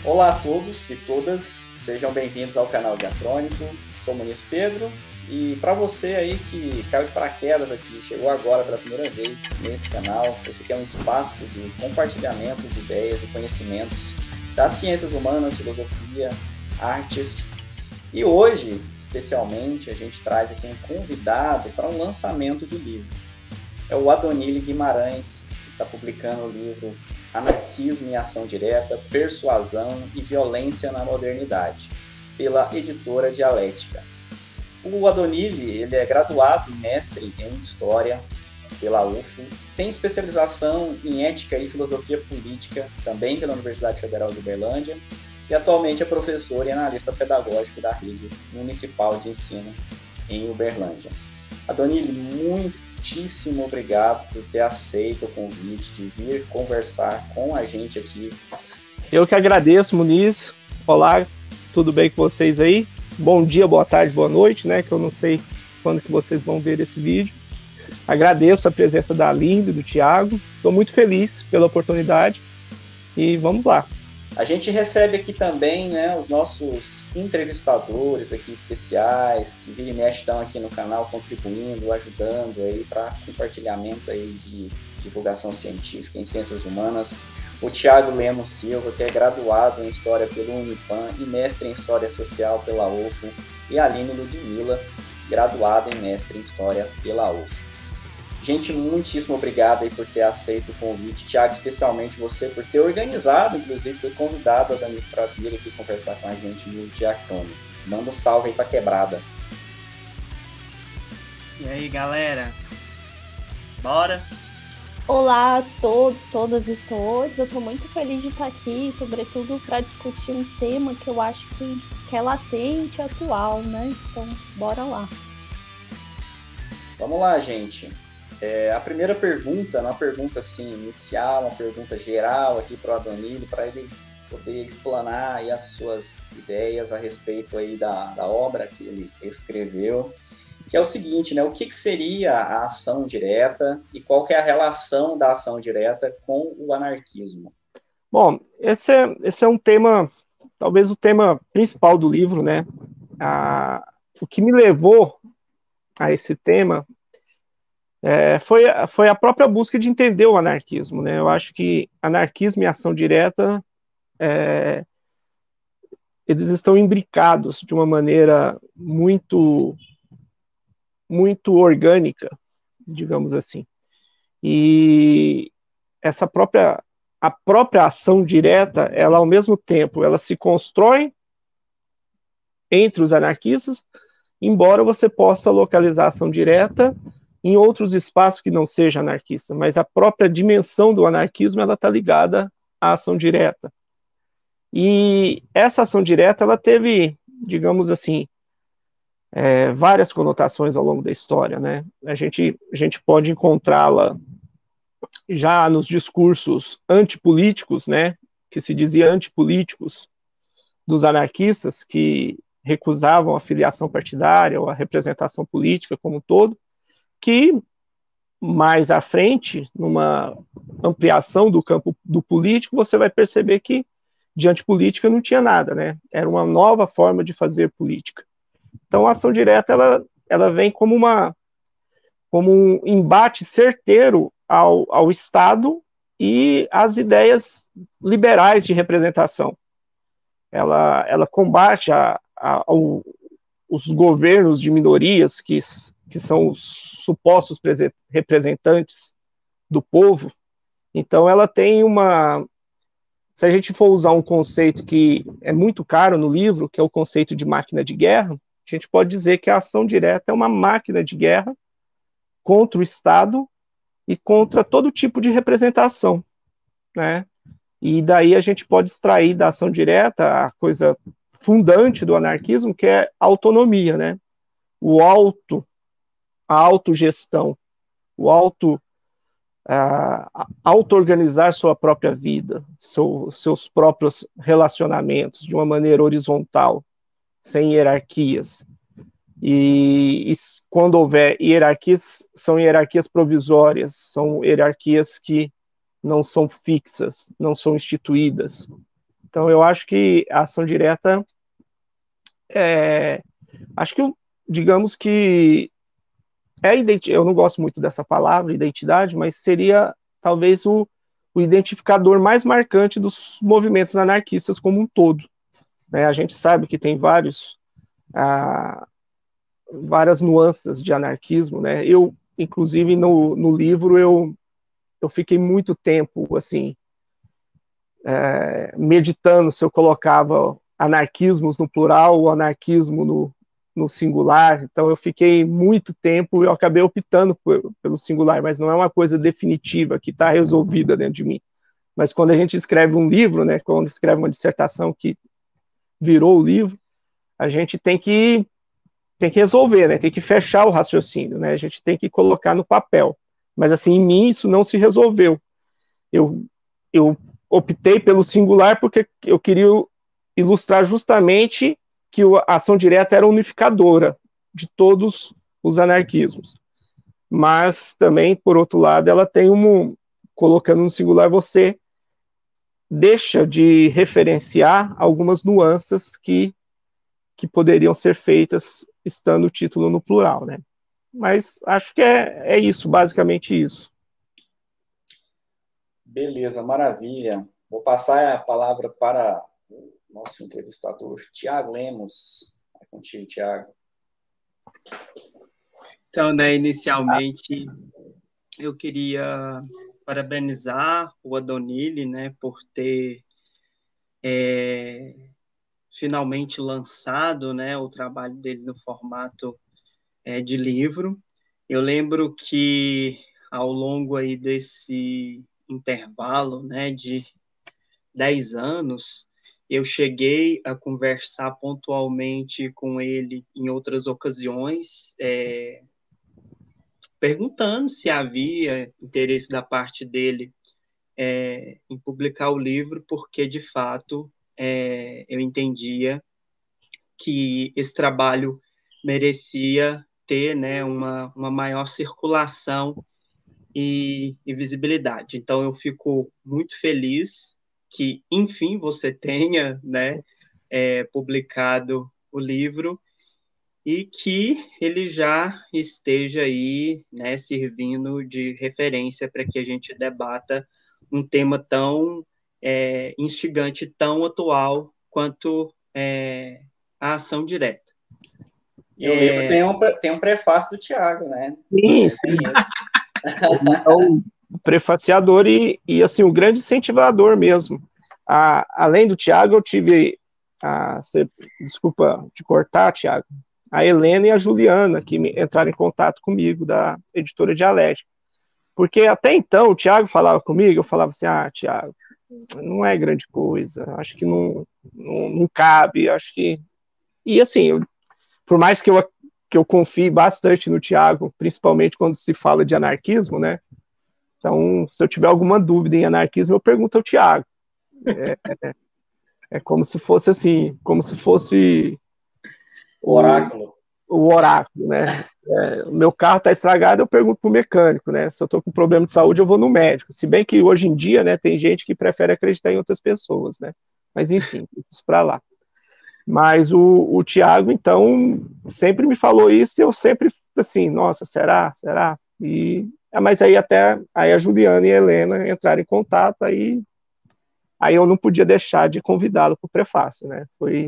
Olá a todos e todas, sejam bem-vindos ao canal Diacrônico. Sou o Muniz Pedro e para você aí que caiu de paraquedas aqui, chegou agora pela primeira vez nesse canal, esse aqui é um espaço de compartilhamento de ideias e conhecimentos das ciências humanas, filosofia, artes. E hoje, especialmente, a gente traz aqui um convidado para um lançamento de livro. É o Adonile Guimarães, que está publicando o livro Anarquismo em Ação Direta, Persuasão e Violência na Modernidade, pela editora Dialética. O Adonile, ele é graduado e mestre em História pela UF, tem especialização em Ética e Filosofia Política, também pela Universidade Federal de Uberlândia, e atualmente é professor e analista pedagógico da Rede Municipal de Ensino em Uberlândia. Adonile, muitíssimo obrigado por ter aceito o convite de vir conversar com a gente aqui. Eu que agradeço, Muniz. Olá, tudo bem com vocês aí? Bom dia, boa tarde, boa noite, né? Que eu não sei quando que vocês vão ver esse vídeo. Agradeço a presença da Aline e do Thiago. Estou muito feliz pela oportunidade e vamos lá. A gente recebe aqui também, né, os nossos entrevistadores aqui especiais, que vira e mexe estão aqui no canal contribuindo, ajudando aí para compartilhamento aí de divulgação científica em ciências humanas. O Thiago Lemos Silva, que é graduado em História pelo Unipam e mestre em História Social pela UFO, e a Aline Ludmilla, graduada em mestre em História pela UFO. Gente, muitíssimo obrigado aí por ter aceito o convite. Thiago, especialmente você por ter organizado, inclusive ter convidado a Dani para vir aqui conversar com a gente no Diacrônico. Manda um salve aí para Quebrada. E aí, galera? Bora? Olá a todos, todas e todos. Eu estou muito feliz de estar aqui, sobretudo para discutir um tema que eu acho que é latente e atual, né? Então, bora lá. Vamos lá, gente. A primeira pergunta, uma pergunta assim, inicial, uma pergunta geral aqui para o Adonile, para ele poder explanar aí as suas ideias a respeito aí da obra que ele escreveu, que é o seguinte, né? O que seria a ação direta e qual que é a relação da ação direta com o anarquismo? Bom, esse é um tema, talvez o tema principal do livro, né? O que me levou a esse tema foi a própria busca de entender o anarquismo, né? Eu acho que anarquismo e ação direta eles estão imbricados de uma maneira muito orgânica, digamos assim. E a própria ação direta, ela ao mesmo tempo, ela se constrói entre os anarquistas, embora você possa localizar a ação direta em outros espaços que não seja anarquista, mas a própria dimensão do anarquismo ela está ligada à ação direta. E essa ação direta ela teve, digamos assim, várias conotações ao longo da história, né? A gente pode encontrá-la já nos discursos antipolíticos, né? Que se dizia antipolíticos dos anarquistas que recusavam a filiação partidária ou a representação política como um todo, que mais à frente, numa ampliação do campo do político, você vai perceber que de antipolítica não tinha nada, né? Era uma nova forma de fazer política. Então, a ação direta, ela vem como um embate certeiro ao Estado e às ideias liberais de representação. Ela combate os governos de minorias que são os supostos representantes do povo. Então, ela tem se a gente for usar um conceito que é muito caro no livro, que é o conceito de máquina de guerra, a gente pode dizer que a ação direta é uma máquina de guerra contra o Estado e contra todo tipo de representação, né? E daí a gente pode extrair da ação direta a coisa fundante do anarquismo, que é a autonomia, né? A autogestão, auto-organizar sua própria vida, seus próprios relacionamentos de uma maneira horizontal, sem hierarquias. E quando houver hierarquias, são hierarquias provisórias, são hierarquias que não são fixas, não são instituídas. Então, eu acho que a ação direta, acho que, digamos que, eu não gosto muito dessa palavra, identidade, mas seria talvez o identificador mais marcante dos movimentos anarquistas como um todo, né? A gente sabe que tem várias nuances de anarquismo, né? Eu, inclusive, no livro, eu fiquei muito tempo, assim, meditando se eu colocava anarquismos no plural ou anarquismo no singular. Então, eu fiquei muito tempo, eu acabei optando pelo singular, mas não é uma coisa definitiva que está resolvida dentro de mim. Mas quando a gente escreve um livro, né, quando escreve uma dissertação que virou o livro, a gente tem que resolver, né, tem que fechar o raciocínio, né, a gente tem que colocar no papel. Mas, assim, em mim isso não se resolveu. Eu optei pelo singular porque eu queria ilustrar justamente que a ação direta era unificadora de todos os anarquismos. Mas também, por outro lado, ela tem colocando no singular, você deixa de referenciar algumas nuances que poderiam ser feitas estando o título no plural, né? Mas acho que é isso, basicamente isso. Beleza, maravilha. Vou passar a palavra para o nosso entrevistador, Tiago Lemos. É contigo, Tiago. Então, né, inicialmente, eu queria parabenizar o Adonile, né, por ter finalmente lançado, né, o trabalho dele no formato de livro. Eu lembro que ao longo aí desse intervalo, né, de 10 anos, eu cheguei a conversar pontualmente com ele em outras ocasiões, perguntando se havia interesse da parte dele em publicar o livro, porque, de fato, eu entendia que esse trabalho merecia ter, né, uma maior circulação e visibilidade. Então, eu fico muito feliz que, enfim, você tenha, né, publicado o livro e que ele já esteja aí, né, servindo de referência para que a gente debata um tema tão instigante, tão atual quanto a ação direta. E o livro tem um prefácio do Tiago, né? Sim, sim. Então, prefaciador e assim, um grande incentivador mesmo. Além do Tiago, eu tive, desculpa te cortar, Tiago, a Helena e a Juliana, que entraram em contato comigo, da editora Dialética. Porque até então, o Tiago falava comigo, eu falava assim, Tiago, não é grande coisa, acho que não cabe, acho que... E assim, por mais que eu confie bastante no Tiago, principalmente quando se fala de anarquismo, né? Então, se eu tiver alguma dúvida em anarquismo, eu pergunto ao Tiago. É como se fosse assim, como se fosse o oráculo. O oráculo, né? O meu carro está estragado, eu pergunto para o mecânico, né? Se eu estou com problema de saúde, eu vou no médico. Se bem que hoje em dia, né, tem gente que prefere acreditar em outras pessoas, né? Mas enfim, isso para lá. Mas o Tiago, então, sempre me falou isso e eu sempre, assim, nossa, será? Mas aí aí a Juliana e a Helena entraram em contato, aí eu não podia deixar de convidá-lo para o prefácio, né?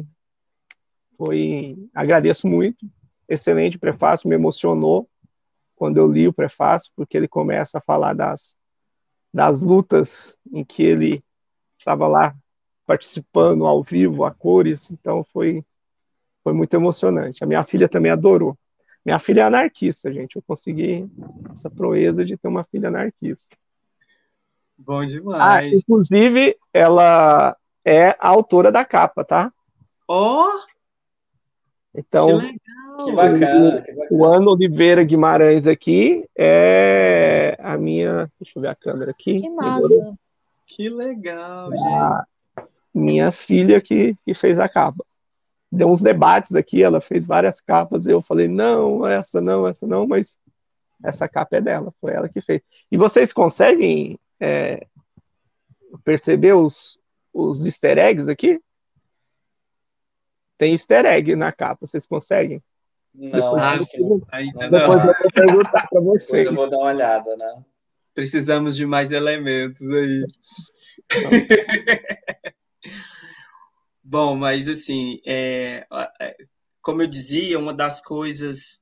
Agradeço muito, excelente prefácio, me emocionou quando eu li o prefácio, porque ele começa a falar das lutas em que ele estava lá participando ao vivo, a cores, então foi muito emocionante. A minha filha também adorou. Minha filha é anarquista, gente. Eu consegui essa proeza de ter uma filha anarquista. Bom demais. Inclusive, ela é a autora da capa, tá? Então, que bacana. O Ana Oliveira Guimarães aqui é a minha... Deixa eu ver a câmera aqui. Que massa. Que legal, gente. Minha filha que fez a capa. Deu uns debates aqui, ela fez várias capas, eu falei, não, essa não, mas essa capa é dela, foi ela que fez. E vocês conseguem perceber os os easter eggs aqui? Tem easter egg na capa, vocês conseguem? Não, acho que ainda não. Depois eu vou perguntar para Depois vocês. eu vou dar uma olhada, né? Precisamos de mais elementos aí. Bom, mas assim, como eu dizia, uma das coisas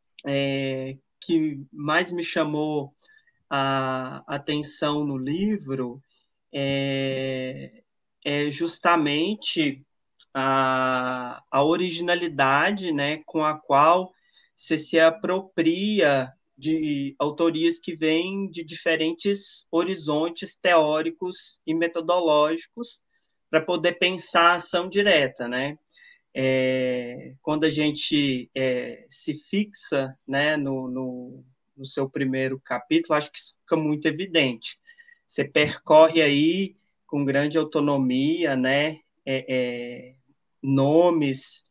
que mais me chamou a atenção no livro é justamente a originalidade, né, com a qual você se apropria de autorias que vêm de diferentes horizontes teóricos e metodológicos para poder pensar a ação direta, né? Quando a gente se fixa, né, no seu primeiro capítulo, acho que isso fica muito evidente. Você percorre aí com grande autonomia, né, nomes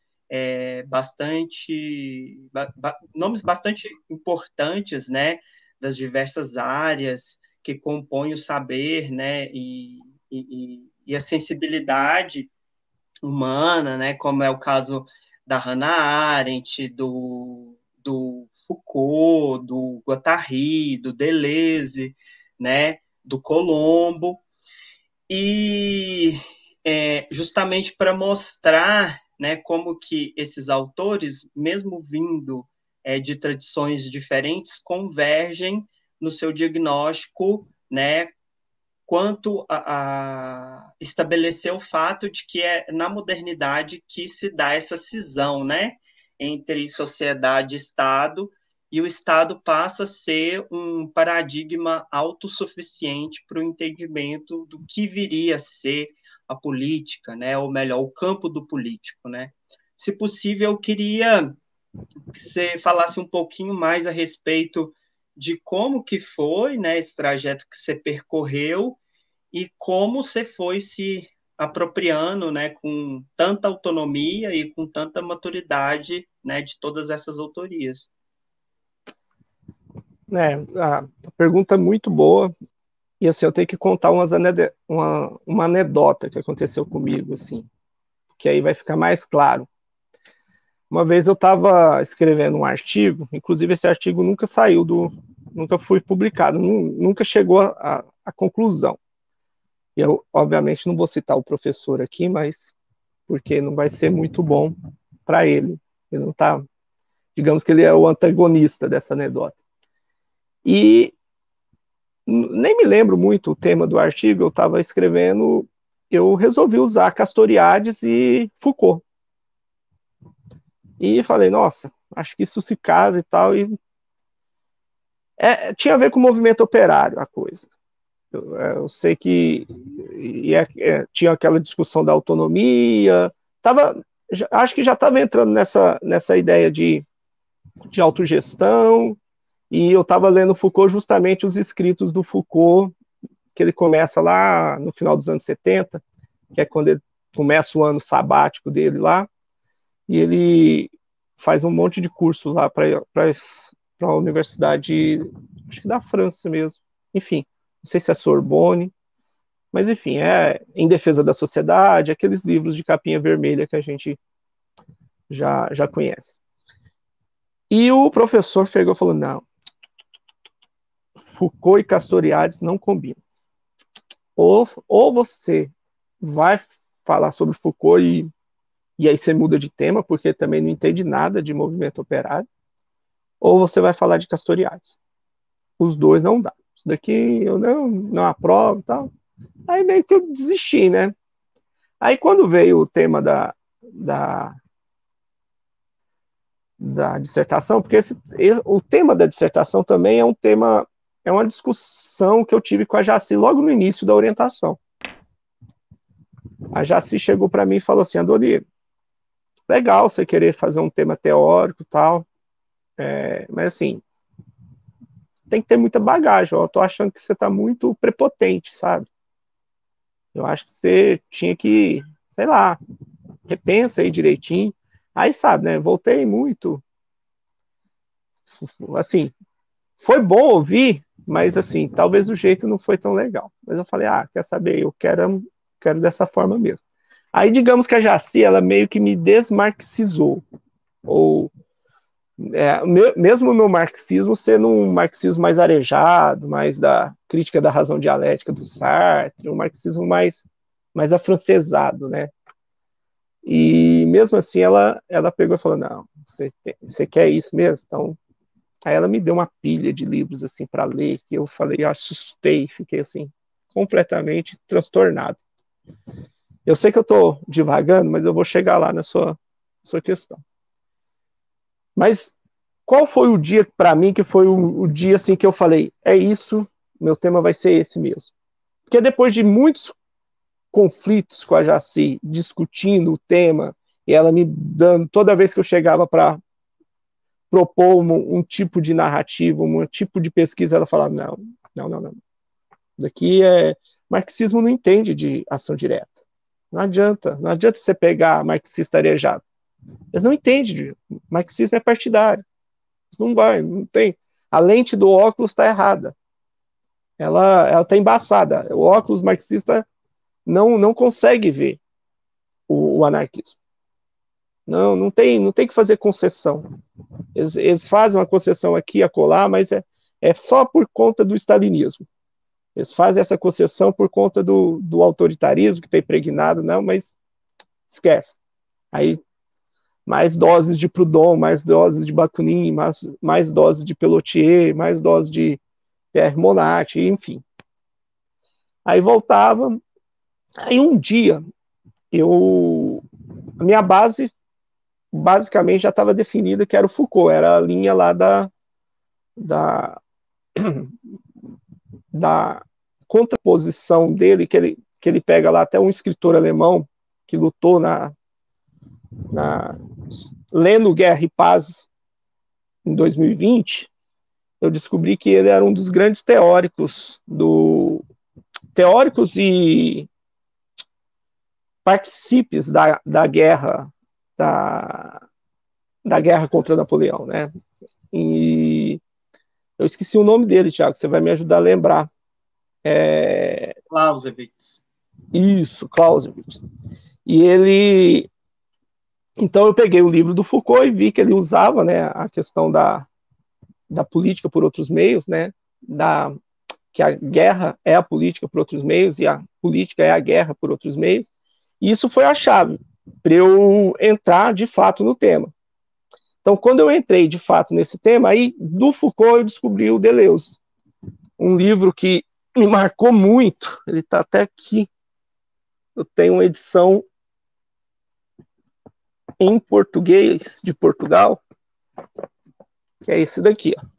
nomes bastante importantes, né, das diversas áreas que compõem o saber, né, e a sensibilidade humana, né, como é o caso da Hannah Arendt, do Foucault, do Guattari, do Deleuze, né, do Colombo, e justamente para mostrar, né, como que esses autores, mesmo vindo de tradições diferentes, convergem no seu diagnóstico, né, quanto a estabelecer o fato de que é na modernidade que se dá essa cisão, né, entre sociedade e Estado, e o Estado passa a ser um paradigma autossuficiente para o entendimento do que viria a ser a política, né, ou melhor, o campo do político, né. Se possível, eu queria que você falasse um pouquinho mais a respeito de como que foi, né, esse trajeto que você percorreu e como você foi se apropriando, né, com tanta autonomia e com tanta maturidade, né, de todas essas autorias. A pergunta é muito boa, e assim, eu tenho que contar uma anedota que aconteceu comigo, assim, que aí vai ficar mais claro. Uma vez eu estava escrevendo um artigo, inclusive esse artigo nunca foi publicado, nunca chegou à conclusão. E eu, obviamente, não vou citar o professor aqui, mas porque não vai ser muito bom para ele. Ele não tá, digamos que ele é o antagonista dessa anedota. E nem me lembro muito o tema do artigo, eu estava escrevendo, eu resolvi usar Castoriadis e Foucault. E falei, nossa, acho que isso se casa e tal, e tinha a ver com o movimento operário, a coisa. Eu sei que tinha aquela discussão da autonomia, acho que já estava entrando nessa ideia de autogestão, e eu estava lendo Foucault, justamente os escritos do Foucault, que ele começa lá no final dos anos 70, que é quando ele começa o ano sabático dele lá, e ele faz um monte de cursos lá para a universidade, acho que da França mesmo, enfim, não sei se é Sorbonne, mas enfim, é Em Defesa da Sociedade, aqueles livros de capinha vermelha que a gente já conhece. E o professor pegou e falou, não, Foucault e Castoriadis não combinam. Ou você vai falar sobre Foucault e aí você muda de tema, porque também não entende nada de movimento operário, ou você vai falar de Castoriadis. Os dois não dá. Isso daqui eu não aprovo e tal. Aí meio que eu desisti, né? Aí quando veio o tema da dissertação, porque o tema da dissertação também é uma discussão que eu tive com a Jaci logo no início da orientação. A Jaci chegou para mim e falou assim, Andoni, legal você querer fazer um tema teórico e tal, mas assim, tem que ter muita bagagem, eu tô achando que você tá muito prepotente, sabe? Eu acho que você tinha que, sei lá, repensa aí direitinho. Aí, sabe, né, voltei muito, assim, foi bom ouvir, mas assim, talvez o jeito não foi tão legal. Mas eu falei, quer saber, eu quero quero dessa forma mesmo. Aí, digamos que a Jaci, ela meio que me desmarxizou, ou mesmo o meu marxismo sendo um marxismo mais arejado, mais da crítica da razão dialética do Sartre, um marxismo mais afrancesado, né? E mesmo assim ela pegou e falou, não, você quer isso mesmo? Então, aí ela me deu uma pilha de livros assim para ler, que eu falei, eu assustei, fiquei assim completamente transtornado. Eu sei que eu estou divagando, mas eu vou chegar lá na sua questão. Mas qual foi o dia para mim que foi o dia assim que eu falei, é isso, meu tema vai ser esse mesmo? Porque depois de muitos conflitos com a Jaci, discutindo o tema, e ela me dando, toda vez que eu chegava para propor um tipo de narrativa, um tipo de pesquisa, ela falava, não. Daqui marxismo não entende de ação direta. Não adianta você pegar marxista arejado. Eles não entendem, marxismo é partidário. Não tem. A lente do óculos está errada. Ela está embaçada. O óculos marxista não consegue ver o anarquismo. Não tem que fazer concessão. Eles fazem uma concessão aqui e acolá, mas é só por conta do stalinismo. Eles fazem essa concessão por conta do autoritarismo que está impregnado, não, mas esquece. Aí, mais doses de Proudhon, mais doses de Bakunin, mais doses de Pellotier, mais doses de Pierre Monat, enfim. Aí voltava. Aí um dia, a minha base basicamente já estava definida, que era o Foucault, era a linha lá da contraposição dele, que ele pega lá até um escritor alemão que lutou lendo Guerra e Paz em 2020, eu descobri que ele era um dos grandes teóricos e participes da guerra da guerra contra Napoleão, né? E eu esqueci o nome dele, Thiago, você vai me ajudar a lembrar. Clausewitz. Isso, Clausewitz. E ele... Então eu peguei o livro do Foucault e vi que ele usava, né, a questão da política por outros meios, né, que a guerra é a política por outros meios e a política é a guerra por outros meios. E isso foi a chave para eu entrar de fato no tema. Então, quando eu entrei de fato nesse tema, aí do Foucault eu descobri o Deleuze, um livro que me marcou muito. Ele está até aqui. Eu tenho uma edição em português de Portugal, que é esse daqui, ó.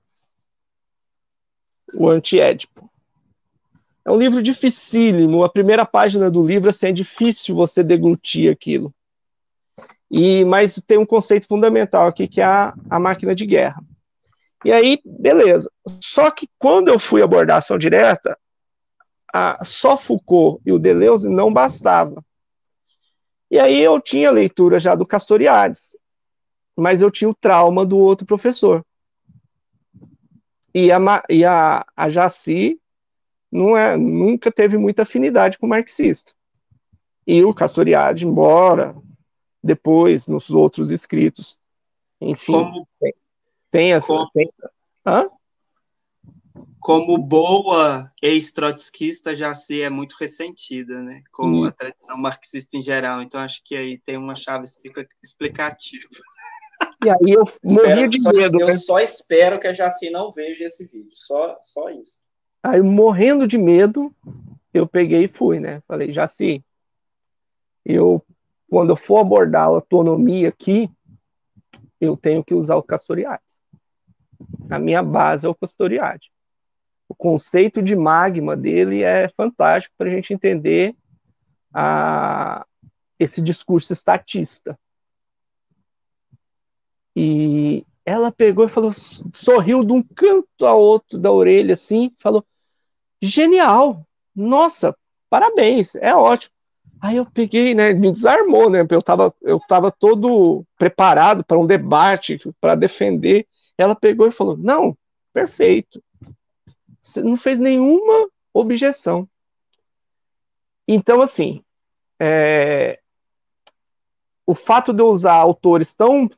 O Anti-Édipo. É um livro dificílimo. A primeira página do livro assim, é difícil você deglutir aquilo. Mas tem um conceito fundamental aqui, que é a máquina de guerra. E aí, beleza. Só que quando eu fui abordar a ação direta, só Foucault e o Deleuze não bastava. E aí eu tinha leitura já do Castoriadis, mas eu tinha o trauma do outro professor. E a Jaci nunca teve muita afinidade com o marxista. E o Castoriadis, embora depois, nos outros escritos, enfim, como boa ex-trotskista, Jaci é muito ressentida, né, com a tradição marxista em geral, então acho que aí tem uma chave explicativa. E aí eu morria de medo. Eu só espero que a Jaci não veja esse vídeo, só isso. Aí, morrendo de medo, eu peguei e fui, né, falei, Jaci, quando eu for abordar a autonomia aqui, eu tenho que usar o Castoriadis. A minha base é o Castoriadis. O conceito de magma dele é fantástico para a gente entender esse discurso estatista. E ela pegou e falou, sorriu de um canto ao outro da orelha, assim, falou, genial, nossa, parabéns, é ótimo. Aí eu peguei, né, me desarmou, né, eu tava todo preparado para um debate, para defender. Ela pegou e falou, não, perfeito. Você não fez nenhuma objeção. Então, assim, o fato de eu usar autores tão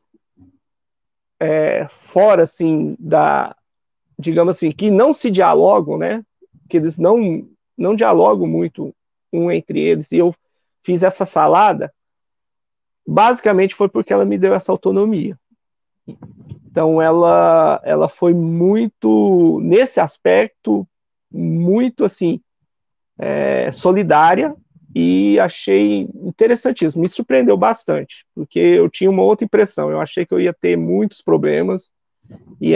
fora, assim, digamos assim, que não se dialogam, né? Que eles não dialogam muito um entre eles, e eu fiz essa salada, basicamente foi porque ela me deu essa autonomia. Então, ela foi muito, nesse aspecto, muito, assim, solidária, e achei interessantíssimo, me surpreendeu bastante, porque eu tinha uma outra impressão, eu achei que eu ia ter muitos problemas, e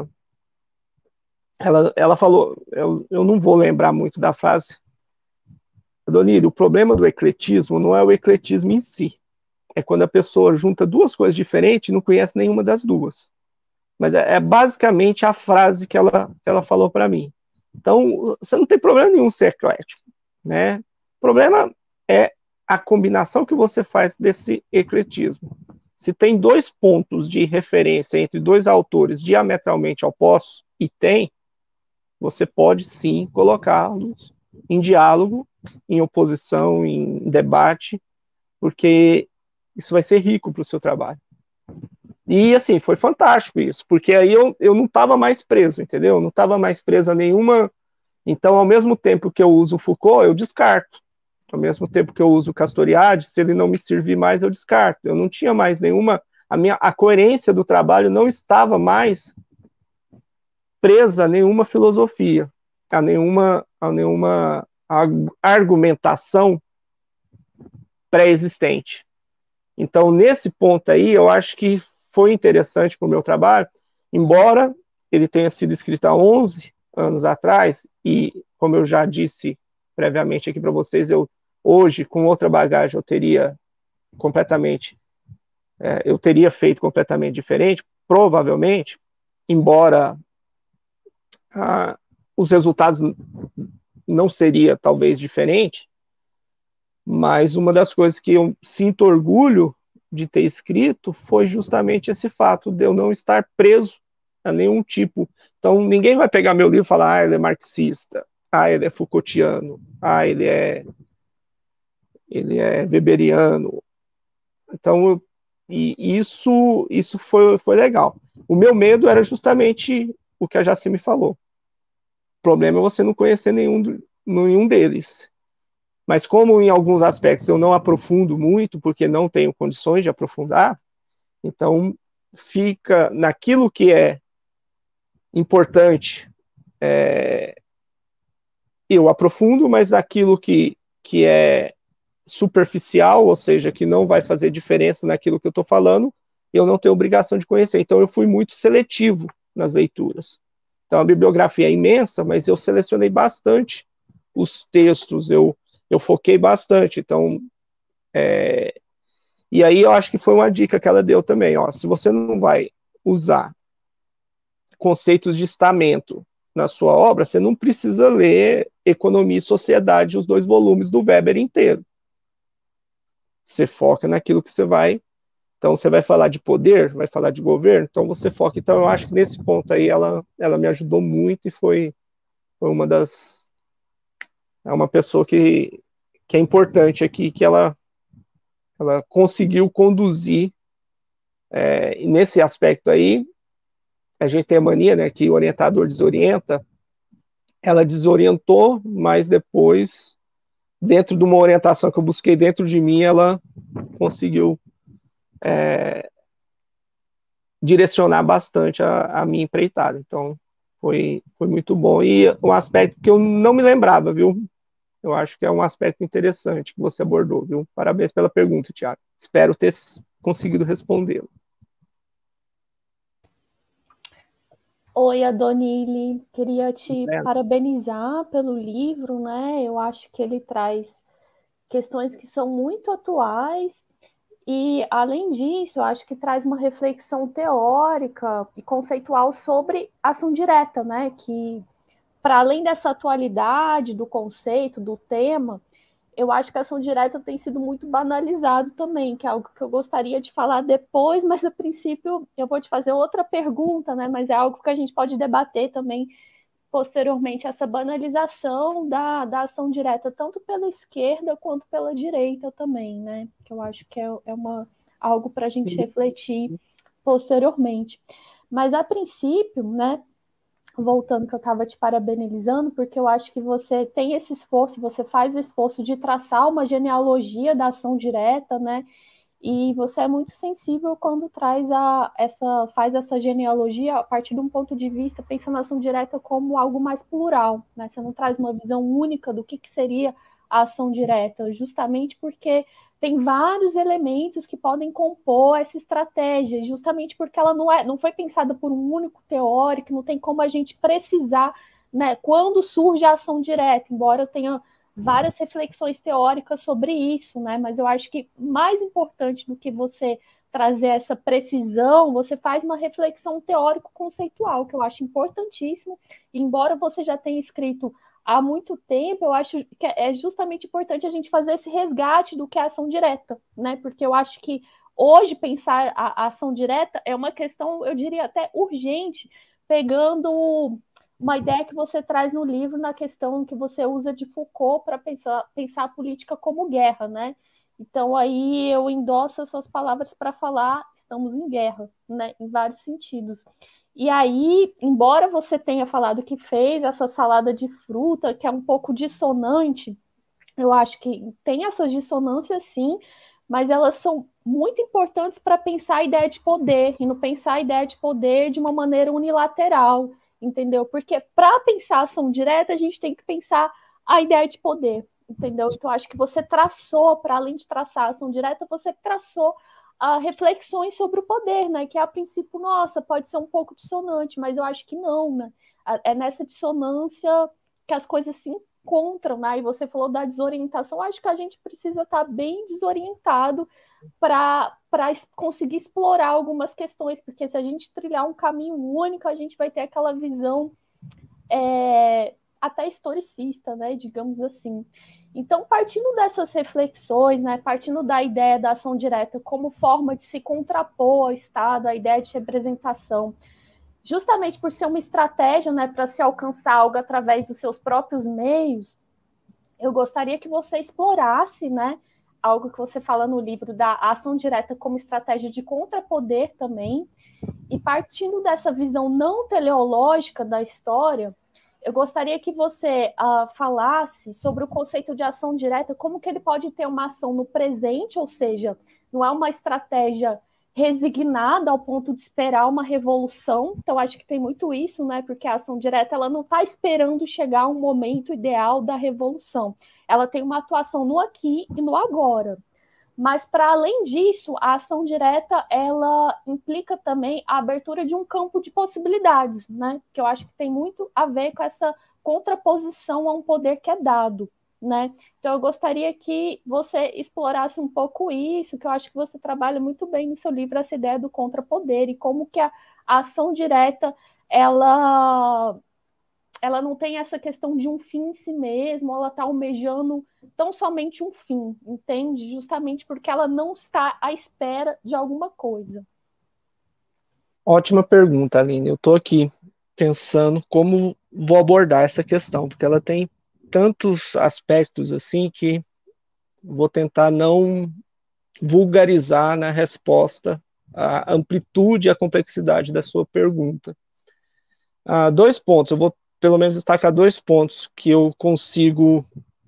ela falou, eu não vou lembrar muito da frase, Donilho, o problema do ecletismo não é o ecletismo em si, é quando a pessoa junta duas coisas diferentes e não conhece nenhuma das duas. Mas é basicamente a frase que ela falou para mim. Então, você não tem problema nenhum ser eclético, né? O problema é a combinação que você faz desse ecletismo. Se tem dois pontos de referência entre dois autores diametralmente opostos, e tem, você pode sim colocá-los em diálogo, em oposição, em debate, porque isso vai ser rico para o seu trabalho. E, assim, foi fantástico isso, porque aí eu não estava mais preso, entendeu? Eu não estava mais preso a nenhuma... Então, ao mesmo tempo que eu uso o Foucault, eu descarto. Ao mesmo tempo que eu uso o Castoriadis, se ele não me servir mais, eu descarto. Eu não tinha mais nenhuma... A coerência do trabalho não estava mais presa a nenhuma filosofia, a nenhuma argumentação pré-existente. Então, nesse ponto aí, eu acho que foi interessante para o meu trabalho, embora ele tenha sido escrito há 11 anos atrás, e como eu já disse previamente aqui para vocês, eu hoje, com outra bagagem, eu teria feito completamente diferente, provavelmente, embora os resultados não seria talvez diferente, mas uma das coisas que eu sinto orgulho de ter escrito foi justamente esse fato de eu não estar preso a nenhum tipo. Então, ninguém vai pegar meu livro e falar, ele é marxista, ele é Foucaultiano, ele é weberiano. Então, isso foi legal. O meu medo era justamente o que a Jaci me falou. O problema é você não conhecer nenhum deles. Mas como em alguns aspectos eu não aprofundo muito, porque não tenho condições de aprofundar, então fica naquilo que é importante, eu aprofundo, mas naquilo que é superficial, ou seja, que não vai fazer diferença naquilo que eu estou falando, eu não tenho obrigação de conhecer. Então eu fui muito seletivo nas leituras. Então a bibliografia é imensa, mas eu selecionei bastante os textos, eu foquei bastante. Então, e aí eu acho que foi uma dica que ela deu também, se você não vai usar conceitos de estamento na sua obra, você não precisa ler Economia e Sociedade, os 2 volumes do Weber inteiro. Você foca naquilo que você vai... Então, você vai falar de poder, vai falar de governo, então você foca. Então, eu acho que nesse ponto aí ela me ajudou muito e foi uma das... É uma pessoa que é importante aqui, que ela conseguiu conduzir nesse aspecto aí. A gente tem a mania, né, que o orientador desorienta. Ela desorientou, mas depois, dentro de uma orientação que eu busquei dentro de mim, ela conseguiu direcionar bastante a minha empreitada. Então, foi muito bom. E um aspecto que eu não me lembrava, viu? Eu acho que é um aspecto interessante que você abordou, viu? Parabéns pela pergunta, Tiago. Espero ter conseguido respondê-lo. Oi, Adonile. Queria te parabenizar pelo livro, né? Eu acho que ele traz questões que são muito atuais e, além disso, eu acho que traz uma reflexão teórica e conceitual sobre ação direta, né? Que, para além dessa atualidade do conceito, do tema, eu acho que a ação direta tem sido muito banalizado também, que é algo que eu gostaria de falar depois, mas a princípio eu vou te fazer outra pergunta, né? Mas é algo que a gente pode debater também posteriormente essa banalização da ação direta, tanto pela esquerda quanto pela direita também, né? Que eu acho que é algo para a gente refletir posteriormente. Mas, a princípio, né, voltando que eu estava te parabenizando, porque eu acho que você tem esse esforço, você faz o esforço de traçar uma genealogia da ação direta, né? E você é muito sensível quando faz essa genealogia a partir de um ponto de vista, pensando na ação direta como algo mais plural, né? Você não traz uma visão única do que seria a ação direta, justamente porque tem vários elementos que podem compor essa estratégia, justamente porque ela não foi pensada por um único teórico, não tem como a gente precisar, né, quando surge a ação direta, embora eu tenha várias reflexões teóricas sobre isso, né? Mas eu acho que mais importante do que você trazer essa precisão, você faz uma reflexão teórico-conceitual, que eu acho importantíssimo, embora você já tenha escrito há muito tempo, eu acho que é justamente importante a gente fazer esse resgate do que é a ação direta, né? Porque eu acho que hoje pensar a ação direta é uma questão, eu diria até urgente, pegando uma ideia que você traz no livro na questão que você usa de Foucault para pensar a política como guerra, né? Então aí eu endosso as suas palavras para falar estamos em guerra, né? Em vários sentidos. E aí, embora você tenha falado que fez essa salada de fruta, que é um pouco dissonante, eu acho que tem essas dissonâncias sim, mas elas são muito importantes para pensar a ideia de poder, e não pensar a ideia de poder de uma maneira unilateral, entendeu? Porque para pensar a ação direta, a gente tem que pensar a ideia de poder, entendeu? Então, acho que você traçou, para além de traçar a ação direta, você traçou reflexões sobre o poder, né? Que a princípio, nossa, pode ser um pouco dissonante, mas eu acho que não, né? É nessa dissonância que as coisas se encontram, né? E você falou da desorientação, acho que a gente precisa estar bem desorientado para conseguir explorar algumas questões, porque se a gente trilhar um caminho único, a gente vai ter aquela visão até historicista, né? Digamos assim. Então, partindo dessas reflexões, né, partindo da ideia da ação direta como forma de se contrapor ao Estado, a ideia de representação, justamente por ser uma estratégia, né, para se alcançar algo através dos seus próprios meios, eu gostaria que você explorasse, né, algo que você fala no livro da ação direta como estratégia de contrapoder também, e partindo dessa visão não teleológica da história, eu gostaria que você falasse sobre o conceito de ação direta, como que ele pode ter uma ação no presente, ou seja, não é uma estratégia resignada ao ponto de esperar uma revolução. Então, acho que tem muito isso, né? Porque a ação direta ela não está esperando chegar um momento ideal da revolução. Ela tem uma atuação no aqui e no agora. Mas, para além disso, a ação direta, ela implica também a abertura de um campo de possibilidades, né? Que eu acho que tem muito a ver com essa contraposição a um poder que é dado, né? Então, eu gostaria que você explorasse um pouco isso, que eu acho que você trabalha muito bem no seu livro, essa ideia do contrapoder e como que a ação direta, ela não tem essa questão de um fim em si mesmo, ela está almejando tão somente um fim, entende? Justamente porque ela não está à espera de alguma coisa. Ótima pergunta, Aline. Eu estou aqui pensando como vou abordar essa questão, porque ela tem tantos aspectos assim que vou tentar não vulgarizar na resposta a amplitude e a complexidade da sua pergunta. 2 pontos, eu vou pelo menos destacar 2 pontos que eu consigo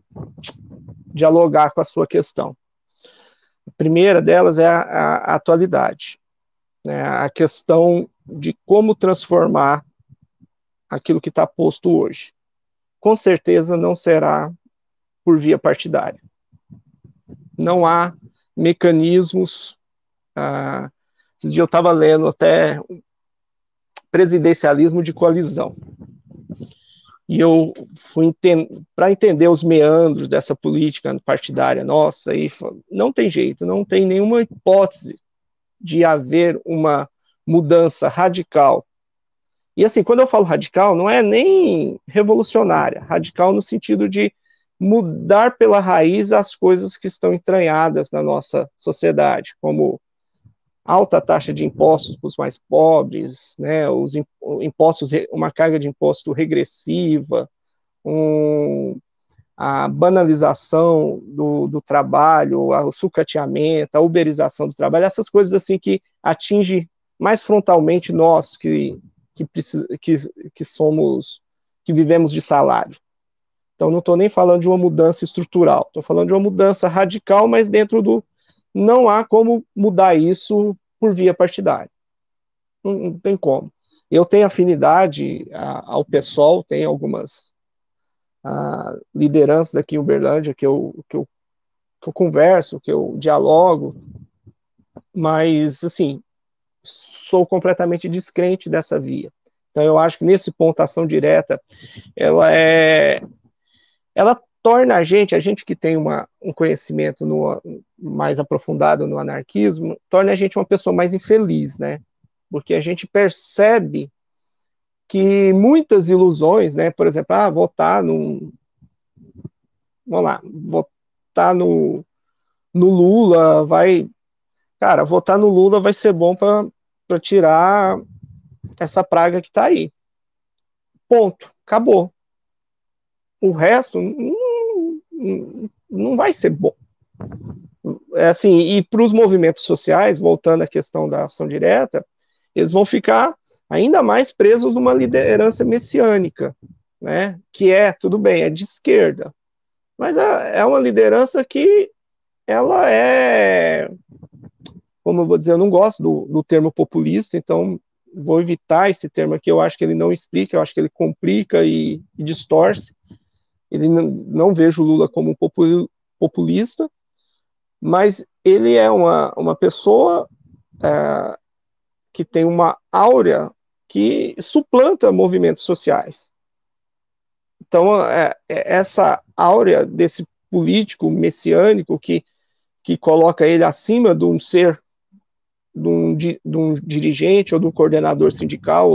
dialogar com a sua questão. A primeira delas é a atualidade, né? A questão de como transformar aquilo que está posto hoje. Com certeza não será por via partidária. Não há mecanismos. Esses dias eu estava lendo até presidencialismo de coalizão. E eu fui para entender os meandros dessa política partidária nossa, e não tem jeito, não tem nenhuma hipótese de haver uma mudança radical. E assim, quando eu falo radical, não é nem revolucionária, radical no sentido de mudar pela raiz as coisas que estão entranhadas na nossa sociedade, como alta taxa de impostos para os mais pobres, né, os impostos, uma carga de imposto regressiva, a banalização do trabalho, o sucateamento, a uberização do trabalho, essas coisas assim que atingem mais frontalmente nós que somos, que vivemos de salário. Então, não estou nem falando de uma mudança estrutural, estou falando de uma mudança radical, mas dentro do... Não há como mudar isso por via partidária. Não tem como. Eu tenho afinidade ao PSOL, tem algumas lideranças aqui em Uberlândia que eu converso, que eu dialogo, mas, assim, sou completamente descrente dessa via. Então, eu acho que nesse ponto, a ação direta, ela torna a gente que tem um conhecimento mais aprofundado no anarquismo, torna a gente uma pessoa mais infeliz, né? Porque a gente percebe que muitas ilusões, né? Por exemplo, votar no Lula Cara, votar no Lula vai ser bom para tirar essa praga que está aí. Ponto. Acabou. O resto não vai ser bom. Assim, e para os movimentos sociais, voltando à questão da ação direta, eles vão ficar ainda mais presos numa liderança messiânica, né? Que tudo bem, é de esquerda, mas é uma liderança que ela como eu vou dizer, eu não gosto do termo populista, então vou evitar esse termo aqui, eu acho que ele não explica, eu acho que ele complica e distorce. Ele não vejo o Lula como populista, mas ele é uma pessoa que tem uma áurea que suplanta movimentos sociais. Então, essa áurea desse político messiânico que coloca ele acima de um ser, de um dirigente, ou de um coordenador sindical, ou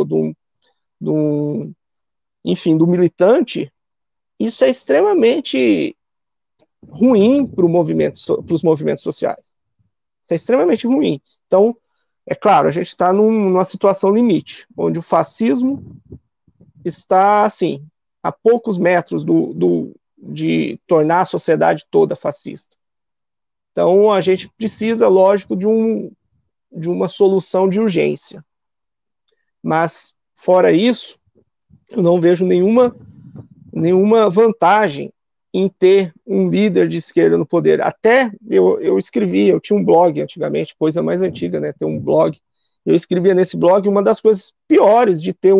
enfim, do militante, isso é extremamente ruim para os movimentos sociais. Isso é extremamente ruim. Então, é claro, a gente está numa situação limite, onde o fascismo está, assim, a poucos metros de tornar a sociedade toda fascista. Então, a gente precisa, lógico, de uma solução de urgência. Mas, fora isso, eu não vejo nenhuma vantagem em ter um líder de esquerda no poder. Até eu escrevia, eu tinha um blog antigamente, coisa mais antiga, né, ter um blog. Eu escrevia nesse blog uma das coisas piores de ter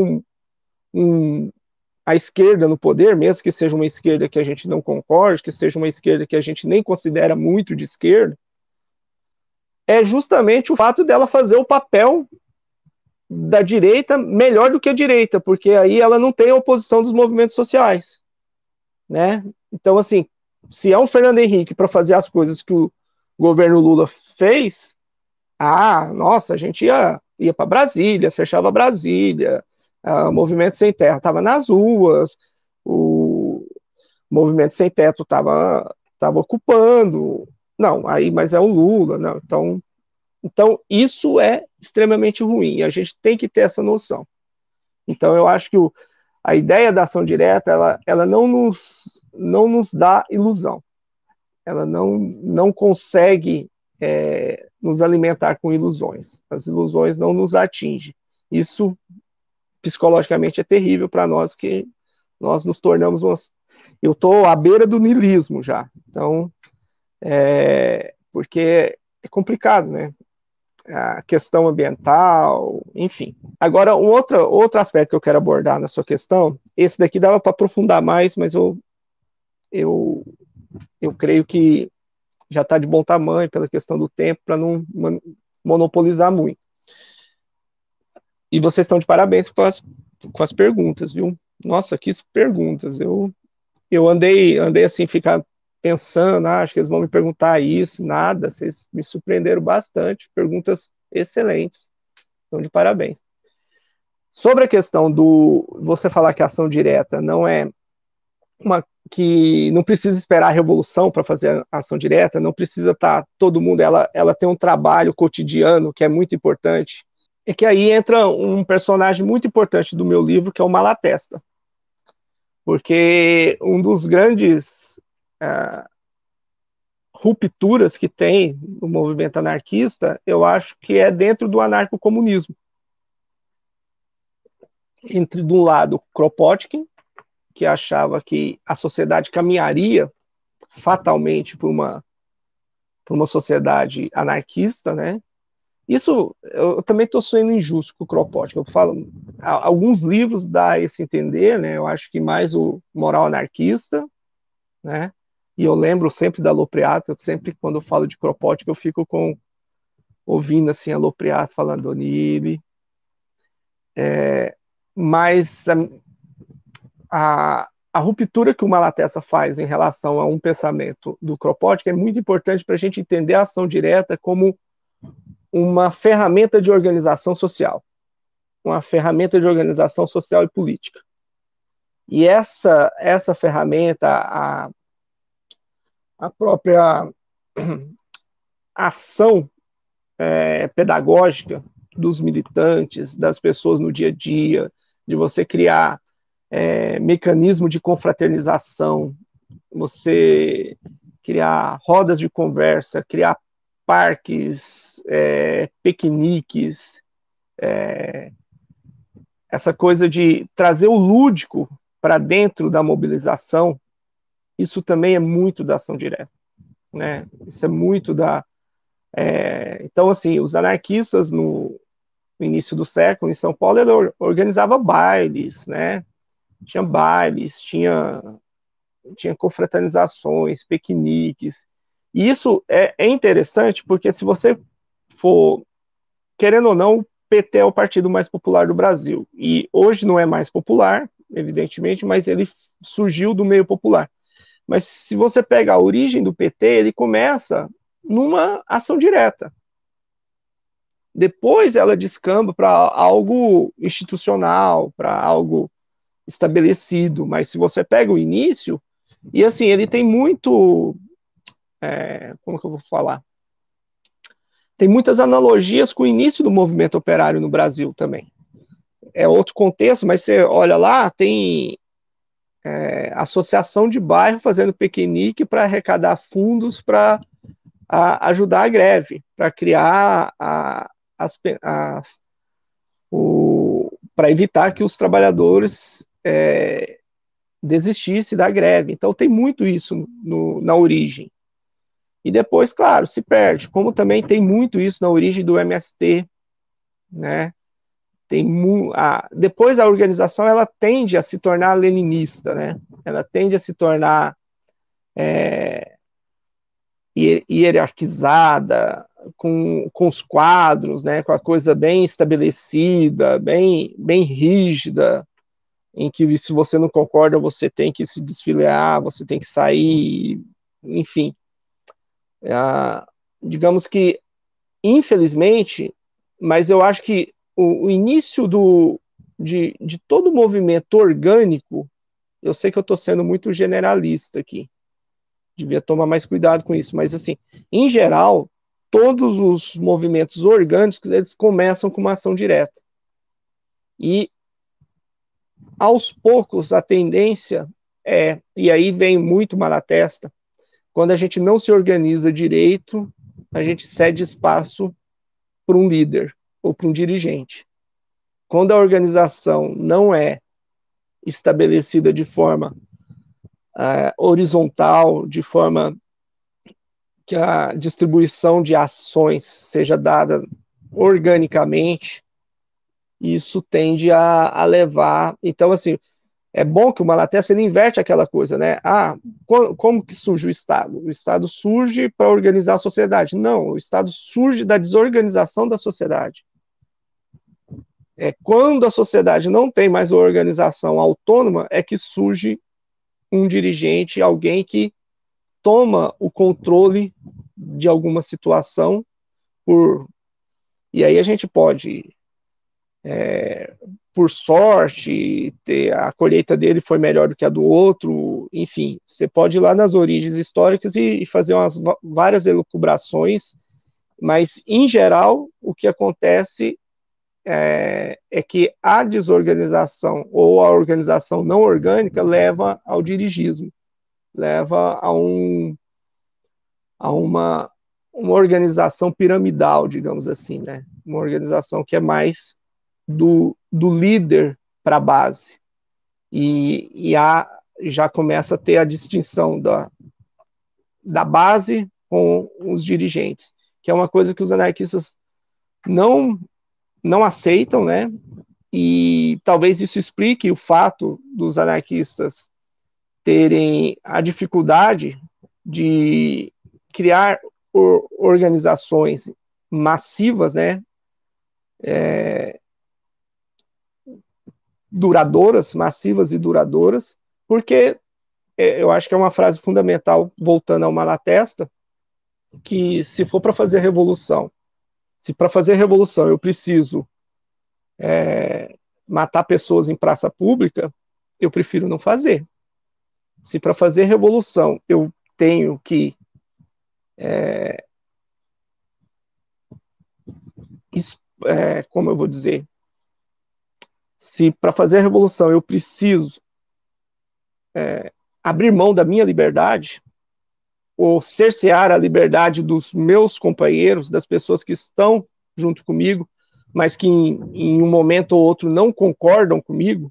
a esquerda no poder, mesmo que seja uma esquerda que a gente não concorde, que seja uma esquerda que a gente nem considera muito de esquerda, é justamente o fato dela fazer o papel da direita melhor do que a direita, porque aí ela não tem a oposição dos movimentos sociais, né? Então, assim, se é um Fernando Henrique para fazer as coisas que o governo Lula fez, nossa, a gente ia para Brasília, fechava Brasília, o Movimento Sem Terra estava nas ruas, o Movimento Sem Teto estava ocupando, mas é o Lula, não, então isso é extremamente ruim, e a gente tem que ter essa noção. Então eu acho que a ideia da ação direta, ela não nos dá ilusão, ela não consegue nos alimentar com ilusões, as ilusões não nos atingem, isso psicologicamente é terrível para nós, que nós nos tornamos eu estou à beira do niilismo já, então, porque é complicado, né? A questão ambiental, enfim. Agora, um outro aspecto que eu quero abordar na sua questão, esse daqui dava para aprofundar mais, mas eu creio que já está de bom tamanho pela questão do tempo, para não monopolizar muito. E vocês estão de parabéns com as perguntas, viu? Nossa, que perguntas. Eu andei assim, ficar pensando, acho que eles vão me perguntar isso, nada, vocês me surpreenderam bastante, perguntas excelentes, então de parabéns. Sobre a questão você falar que a ação direta não é que não precisa esperar a revolução para fazer a ação direta, não precisa estar todo mundo, ela tem um trabalho cotidiano que é muito importante, e que aí entra um personagem muito importante do meu livro, que é o Malatesta, porque um dos grandes rupturas que tem no movimento anarquista, eu acho que é dentro do anarcocomunismo. Entre, de um lado, Kropotkin, que achava que a sociedade caminharia fatalmente por uma sociedade anarquista, né? Isso, eu também estou sendo injusto com o Kropotkin. Eu falo, alguns livros dá esse entender, né? Eu acho que mais o Moral Anarquista, né? E eu lembro sempre da Lopreato, sempre quando eu falo de Kropotkin, eu fico ouvindo assim a Lopreato falando O'Neill. Mas a ruptura que o Malatesta faz em relação a um pensamento do Kropotkin é muito importante para a gente entender a ação direta como uma ferramenta de organização social. Uma ferramenta de organização social e política. E essa ferramenta, a própria ação pedagógica dos militantes, das pessoas no dia a dia, de você criar mecanismo de confraternização, você criar rodas de conversa, criar parques, piqueniques, essa coisa de trazer o lúdico para dentro da mobilização, isso também é muito da ação direta, né? Isso é muito da... então, assim, os anarquistas no início do século, em São Paulo, ele organizava bailes, né? Tinha bailes, tinha confraternizações, piqueniques. E isso é interessante, porque se você for, querendo ou não, o PT é o partido mais popular do Brasil. E hoje não é mais popular, evidentemente, mas ele surgiu do meio popular. Mas se você pega a origem do PT, ele começa numa ação direta. Depois ela descamba para algo institucional, para algo estabelecido. Mas se você pega o início, e assim, ele tem muito... como que eu vou falar? Tem muitas analogias com o início do movimento operário no Brasil também. É outro contexto, mas você olha lá, tem associação de bairro fazendo piquenique para arrecadar fundos para ajudar a greve, para criar para evitar que os trabalhadores desistissem da greve. Então tem muito isso na origem. E depois, claro, se perde, como também tem muito isso na origem do MST, né? Depois a organização ela tende a se tornar leninista, né? Ela tende a se tornar hierarquizada, com os quadros, né? Com a coisa bem estabelecida, bem rígida, em que se você não concorda, você tem que se desfiliar, você tem que sair, enfim. Digamos que, infelizmente, mas eu acho que o início de todo o movimento orgânico, eu sei que eu estou sendo muito generalista aqui, devia tomar mais cuidado com isso, mas assim, em geral, todos os movimentos orgânicos, eles começam com uma ação direta. E, aos poucos, a tendência e aí vem muito Malatesta, quando a gente não se organiza direito, a gente cede espaço para um líder ou para um dirigente. Quando a organização não é estabelecida de forma horizontal, de forma que a distribuição de ações seja dada organicamente, isso tende a levar... Então, assim, é bom que o Malatesta ele inverte aquela coisa, né? Como que surge o Estado? O Estado surge para organizar a sociedade. Não, o Estado surge da desorganização da sociedade. Quando a sociedade não tem mais uma organização autônoma, é que surge um dirigente, alguém que toma o controle de alguma situação e aí a gente pode por sorte, a colheita dele foi melhor do que a do outro, enfim, você pode ir lá nas origens históricas e fazer várias elucubrações, mas, em geral, o que acontece é que a desorganização ou a organização não orgânica leva ao dirigismo, leva a uma organização piramidal, digamos assim, né? Uma organização que é mais do líder para a base. E já começa a ter a distinção da base com os dirigentes, que é uma coisa que os anarquistas não aceitam, né? E talvez isso explique o fato dos anarquistas terem a dificuldade de criar organizações massivas, né? Duradouras, massivas e duradouras, porque eu acho que é uma frase fundamental, voltando ao Malatesta, que se for para fazer revolução, se para fazer revolução eu preciso matar pessoas em praça pública, eu prefiro não fazer. Se para fazer revolução eu tenho que como eu vou dizer, se para fazer a revolução eu preciso abrir mão da minha liberdade, ou cercear a liberdade dos meus companheiros, das pessoas que estão junto comigo, mas que em um momento ou outro não concordam comigo,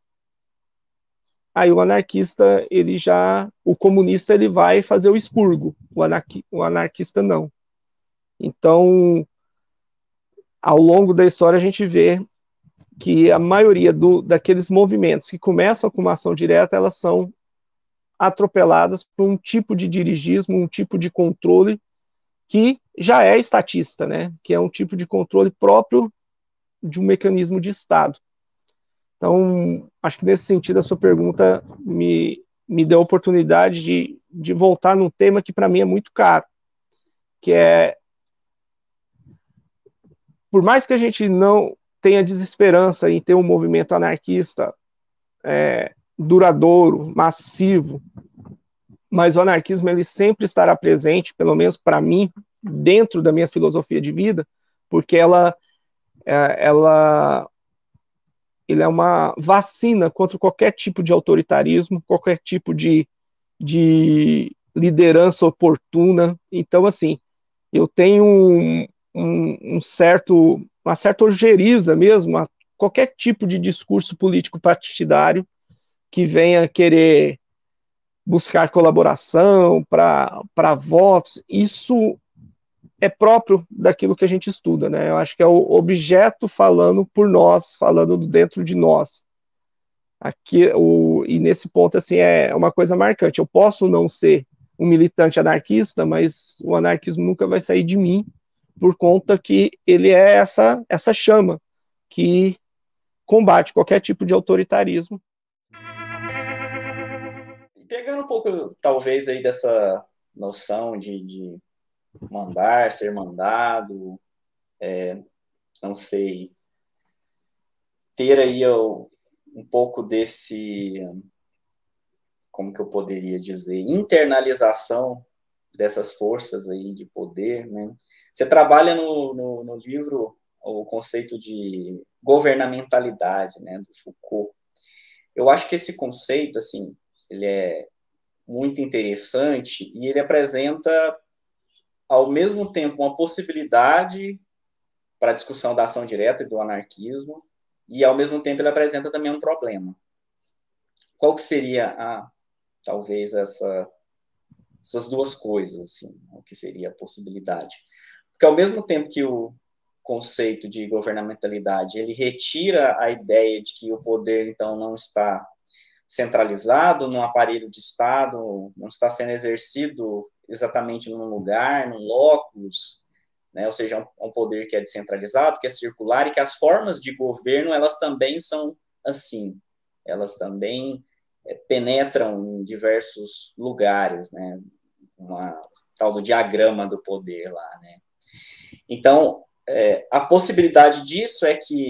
aí o anarquista, o comunista, ele vai fazer o expurgo, o anarquista não. Então, ao longo da história, a gente vê que a maioria daqueles movimentos que começam com uma ação direta, elas são atropeladas por um tipo de dirigismo, um tipo de controle que já é estatista, né? Que é um tipo de controle próprio de um mecanismo de Estado. Então, acho que nesse sentido a sua pergunta me deu a oportunidade de voltar num tema que para mim é muito caro, que é, por mais que a gente não tenha desesperança em ter um movimento anarquista duradouro, massivo, mas o anarquismo ele sempre estará presente, pelo menos para mim, dentro da minha filosofia de vida, porque ele é uma vacina contra qualquer tipo de autoritarismo, qualquer tipo de liderança oportuna. Então, assim, eu tenho uma certa ojeriza mesmo a qualquer tipo de discurso político partidário que venha querer buscar colaboração para votos. Isso é próprio daquilo que a gente estuda, né? Eu acho que é o objeto falando por nós, falando dentro de nós. E nesse ponto, assim, é uma coisa marcante. Eu posso não ser um militante anarquista, mas o anarquismo nunca vai sair de mim, por conta que ele é essa chama que combate qualquer tipo de autoritarismo. Pegando um pouco, talvez, aí dessa noção de mandar, ser mandado, não sei, ter aí um pouco desse, como que eu poderia dizer, internalização dessas forças aí de poder, né? Você trabalha no livro o conceito de governamentalidade, né, do Foucault. Eu acho que esse conceito, assim, ele é muito interessante e ele apresenta, ao mesmo tempo, uma possibilidade para a discussão da ação direta e do anarquismo, e, ao mesmo tempo, ele apresenta também um problema. Qual que seria, talvez, essas duas coisas, assim, o que seria a possibilidade? Porque, ao mesmo tempo que o conceito de governamentalidade, ele retira a ideia de que o poder, então, não está centralizado num aparelho de Estado, não está sendo exercido exatamente num lugar, num locus, né? Ou seja, um poder que é descentralizado, que é circular, e que as formas de governo, elas também são assim, elas também penetram em diversos lugares, né? Tal do diagrama do poder lá, né? Então, a possibilidade disso é que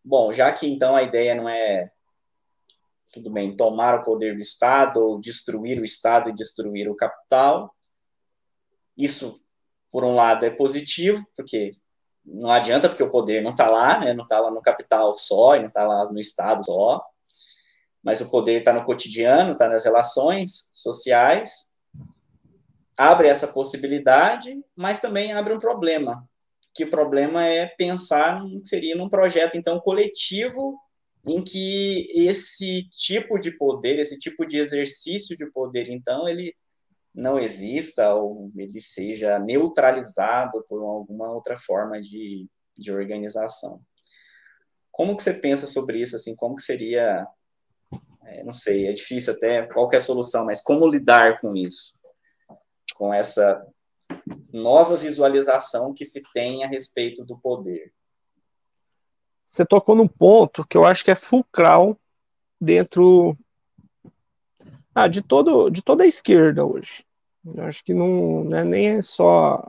bom, já que então a ideia não é, tudo bem, tomar o poder do Estado ou destruir o Estado e destruir o capital, isso, por um lado, é positivo, porque não adianta, porque o poder não está lá, né? Não está lá no capital só, e não está lá no Estado só, mas o poder está no cotidiano, está nas relações sociais, abre essa possibilidade, mas também abre um problema, que o problema é pensar que seria num projeto, então, coletivo, em que esse tipo de poder, esse tipo de exercício de poder, então, ele não exista ou ele seja neutralizado por alguma outra forma de organização. Como que você pensa sobre isso? Assim, como que seria, não sei, é difícil até, qual que é a solução, mas como lidar com isso? Com essa nova visualização que se tem a respeito do poder. Você tocou num ponto que eu acho que é fulcral dentro de toda a esquerda hoje. Eu acho que não é nem só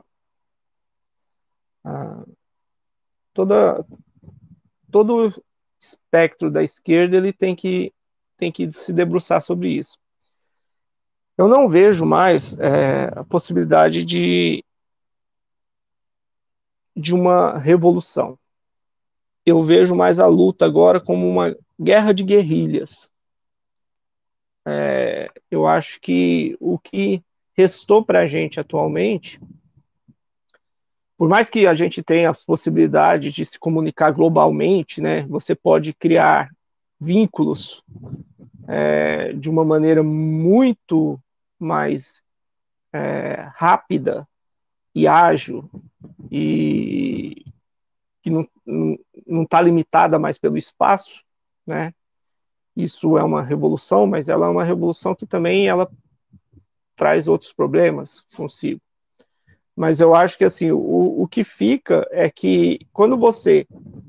todo espectro da esquerda ele tem que se debruçar sobre isso. Eu não vejo mais a possibilidade de uma revolução. Eu vejo mais a luta agora como uma guerra de guerrilhas. Eu acho que o que restou para a gente atualmente, por mais que a gente tenha a possibilidade de se comunicar globalmente, né, você pode criar vínculos de uma maneira muito mais rápida e ágil, e que não está limitada mais pelo espaço, né? Isso é uma revolução, mas ela é uma revolução que também ela traz outros problemas consigo. Mas eu acho que assim, o que fica é que quando você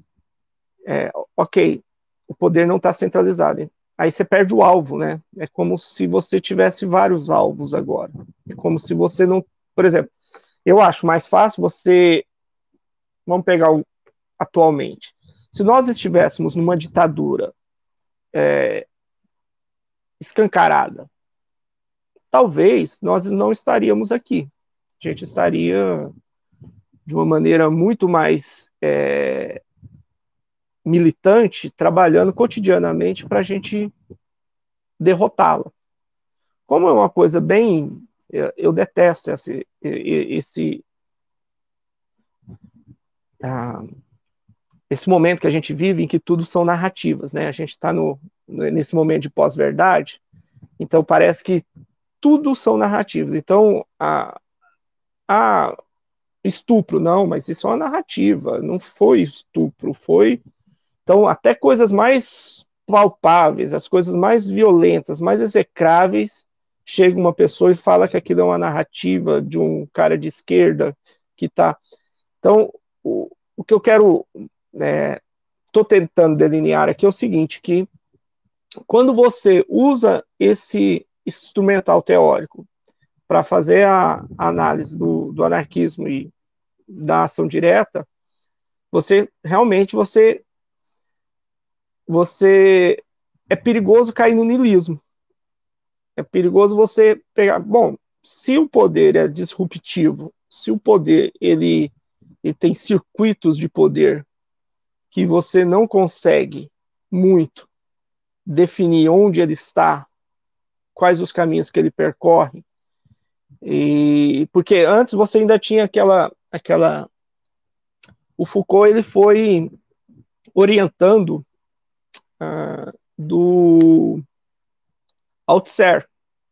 ok, o poder não está centralizado, aí você perde o alvo, né? É como se você tivesse vários alvos agora. É como se você não, por exemplo, eu acho mais fácil você, vamos pegar atualmente, se nós estivéssemos numa ditadura escancarada, talvez nós não estaríamos aqui. A gente estaria de uma maneira muito mais militante, trabalhando cotidianamente para a gente derrotá-la. Como é uma coisa bem... Eu detesto esse momento que a gente vive em que tudo são narrativas, né? A gente está nesse momento de pós-verdade, então parece que tudo são narrativas. Então, estupro, não, mas isso é uma narrativa, não foi estupro, foi... Então, até coisas mais palpáveis, as coisas mais violentas, mais execráveis, chega uma pessoa e fala que aquilo é uma narrativa de um cara de esquerda que está... Então, o que eu quero... estou tentando delinear aqui é o seguinte, que quando você usa esse instrumental teórico para fazer a análise do anarquismo e da ação direta, você realmente é perigoso cair no niilismo. É perigoso você pegar... Bom, se o poder é disruptivo, se o poder ele tem circuitos de poder que você não consegue muito definir onde ele está, quais os caminhos que ele percorre, porque antes você ainda tinha o Foucault ele foi orientando do Althusser.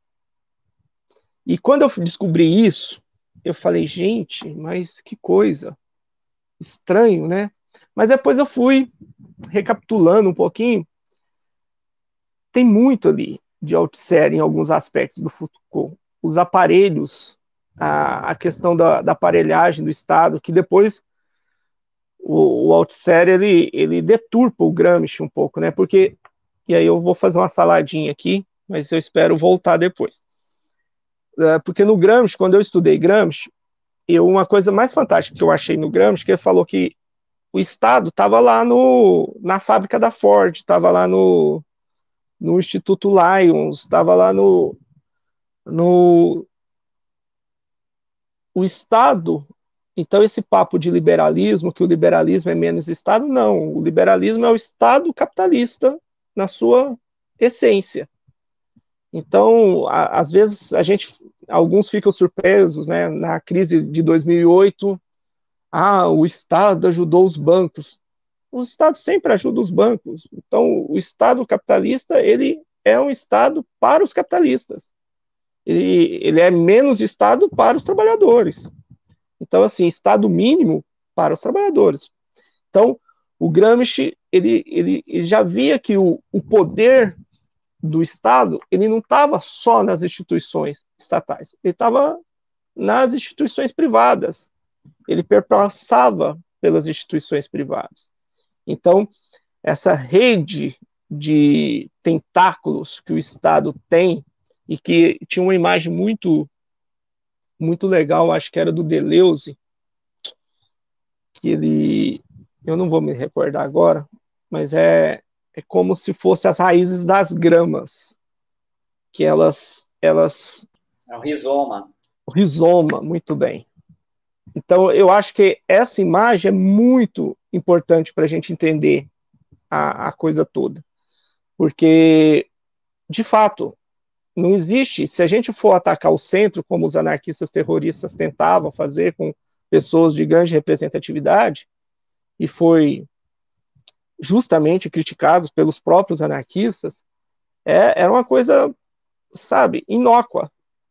E quando eu descobri isso, eu falei, gente, mas que coisa, estranho, né? Mas depois eu fui recapitulando um pouquinho, tem muito ali de Althusser em alguns aspectos do Foucault. Os aparelhos, a questão da aparelhagem do Estado, que depois o Althusser ele deturpa o Gramsci um pouco, né? Porque, e aí eu vou fazer uma saladinha aqui, mas eu espero voltar depois. Porque no Gramsci, quando eu estudei Gramsci, uma coisa mais fantástica que eu achei no Gramsci, que ele falou que o Estado estava lá na fábrica da Ford, estava lá no Instituto Lions, estava lá no o Estado. Então, esse papo de liberalismo, que o liberalismo é menos Estado, não. O liberalismo é o Estado capitalista na sua essência. Então, às vezes, alguns ficam surpresos, né? Na crise de 2008, o Estado ajudou os bancos. O Estado sempre ajuda os bancos. Então, o Estado capitalista, ele é um Estado para os capitalistas. Ele é menos Estado para os trabalhadores. Então, assim, Estado mínimo para os trabalhadores. Então, o Gramsci, ele já via que o poder do Estado, ele não estava só nas instituições estatais, ele estava nas instituições privadas, ele perpassava pelas instituições privadas. Então, essa rede de tentáculos que o Estado tem, e que tinha uma imagem muito, muito legal, acho que era do Deleuze, que eu não vou me recordar agora, mas é como se fosse as raízes das gramas, que elas É o rizoma. o rizoma, muito bem. Então, eu acho que essa imagem é muito importante para a gente entender a coisa toda. Porque, de fato, não existe, se a gente for atacar o centro, como os anarquistas terroristas tentavam fazer com pessoas de grande representatividade, e foi justamente criticado pelos próprios anarquistas, era uma coisa, sabe, inócua.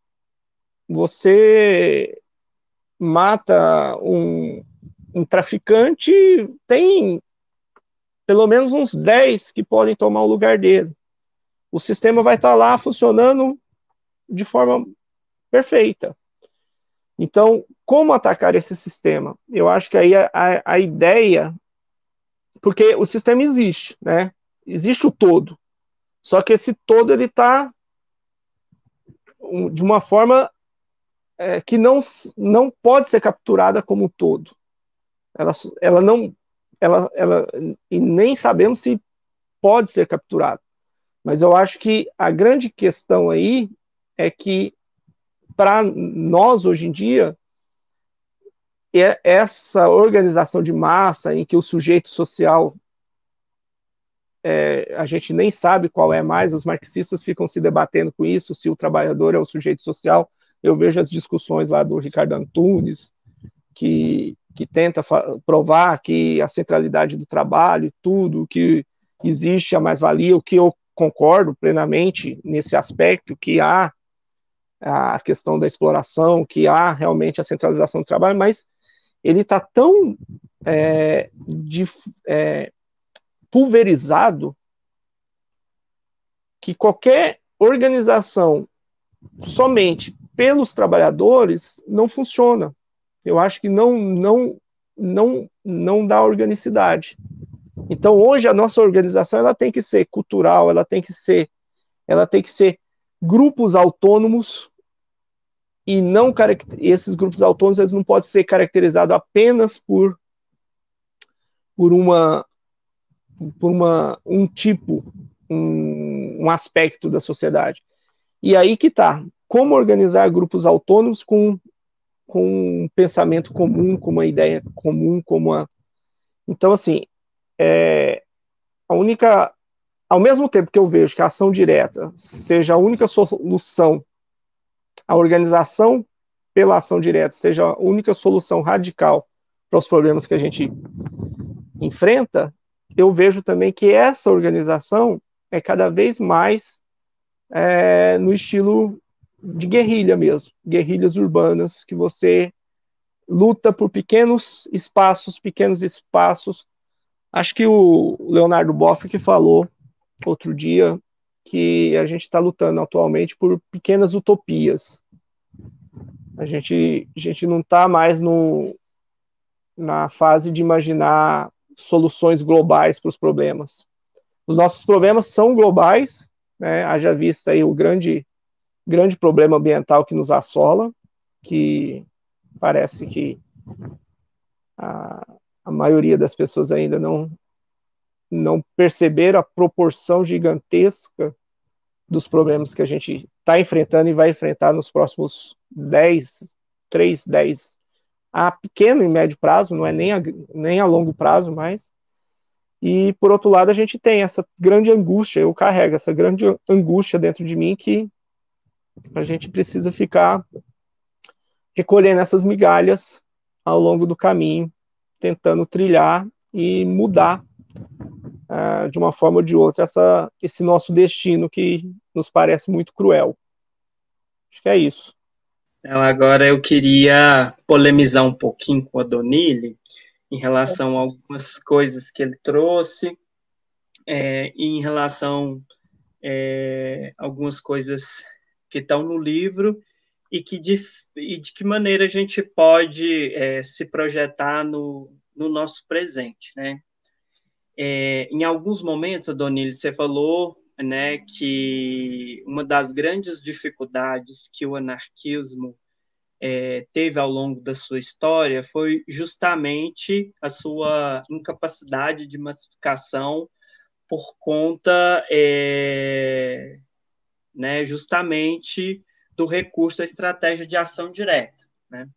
Você mata um traficante, tem pelo menos uns 10 que podem tomar o lugar dele. O sistema vai estar lá funcionando de forma perfeita. Então, como atacar esse sistema? Eu acho que aí a ideia, porque o sistema existe, né? Existe o todo. Só que esse todo ele está de uma forma que não pode ser capturada como um todo. Ela não, ela e nem sabemos se pode ser capturada. Mas eu acho que a grande questão aí é que para nós hoje em dia essa organização de massa em que o sujeito social a gente nem sabe qual é mais, os marxistas ficam se debatendo com isso, se o trabalhador é o sujeito social. Eu vejo as discussões lá do Ricardo Antunes, que tenta provar que a centralidade do trabalho, tudo, que existe a mais-valia, o que eu concordo plenamente nesse aspecto, que há a questão da exploração, que há realmente a centralização do trabalho, mas ele está tão pulverizado que qualquer organização somente pelos trabalhadores não funciona. Eu acho que não dá organicidade. Então, hoje, a nossa organização ela tem que ser cultural, ela tem que ser grupos autônomos, e não esses grupos autônomos eles não podem ser caracterizados apenas por um tipo, um aspecto da sociedade. E aí que está. Como organizar grupos autônomos com um pensamento comum, com uma ideia comum, Então, assim, ao mesmo tempo que eu vejo que a ação direta seja a única solução, a organização pela ação direta seja a única solução radical para os problemas que a gente enfrenta, eu vejo também que essa organização é cada vez mais no estilo de guerrilha mesmo, guerrilhas urbanas, que você luta por pequenos espaços. Acho que o Leonardo Boff que falou outro dia que a gente está lutando atualmente por pequenas utopias. A gente não está mais na fase de imaginar soluções globais para os problemas. Os nossos problemas são globais, né? Haja vista aí o grande problema ambiental que nos assola, que parece que a maioria das pessoas ainda não perceberam a proporção gigantesca dos problemas que a gente está enfrentando e vai enfrentar nos próximos 10 a pequeno e médio prazo, não é nem a longo prazo mais. E, por outro lado, a gente tem essa grande angústia, eu carrego essa grande angústia dentro de mim, que a gente precisa ficar recolhendo essas migalhas ao longo do caminho, tentando trilhar e mudar de uma forma ou de outra esse nosso destino que nos parece muito cruel. Acho que é isso. Então, agora eu queria polemizar um pouquinho com a Donille em relação a algumas coisas que ele trouxe, e em relação a algumas coisas que estão no livro e de que maneira a gente pode se projetar no nosso presente, né? Em alguns momentos, Donille, você falou, né, que uma das grandes dificuldades que o anarquismo teve ao longo da sua história foi justamente a sua incapacidade de massificação por conta, né, justamente do recurso à estratégia de ação direta, né?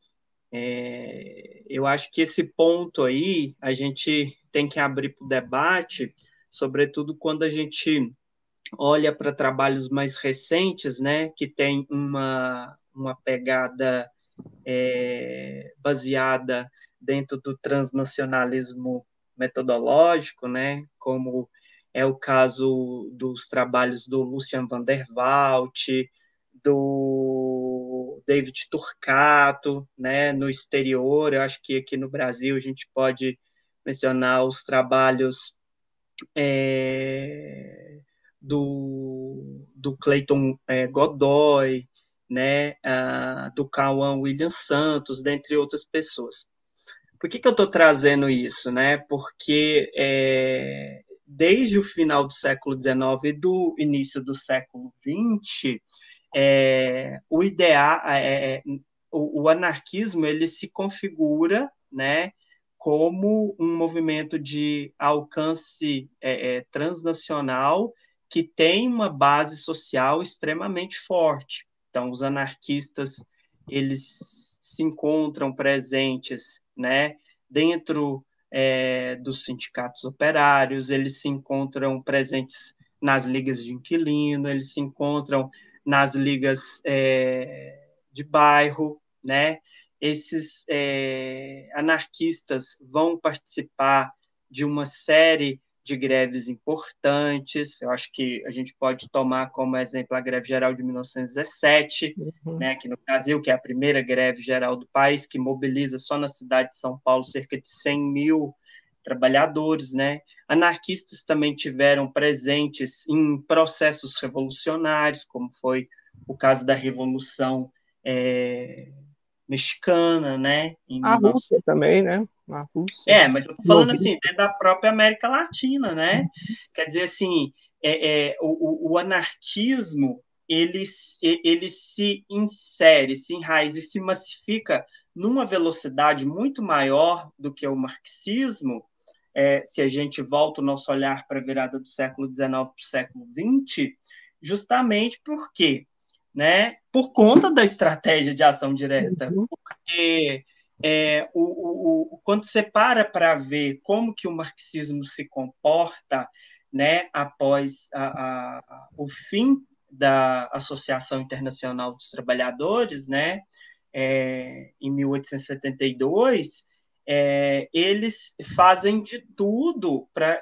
Eu acho que esse ponto aí a gente tem que abrir para o debate, sobretudo quando a gente olha para trabalhos mais recentes, né, que tem uma pegada baseada dentro do transnacionalismo metodológico, né, como é o caso dos trabalhos do Lucian van der Waalt, do David Turcato, né, no exterior. Eu acho que aqui no Brasil a gente pode mencionar os trabalhos do Clayton Godoy, né, do Cauã William Santos, dentre outras pessoas. Por que eu estou trazendo isso? Né? Porque desde o final do século XIX e do início do século XX, o anarquismo ele se configura, né, como um movimento de alcance transnacional que tem uma base social extremamente forte. Então, os anarquistas eles se encontram presentes, né, dentro dos sindicatos operários, eles se encontram presentes nas ligas de inquilino, eles se encontram nas ligas de bairro, né? Esses anarquistas vão participar de uma série de greves importantes. Eu acho que a gente pode tomar como exemplo a greve geral de 1917, né, aqui no Brasil, que é a primeira greve geral do país, que mobiliza só na cidade de São Paulo cerca de 100 mil trabalhadores, né? Anarquistas também tiveram presentes em processos revolucionários, como foi o caso da Revolução Mexicana, né? A Rússia também, né? A Rússia. Mas eu estou falando assim, dentro da própria América Latina, né? Quer dizer, assim, o anarquismo ele se insere, se enraiza e se massifica numa velocidade muito maior do que o marxismo, se a gente volta o nosso olhar para a virada do século XIX para o século XX, justamente porque, né, por conta da estratégia de ação direta, porque quando você para ver como que o marxismo se comporta, né, após o fim da Associação Internacional dos Trabalhadores, né, em 1872, eles fazem de tudo para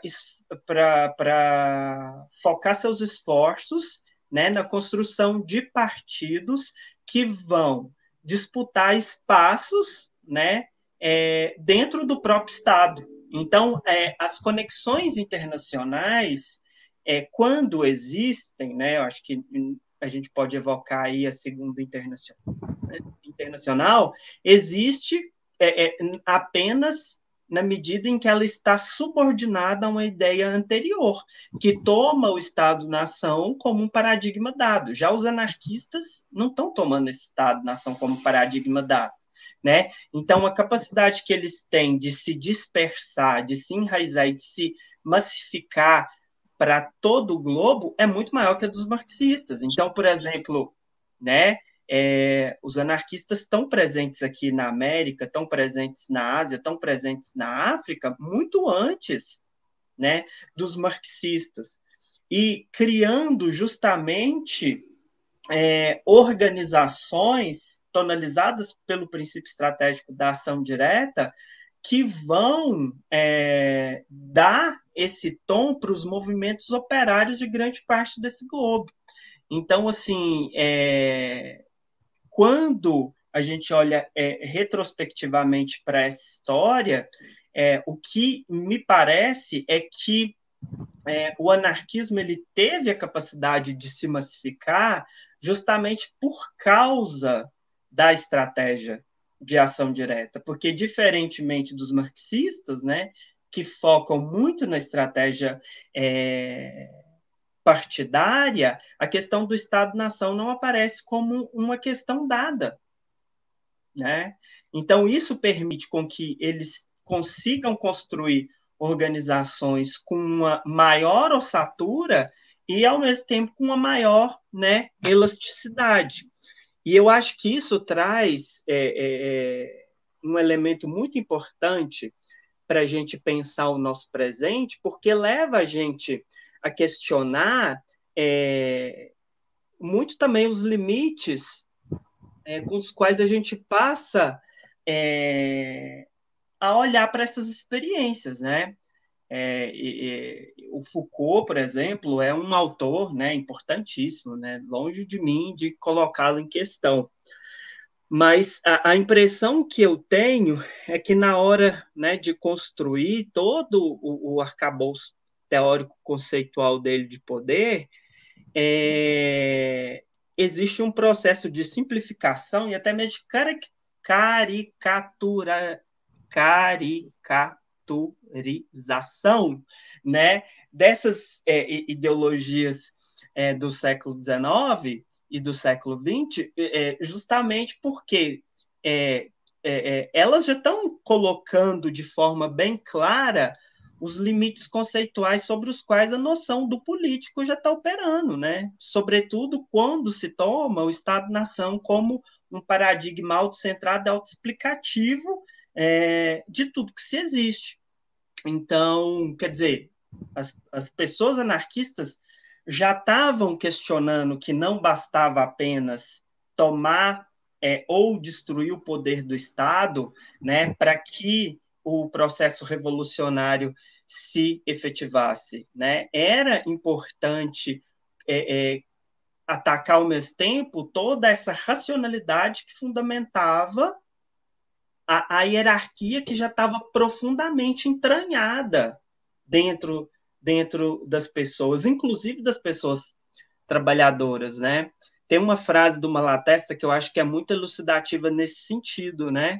focar seus esforços, né, na construção de partidos que vão disputar espaços, né, dentro do próprio Estado. Então, as conexões internacionais, quando existem, né, eu acho que a gente pode evocar aí a Segunda Internacional, existe apenas na medida em que ela está subordinada a uma ideia anterior, que toma o Estado-nação como um paradigma dado. Já os anarquistas não estão tomando esse Estado-nação como paradigma dado. né? Então, a capacidade que eles têm de se dispersar, de se enraizar e de se massificar para todo o globo é muito maior que a dos marxistas. Então, por exemplo, né, os anarquistas estão presentes aqui na América, estão presentes na Ásia, estão presentes na África muito antes, né, dos marxistas, e criando justamente organizações tonalizadas pelo princípio estratégico da ação direta que vão dar esse tom para os movimentos operários de grande parte desse globo. Então, assim, quando a gente olha retrospectivamente para essa história, o que me parece é que o anarquismo ele teve a capacidade de se massificar justamente por causa da estratégia de ação direta, porque diferentemente dos marxistas, né, que focam muito na estratégia partidária, a questão do Estado-nação não aparece como uma questão dada, né? Então isso permite com que eles consigam construir organizações com uma maior ossatura e, ao mesmo tempo, com uma maior, né, elasticidade. E eu acho que isso traz um elemento muito importante para a gente pensar o nosso presente, porque leva a gente a questionar muito também os limites com os quais a gente passa a olhar para essas experiências, né? O Foucault, por exemplo, é um autor, né, importantíssimo, né? Longe de mim de colocá-lo em questão. Mas a impressão que eu tenho é que na hora, né, de construir todo o arcabouço teórico conceitual dele de poder, existe um processo de simplificação e até mesmo de caricaturização, né, dessas ideologias do século XIX e do século XX, justamente porque elas já estão colocando de forma bem clara os limites conceituais sobre os quais a noção do político já está operando, né? Sobretudo quando se toma o Estado-nação como um paradigma autocentrado e autoexplicativo de tudo que se existe. Então, quer dizer, as pessoas anarquistas já estavam questionando que não bastava apenas tomar ou destruir o poder do Estado, né, para que o processo revolucionário se efetivasse, né? Era importante atacar ao mesmo tempo toda essa racionalidade que fundamentava a hierarquia que já estava profundamente entranhada dentro das pessoas, inclusive das pessoas trabalhadoras, né? Tem uma frase do Malatesta que eu acho que é muito elucidativa nesse sentido, né?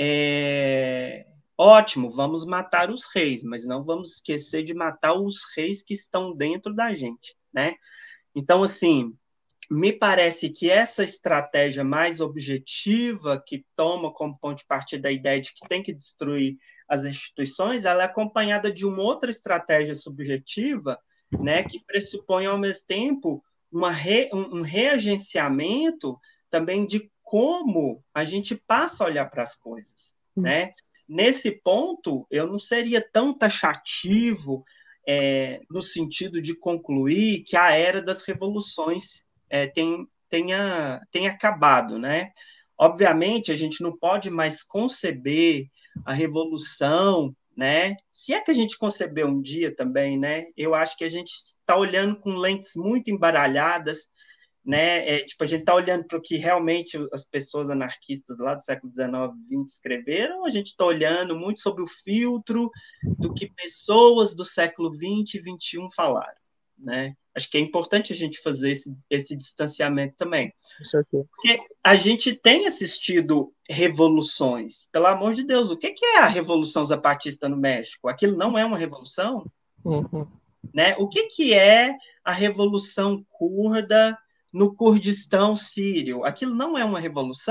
Ótimo, vamos matar os reis, mas não vamos esquecer de matar os reis que estão dentro da gente, né? Então, assim, me parece que essa estratégia mais objetiva, que toma como ponto de partida a ideia de que tem que destruir as instituições, ela é acompanhada de uma outra estratégia subjetiva, né, que pressupõe, ao mesmo tempo, um reagenciamento também de como a gente passa a olhar para as coisas, né? Nesse ponto, eu não seria tão taxativo no sentido de concluir que a era das revoluções tenha acabado, né? Obviamente, a gente não pode mais conceber a revolução, né? Se é que a gente concebeu um dia também, né? Eu acho que a gente está olhando com lentes muito embaralhadas, né? Tipo, a gente está olhando para o que realmente as pessoas anarquistas lá do século XIX e XX escreveram, a gente está olhando muito sobre o filtro do que pessoas do século XX e XXI falaram, né? Acho que é importante a gente fazer esse distanciamento também. Porque a gente tem assistido revoluções. Pelo amor de Deus, o que é a Revolução Zapatista no México? Aquilo não é uma revolução? Uhum. Né? O que é a Revolução Curda no Kurdistão sírio? Aquilo não é uma revolução?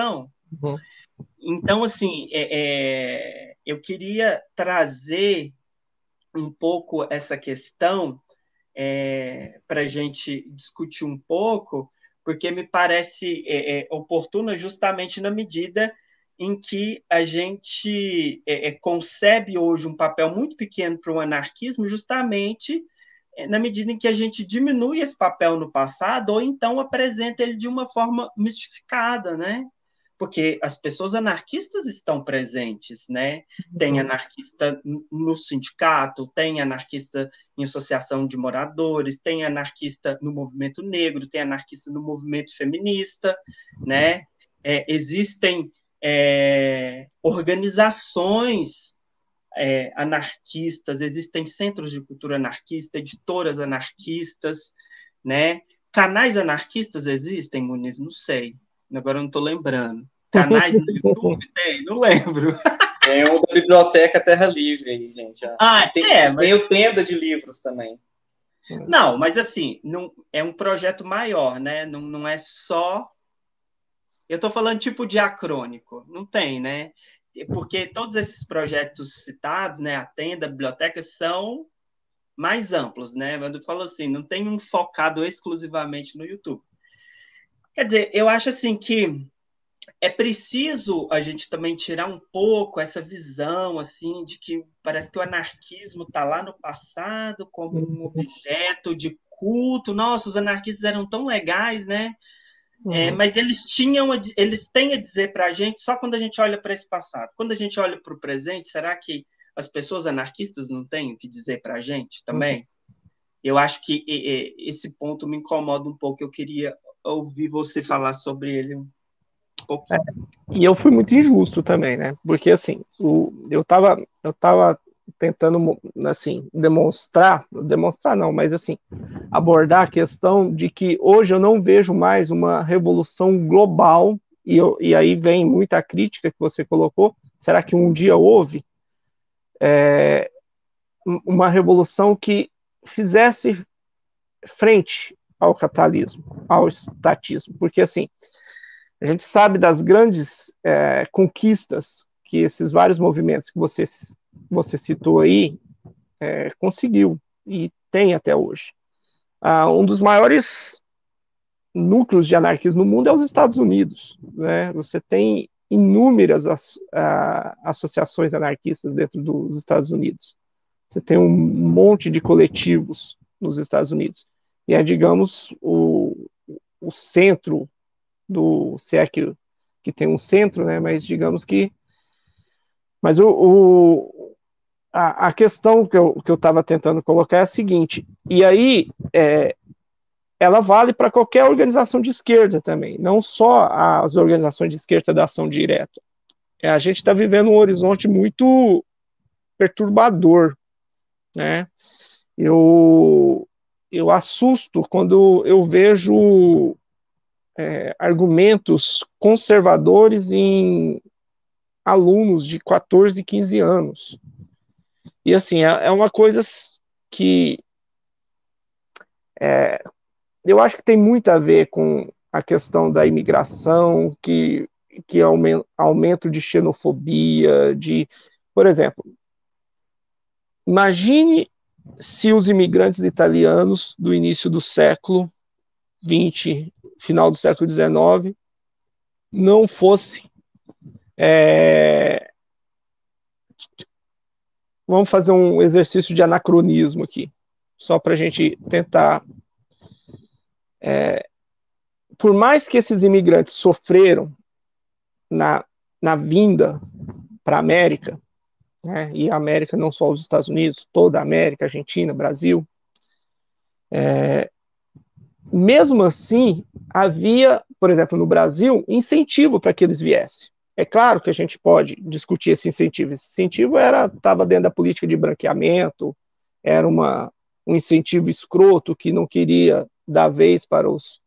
Uhum. Então, assim, eu queria trazer um pouco essa questão para a gente discutir um pouco, porque me parece oportuna justamente na medida em que a gente concebe hoje um papel muito pequeno para o anarquismo, justamente na medida em que a gente diminui esse papel no passado, ou então apresenta ele de uma forma mistificada, né? Porque as pessoas anarquistas estão presentes, né? Tem anarquista no sindicato, tem anarquista em associação de moradores, tem anarquista no movimento negro, tem anarquista no movimento feminista, né? Existem organizações anarquistas, existem centros de cultura anarquista, editoras anarquistas, né? Canais anarquistas existem, Muniz? Não sei. Agora eu não estou lembrando. Canais no YouTube tem? Não lembro. Tem o da Biblioteca Terra Livre aí, gente. Tem o Tenda de Livros também. Não, mas assim, não, é um projeto maior, né? Não é só... Eu estou falando tipo diacrônico. Não tem, né? Porque todos esses projetos citados, né? A Tenda, a biblioteca, são mais amplos, né? Eu falo assim, não tem um focado exclusivamente no YouTube. Quer dizer, eu acho assim que é preciso a gente também tirar um pouco essa visão assim de que parece que o anarquismo está lá no passado como um objeto de culto. Nossa, os anarquistas eram tão legais, né? Mas eles têm a dizer para a gente só quando a gente olha para esse passado. Quando a gente olha para o presente, será que as pessoas anarquistas não têm o que dizer para a gente também? Eu acho que esse ponto me incomoda um pouco. Eu queria ouvir você falar sobre ele um pouquinho. E eu fui muito injusto também, né? Porque, assim, eu tava tentando, assim, demonstrar não, mas, assim, abordar a questão de que hoje eu não vejo mais uma revolução global, e aí vem muita crítica que você colocou. Será que um dia houve uma revolução que fizesse frente ao capitalismo, ao estatismo? Porque, assim, a gente sabe das grandes conquistas que esses vários movimentos que você citou aí conseguiu e tem até hoje. Um dos maiores núcleos de anarquismo no mundo é os Estados Unidos, né? Você tem inúmeras associações anarquistas dentro dos Estados Unidos. Você tem um monte de coletivos nos Estados Unidos. E é, digamos, o centro do, se é que tem um centro, né? Mas digamos que, mas a questão que eu estava tentando colocar é a seguinte, e aí ela vale para qualquer organização de esquerda também, não só as organizações de esquerda da ação direta. A gente está vivendo um horizonte muito perturbador, né? Eu assusto quando eu vejo argumentos conservadores em alunos de 14, 15 anos. E assim, é uma coisa que eu acho que tem muito a ver com a questão da imigração, que é aumento de xenofobia, por exemplo, imagine se os imigrantes italianos do início do século XX, final do século XIX, não fossem vamos fazer um exercício de anacronismo aqui, só para a gente tentar. Por mais que esses imigrantes sofreram na vinda para a América, né, e a América não só os Estados Unidos, toda a América, Argentina, Brasil, mesmo assim, havia, por exemplo, no Brasil, incentivo para que eles viessem. É claro que a gente pode discutir esse incentivo. Esse incentivo estava dentro da política de branqueamento, era um incentivo escroto que não queria dar vez para os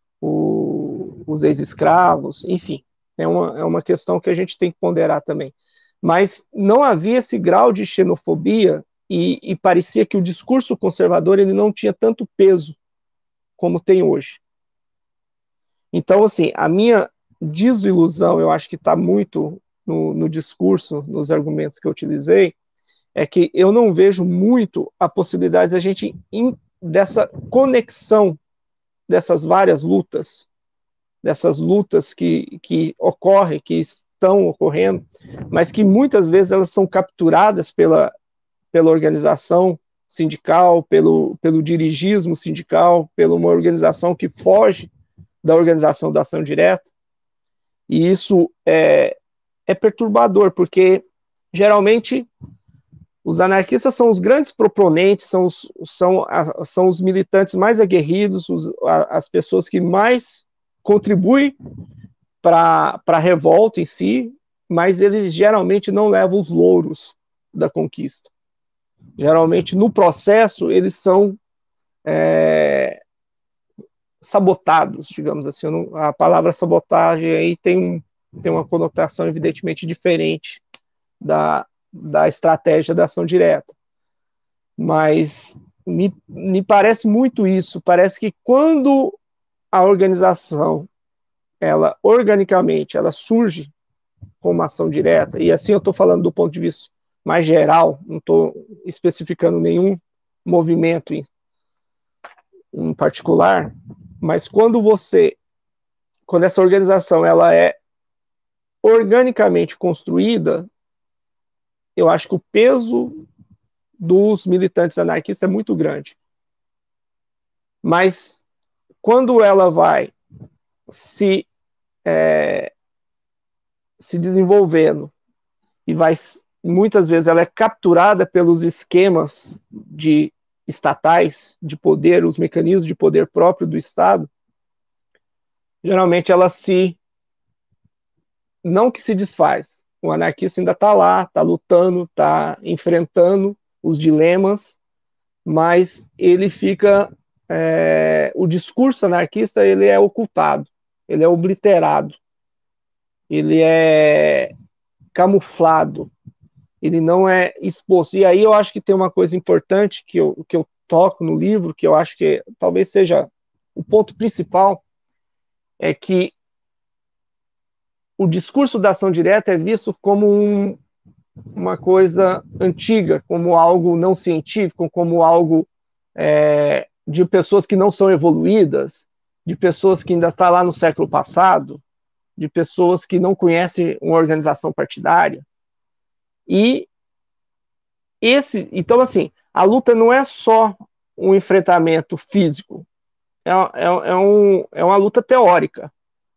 ex-escravos, enfim. É uma questão que a gente tem que ponderar também. Mas não havia esse grau de xenofobia e parecia que o discurso conservador ele não tinha tanto peso como tem hoje. Então, assim, a minha desilusão, eu acho que está muito no discurso, nos argumentos que eu utilizei, é que eu não vejo muito a possibilidade da gente, dessa conexão dessas várias lutas, dessas lutas que ocorrem, que estão ocorrendo, mas que muitas vezes elas são capturadas pela organização sindical, pelo dirigismo sindical, pela uma organização que foge da organização da ação direta, e isso é perturbador, porque geralmente os anarquistas são os grandes proponentes, são os militantes mais aguerridos, as pessoas que mais contribuem para a revolta em si, mas eles geralmente não levam os louros da conquista. Geralmente, no processo, eles são sabotados, digamos assim. A palavra sabotagem aí tem uma conotação evidentemente diferente da estratégia da ação direta. Mas me parece muito isso. Parece que quando a organização, ela organicamente, ela surge como ação direta, e assim eu estou falando do ponto de vista mais geral, não estou especificando nenhum movimento em particular, mas quando essa organização ela é organicamente construída, eu acho que o peso dos militantes anarquistas é muito grande. Mas quando ela vai se desenvolvendo e muitas vezes ela é capturada pelos esquemas estatais de poder, os mecanismos de poder próprio do Estado, geralmente ela não que se desfaz, o anarquista ainda está lá, está lutando, está enfrentando os dilemas, mas ele fica, o discurso anarquista ele é ocultado, ele é obliterado, ele é camuflado, ele não é exposto. E aí eu acho que tem uma coisa importante que eu toco no livro, que eu acho que talvez seja o ponto principal, é que o discurso da ação direta é visto como uma coisa antiga, como algo não científico, como algo de pessoas que não são evoluídas, de pessoas que ainda estão lá no século passado, de pessoas que não conhecem uma organização partidária. Então, assim, a luta não é só um enfrentamento físico, é uma luta teórica.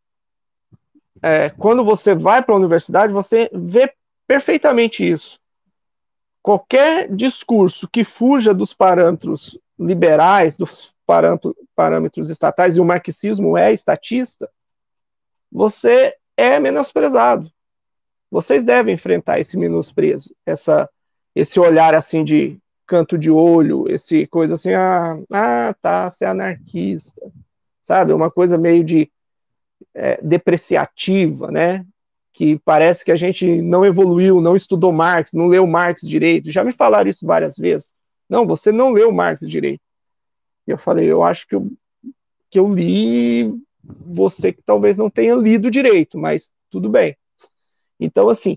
Quando você vai para a universidade, você vê perfeitamente isso. Qualquer discurso que fuja dos parâmetros liberais, dos parâmetros estatais, e o marxismo é estatista, você é menosprezado. Vocês devem enfrentar esse menosprezo, esse olhar assim de canto de olho, esse coisa assim, tá, você é anarquista, sabe? Uma coisa meio de depreciativa, né? Que parece que a gente não evoluiu, não estudou Marx, não leu Marx direito. Já me falaram isso várias vezes. Não, você não leu Marx direito. E eu falei, eu acho que eu li, você que talvez não tenha lido direito, mas tudo bem. Então, assim,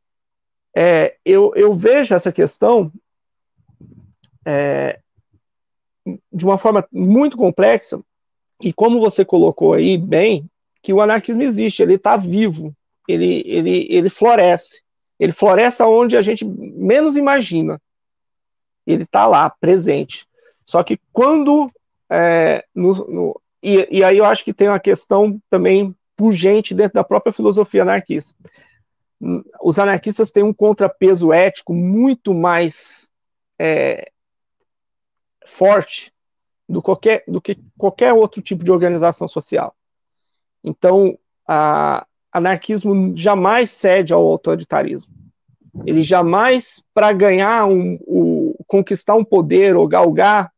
eu vejo essa questão de uma forma muito complexa, e como você colocou aí bem, que o anarquismo existe, ele está vivo, ele floresce. Ele floresce onde a gente menos imagina. Ele está lá, presente. Só que quando... e aí eu acho que tem uma questão também pungente dentro da própria filosofia anarquista. Os anarquistas têm um contrapeso ético muito mais forte do que qualquer outro tipo de organização social. Então, anarquismo jamais cede ao autoritarismo. Ele jamais, para ganhar conquistar um poder ou galgar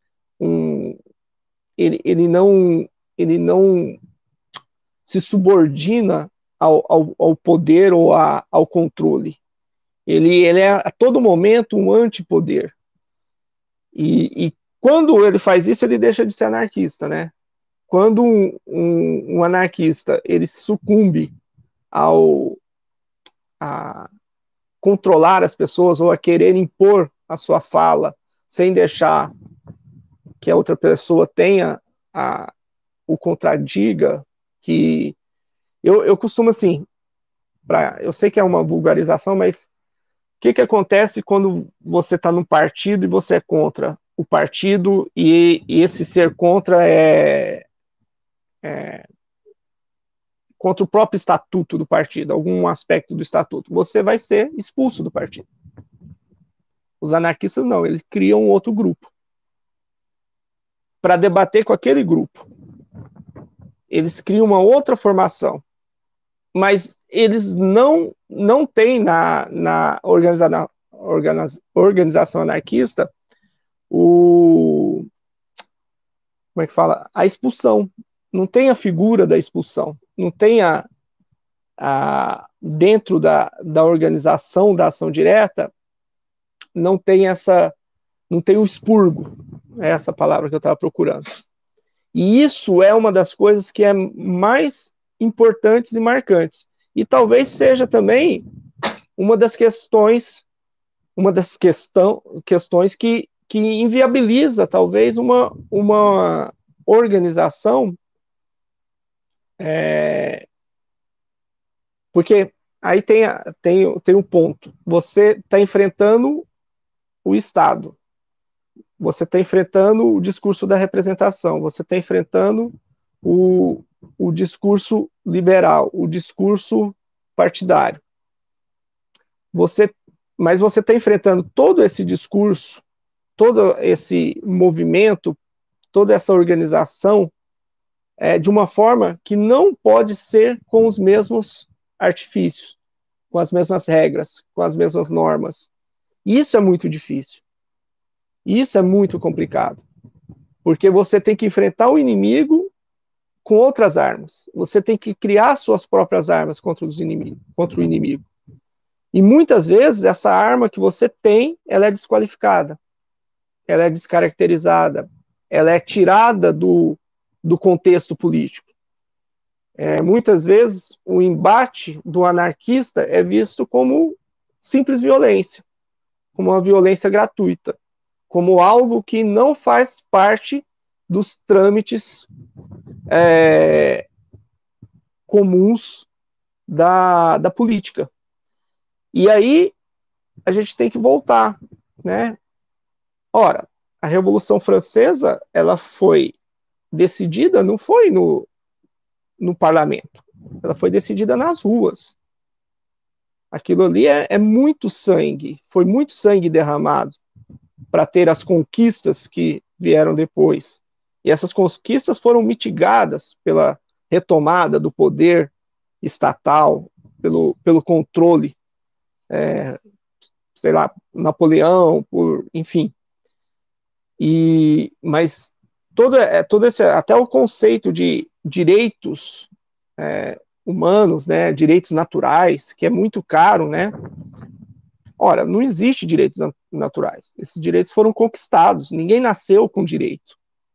ele não se subordina ao poder ou ao controle. Ele é a todo momento um antipoder. E quando ele faz isso, ele deixa de ser anarquista, né? quando um anarquista ele sucumbe a controlar as pessoas ou a querer impor a sua fala sem deixar que a outra pessoa tenha o contradiga, que eu costumo assim, eu sei que é uma vulgarização, mas o que acontece quando você está num partido e você é contra o partido e esse ser contra é contra o próprio estatuto do partido, algum aspecto do estatuto, você vai ser expulso do partido. Os anarquistas não, eles criam um outro grupo para debater com aquele grupo. Eles criam uma outra formação, mas eles não têm na organização anarquista como é que fala? A expulsão. Não tem a figura da expulsão. Não tem dentro da organização da ação direta, não tem o expurgo. É essa palavra que eu estava procurando. E isso é uma das coisas que é mais importantes e marcantes. E talvez seja também uma das questões que inviabiliza talvez uma organização, porque aí tem um ponto. Você está enfrentando o Estado, você está enfrentando o discurso da representação, você está enfrentando o discurso liberal, o discurso partidário. Mas você está enfrentando todo esse discurso, todo esse movimento, toda essa organização, de uma forma que não pode ser com os mesmos artifícios, com as mesmas regras, com as mesmas normas. Isso é muito difícil. Isso é muito complicado. Porque você tem que enfrentar o inimigo com outras armas. Você tem que criar suas próprias armas contra o inimigo. E muitas vezes essa arma que você tem, ela é desqualificada, ela é descaracterizada, ela é tirada do contexto político. Muitas vezes o embate do anarquista é visto como simples violência, como uma violência gratuita, como algo que não faz parte dos trâmites comuns da política. E aí a gente tem que voltar, né? Ora, a Revolução Francesa, ela foi decidida, não foi no parlamento, ela foi decidida nas ruas. Aquilo ali é muito sangue, foi muito sangue derramado para ter as conquistas que vieram depois. E essas conquistas foram mitigadas pela retomada do poder estatal, pelo controle, sei lá, Napoleão, enfim. Mas todo esse, até o conceito de direitos humanos, né, direitos naturais, que é muito caro, né? Ora, não existe direitos naturais. Esses direitos foram conquistados. Ninguém nasceu com direito.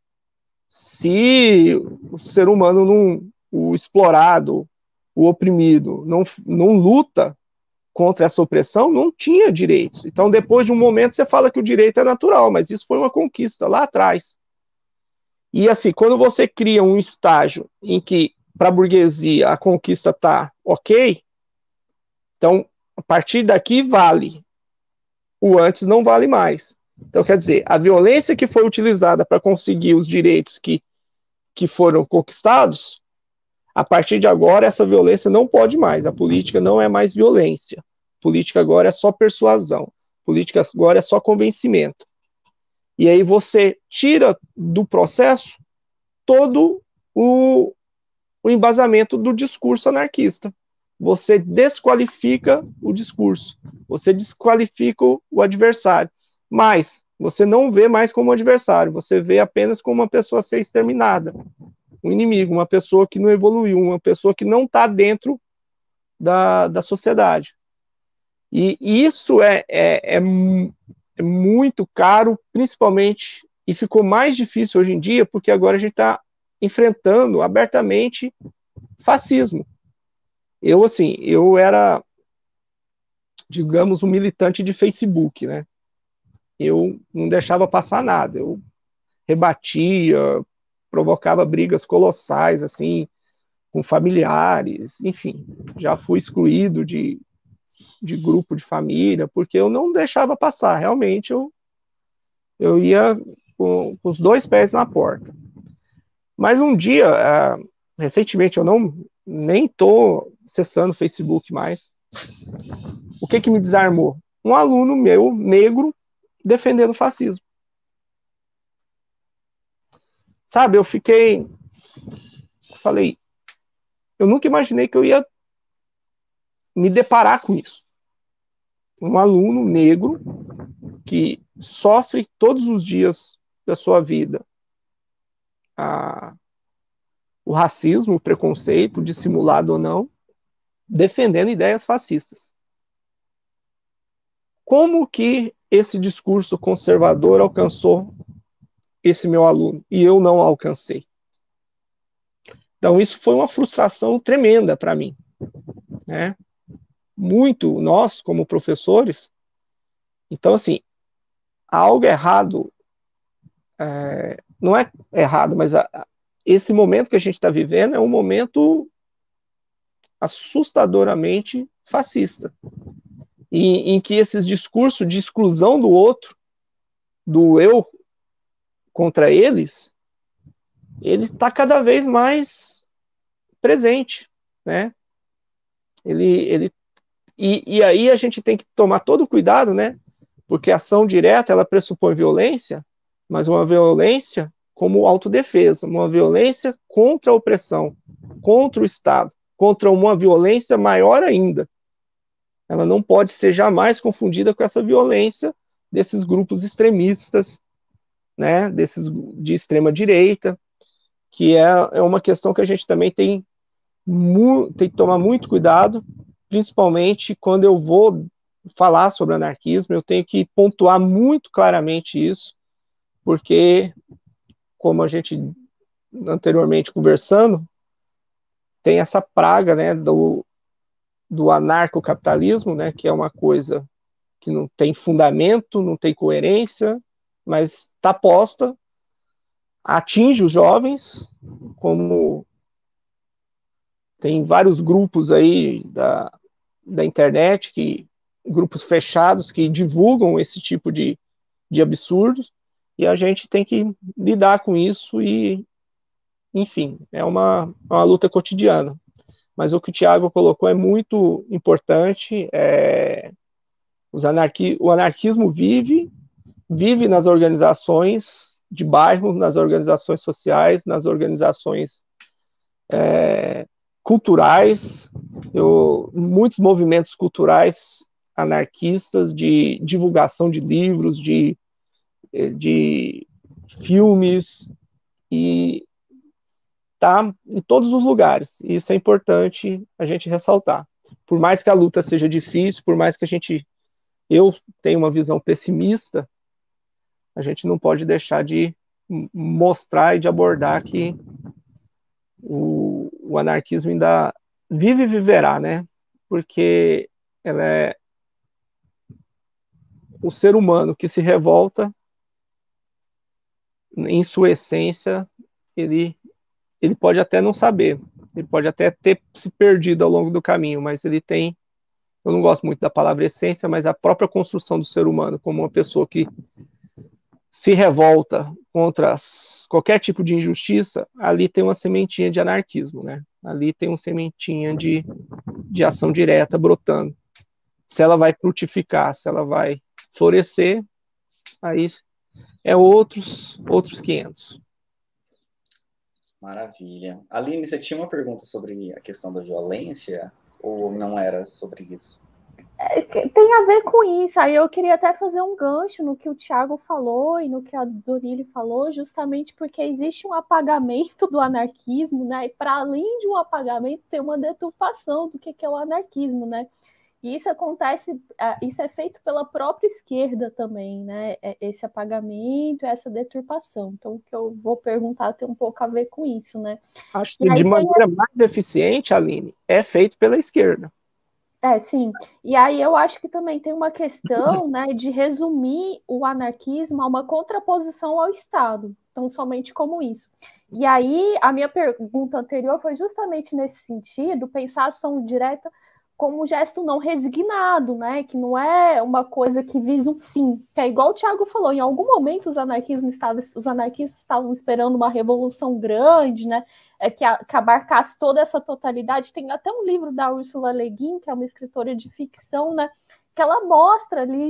Se o ser humano, o explorado, o oprimido, não luta contra essa opressão, não tinha direitos. Então, depois de um momento, você fala que o direito é natural, mas isso foi uma conquista lá atrás. E assim, quando você cria um estágio em que, para a burguesia, a conquista está ok, então, a partir daqui vale. O antes não vale mais. Então, quer dizer, a violência que foi utilizada para conseguir os direitos que foram conquistados, a partir de agora, essa violência não pode mais. A política não é mais violência. A política agora é só persuasão. A política agora é só convencimento. E aí você tira do processo todo o embasamento do discurso anarquista. Você desqualifica o discurso, você desqualifica o adversário, mas você não vê mais como adversário, você vê apenas como uma pessoa a ser exterminada, um inimigo, uma pessoa que não evoluiu, uma pessoa que não está dentro da sociedade. E isso é muito caro, principalmente, e ficou mais difícil hoje em dia, porque agora a gente está enfrentando abertamente fascismo. Eu era, digamos, um militante de Facebook, né? Eu não deixava passar nada, eu rebatia, provocava brigas colossais, assim, com familiares, enfim, já fui excluído de grupo de família, porque eu não deixava passar, realmente eu ia com os 2 pés na porta. Mas um dia, recentemente, eu nem estou acessando o Facebook mais. O que me desarmou? Um aluno meu, negro, defendendo o fascismo. Sabe, falei, eu nunca imaginei que eu ia me deparar com isso. Um aluno negro que sofre todos os dias da sua vida o racismo, o preconceito, dissimulado ou não, defendendo ideias fascistas. Como que esse discurso conservador alcançou esse meu aluno e eu não alcancei? Então, isso foi uma frustração tremenda para mim, né? Muito nós, como professores. Então, assim, há algo errado, não é errado, mas esse momento que a gente está vivendo é um momento assustadoramente fascista, em que esses discursos de exclusão do outro, do eu contra eles, ele está cada vez mais presente, né? E aí a gente tem que tomar todo o cuidado, né? Porque a ação direta, ela pressupõe violência, mas uma violência como autodefesa, uma violência contra a opressão, contra o Estado, contra uma violência maior ainda. Ela não pode ser jamais confundida com essa violência desses grupos extremistas, né? Desses de extrema direita, que é uma questão que a gente também tem que tomar muito cuidado, principalmente quando eu vou falar sobre anarquismo, eu tenho que pontuar muito claramente isso, porque, como a gente anteriormente conversando, tem essa praga, né, do anarcocapitalismo, né, que é uma coisa que não tem fundamento, não tem coerência, mas está posta, atinge os jovens, como tem vários grupos aí da internet, grupos fechados que divulgam esse tipo de absurdos, e a gente tem que lidar com isso e, enfim, é uma luta cotidiana. Mas o que o Thiago colocou é muito importante, o anarquismo vive nas organizações de bairro, nas organizações sociais, nas organizações culturais, muitos movimentos culturais anarquistas de divulgação de livros, de filmes, e tá em todos os lugares. E isso é importante a gente ressaltar. Por mais que a luta seja difícil, por mais que eu tenha uma visão pessimista, a gente não pode deixar de mostrar e de abordar que o anarquismo ainda vive e viverá, né? Porque ela é o ser humano que se revolta, em sua essência, ele pode até não saber, ele pode até ter se perdido ao longo do caminho, mas ele tem, eu não gosto muito da palavra essência, mas a própria construção do ser humano como uma pessoa que se revolta contra qualquer tipo de injustiça, ali tem uma sementinha de anarquismo, né? Ali tem uma sementinha de ação direta brotando. Se ela vai frutificar, se ela vai florescer, aí é outros 500. Maravilha. Aline, você tinha uma pergunta sobre a questão da violência ou não era sobre isso? Tem a ver com isso. Aí eu queria até fazer um gancho no que o Thiago falou e no que a Dorili falou, justamente porque existe um apagamento do anarquismo, né? E para além de um apagamento, tem uma deturpação do que é o anarquismo, né? E isso acontece, isso é feito pela própria esquerda também, né? Esse apagamento, essa deturpação. Então, o que eu vou perguntar tem um pouco a ver com isso, né? Acho que de maneira mais eficiente, Aline, é feito pela esquerda. Sim. E aí eu acho que também tem uma questão, né, de resumir o anarquismo a uma contraposição ao Estado. Então, somente como isso. E aí, a minha pergunta anterior foi justamente nesse sentido, pensar a ação direta como um gesto não resignado, né? Que não é uma coisa que visa um fim. Que é igual o Thiago falou, em algum momento os anarquistas estavam esperando uma revolução grande, né? Que abarcasse toda essa totalidade. Tem até um livro da Ursula Le Guin, que é uma escritora de ficção, né? Que ela mostra ali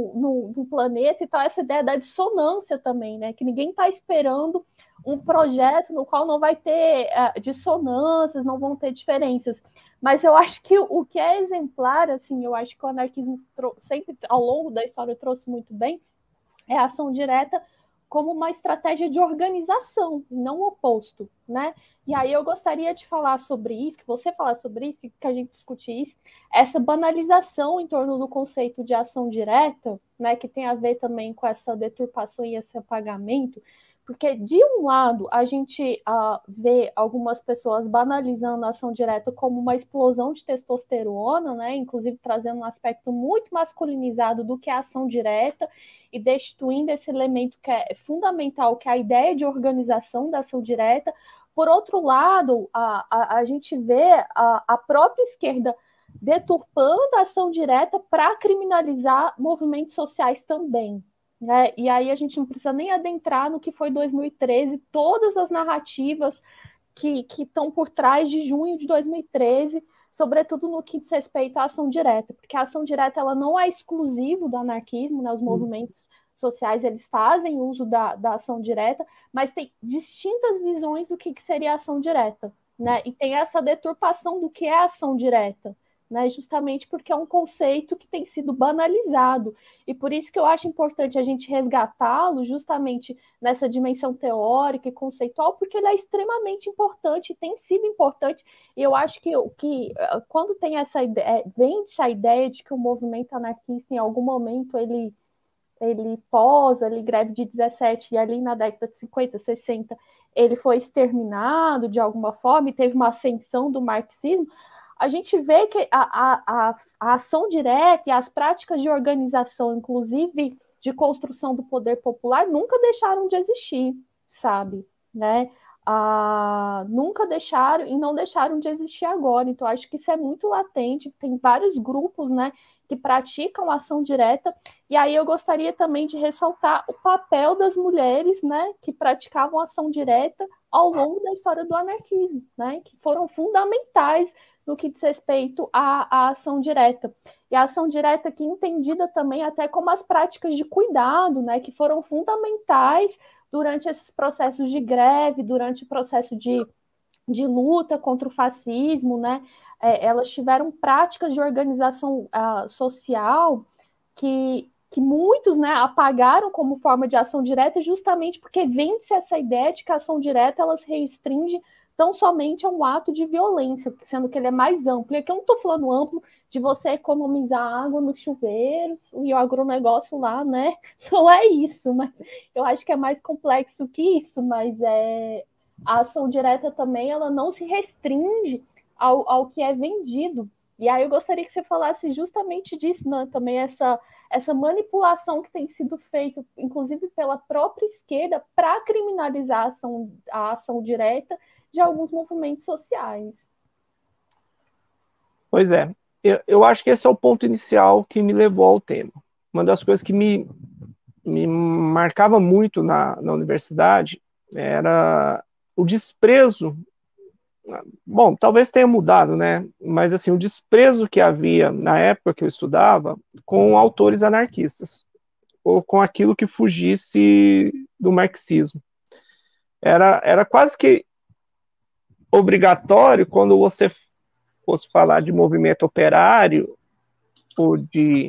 no planeta e tal, essa ideia da dissonância também, né? Que ninguém está esperando um projeto no qual não vai ter dissonâncias, não vão ter diferenças. Mas eu acho que o que é exemplar, assim, eu acho que o anarquismo sempre, ao longo da história, trouxe muito bem, é a ação direta como uma estratégia de organização, não o oposto, né? E aí eu gostaria de falar sobre isso, que você falar sobre isso, que a gente discutisse essa banalização em torno do conceito de ação direta, né, que tem a ver também com essa deturpação e esse apagamento, porque, de um lado, a gente vê algumas pessoas banalizando a ação direta como uma explosão de testosterona, né? Inclusive trazendo um aspecto muito masculinizado do que é a ação direta e destituindo esse elemento que é fundamental, que é a ideia de organização da ação direta. Por outro lado, a gente vê a própria esquerda deturpando a ação direta para criminalizar movimentos sociais também. Né? E aí a gente não precisa nem adentrar no que foi 2013, todas as narrativas que estão por trás de junho de 2013, sobretudo no que diz respeito à ação direta, porque a ação direta ela não é exclusivo do anarquismo, né? Os movimentos sociais eles fazem uso da ação direta, mas tem distintas visões do que seria a ação direta, né? E tem essa deturpação do que é a ação direta, né, justamente porque é um conceito que tem sido banalizado. E por isso que eu acho importante a gente resgatá-lo justamente nessa dimensão teórica e conceitual, porque ele é extremamente importante, tem sido importante. E eu acho que quando tem essa ideia, vem essa ideia de que o movimento anarquista, em algum momento, ele pós ali, greve de 17, e ali na década de 50, 60, ele foi exterminado de alguma forma e teve uma ascensão do marxismo, a gente vê que a ação direta e as práticas de organização, inclusive de construção do poder popular, nunca deixaram de existir, sabe? Né? Nunca deixaram e não deixaram de existir agora. Então, acho que isso é muito latente. Tem vários grupos, né, que praticam ação direta. E aí eu gostaria também de ressaltar o papel das mulheres, né, que praticavam ação direta ao longo da história do anarquismo, né, que foram fundamentais no que diz respeito à ação direta. E a ação direta aqui entendida também até como as práticas de cuidado, né, que foram fundamentais durante esses processos de greve, durante o processo de luta contra o fascismo, né? Elas tiveram práticas de organização social que muitos, né, apagaram como forma de ação direta justamente porque vende-se essa ideia de que a ação direta ela se restringe tão somente a um ato de violência, sendo que ele é mais amplo. E aqui eu não estou falando amplo de você economizar água nos chuveiros e o agronegócio lá, né? Não é isso, mas eu acho que é mais complexo que isso, mas a ação direta também ela não se restringe ao que é vendido. E aí eu gostaria que você falasse justamente disso, né? Também essa manipulação que tem sido feita, inclusive pela própria esquerda, para criminalizar a ação direta de alguns movimentos sociais. Pois é, eu acho que esse é o ponto inicial que me levou ao tema. Uma das coisas que me marcava muito na universidade era o desprezo. Bom, talvez tenha mudado, né? Mas assim, o desprezo que havia na época que eu estudava com autores anarquistas, ou com aquilo que fugisse do marxismo. Era quase que obrigatório quando você fosse falar de movimento operário ou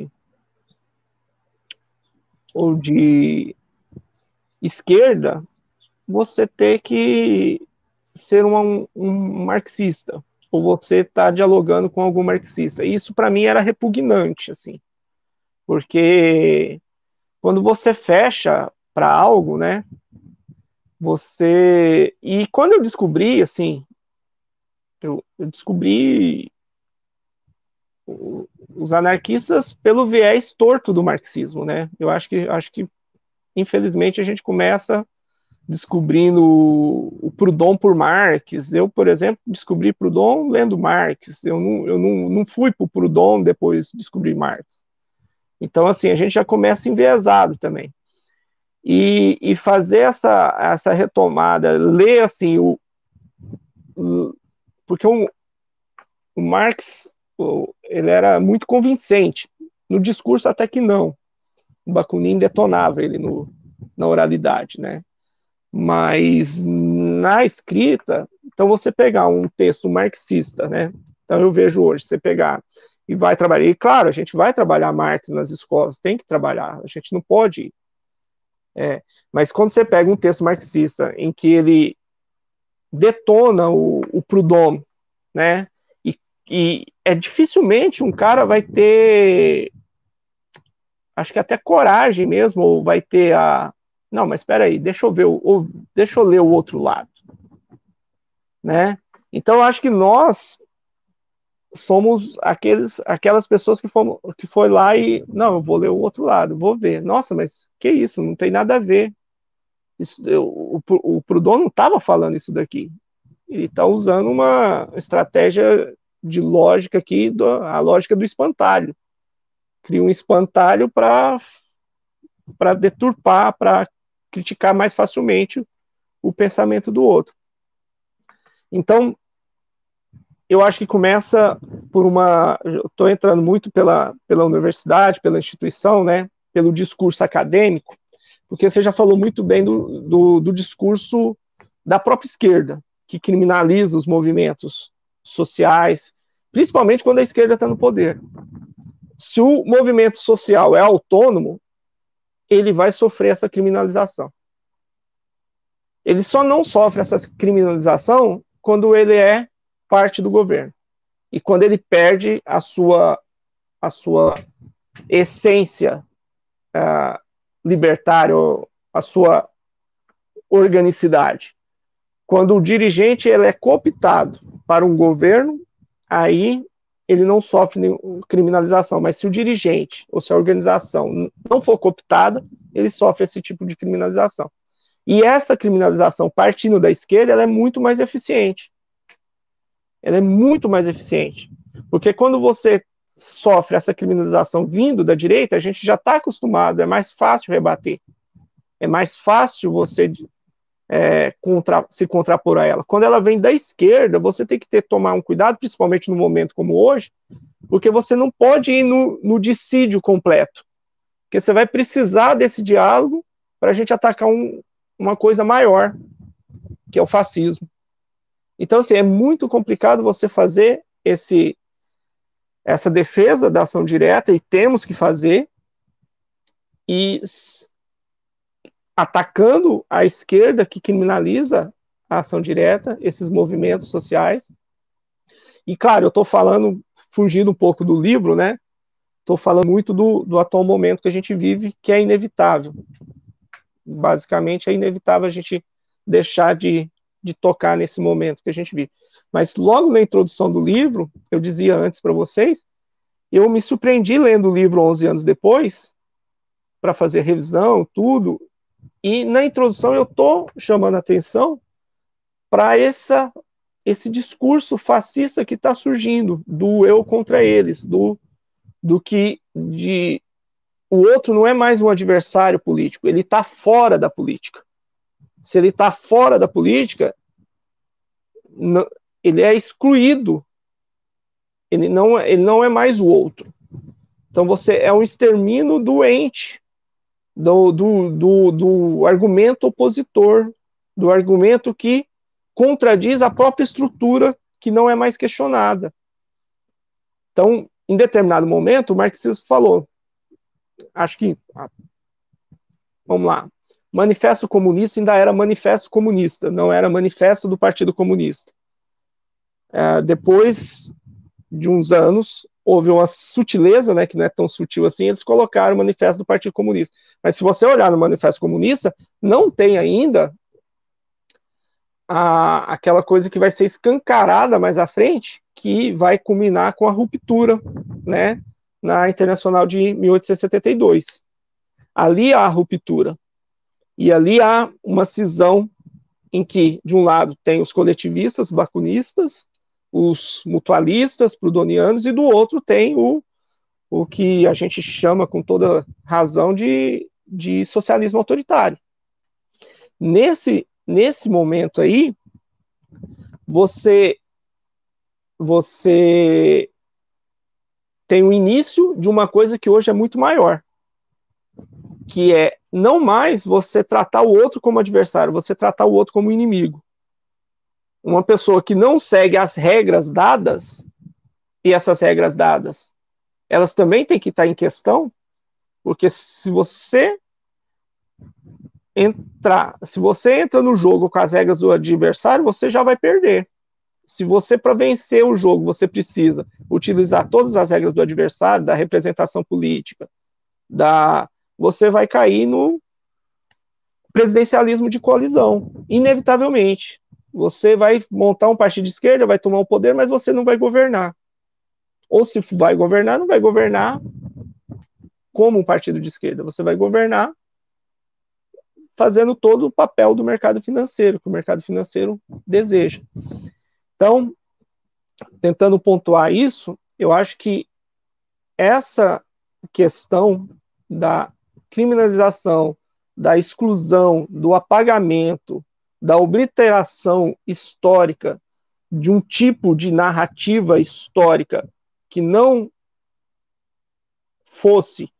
de esquerda, você ter que ser um marxista, ou você está dialogando com algum marxista. Isso, para mim, era repugnante, assim, porque quando você fecha para algo, né, você... E quando eu descobri, assim, eu descobri os anarquistas pelo viés torto do marxismo, né? Eu acho que infelizmente a gente começa descobrindo o Proudhon por Marx. Eu, por exemplo, descobri Proudhon lendo Marx. Eu não fui para o Proudhon depois de descobrir Marx. Então, assim, a gente já começa enviesado também. E fazer essa retomada, ler assim, porque o Marx, ele era muito convincente. No discurso até que não. O Bakunin detonava ele na oralidade, né? Mas na escrita, então você pegar um texto marxista, né? Então eu vejo hoje, você pegar e vai trabalhar, e claro, a gente vai trabalhar Marx nas escolas, tem que trabalhar, a gente não pode. Mas quando você pega um texto marxista em que ele detona o Proudhon, né? E dificilmente um cara vai ter, acho que até coragem mesmo, ou vai ter a... Não, mas espera aí, deixa eu ver, deixa eu ler o outro lado, né? Então, eu acho que nós somos aquelas pessoas que foi lá e, não, eu vou ler o outro lado, vou ver. Nossa, mas que isso? Não tem nada a ver. O Proudhon não estava falando isso daqui. Ele está usando uma estratégia de lógica aqui, a lógica do espantalho. Cria um espantalho para deturpar, para criticar mais facilmente o pensamento do outro. Então, eu acho que começa por estou entrando muito pela universidade, pela instituição, né, pelo discurso acadêmico, porque você já falou muito bem do discurso da própria esquerda, que criminaliza os movimentos sociais, principalmente quando a esquerda está no poder. Se o movimento social é autônomo, ele vai sofrer essa criminalização. Ele só não sofre essa criminalização quando ele é parte do governo. E quando ele perde a sua essência libertária, a sua organicidade. Quando o dirigente ele é cooptado para um governo, aí ele não sofre criminalização. Mas se o dirigente ou se a organização não for cooptada, ele sofre esse tipo de criminalização. E essa criminalização, partindo da esquerda, ela é muito mais eficiente. Ela é muito mais eficiente. Porque quando você sofre essa criminalização vindo da direita, a gente já está acostumado, é mais fácil rebater. É mais fácil você se contrapor a ela. Quando ela vem da esquerda, você tem que tomar um cuidado, principalmente num momento como hoje, porque você não pode ir no dissídio completo. Porque você vai precisar desse diálogo para a gente atacar uma coisa maior, que é o fascismo. Então, assim, é muito complicado você fazer essa defesa da ação direta, e temos que fazer, e atacando a esquerda que criminaliza a ação direta, esses movimentos sociais. E, claro, eu estou falando, fugindo um pouco do livro, né? Estou falando muito do atual momento que a gente vive, que é inevitável. Basicamente, é inevitável a gente deixar de tocar nesse momento que a gente vive. Mas logo na introdução do livro, eu dizia antes para vocês, eu me surpreendi lendo o livro 11 anos depois, para fazer revisão, tudo, e na introdução eu estou chamando a atenção para esse discurso fascista que está surgindo, do eu contra eles, do que o outro não é mais um adversário político, ele está fora da política. Se ele está fora da política, ele é excluído, ele não é mais o outro. Então você é um extermínio doente do argumento opositor, do argumento que contradiz a própria estrutura que não é mais questionada. Então, em determinado momento, o marxismo falou, acho que, vamos lá, Manifesto Comunista ainda era Manifesto Comunista, não era Manifesto do Partido Comunista. Depois de uns anos, houve uma sutileza, né, que não é tão sutil assim, eles colocaram o manifesto do Partido Comunista. Mas se você olhar no manifesto comunista, não tem ainda aquela coisa que vai ser escancarada mais à frente, que vai culminar com a ruptura, né, na Internacional de 1872. Ali há a ruptura. E ali há uma cisão em que, de um lado, tem os coletivistas, bakunistas, os mutualistas, prudonianos, e do outro tem o que a gente chama com toda razão de socialismo autoritário. Nesse momento aí, você tem o início de uma coisa que hoje é muito maior, que é não mais você tratar o outro como adversário, você tratar o outro como inimigo. Uma pessoa que não segue as regras dadas, e essas regras dadas, elas também têm que estar em questão, porque se você entra no jogo com as regras do adversário, você já vai perder. Se você, para vencer o jogo, você precisa utilizar todas as regras do adversário, da representação política, você vai cair no presidencialismo de coalizão, inevitavelmente. Você vai montar um partido de esquerda, vai tomar o poder, mas você não vai governar. Ou se vai governar, não vai governar como um partido de esquerda, você vai governar fazendo todo o papel do mercado financeiro, que o mercado financeiro deseja. Então, tentando pontuar isso, eu acho que essa questão da criminalização, da exclusão, do apagamento, da obliteração histórica de um tipo de narrativa histórica que não fosse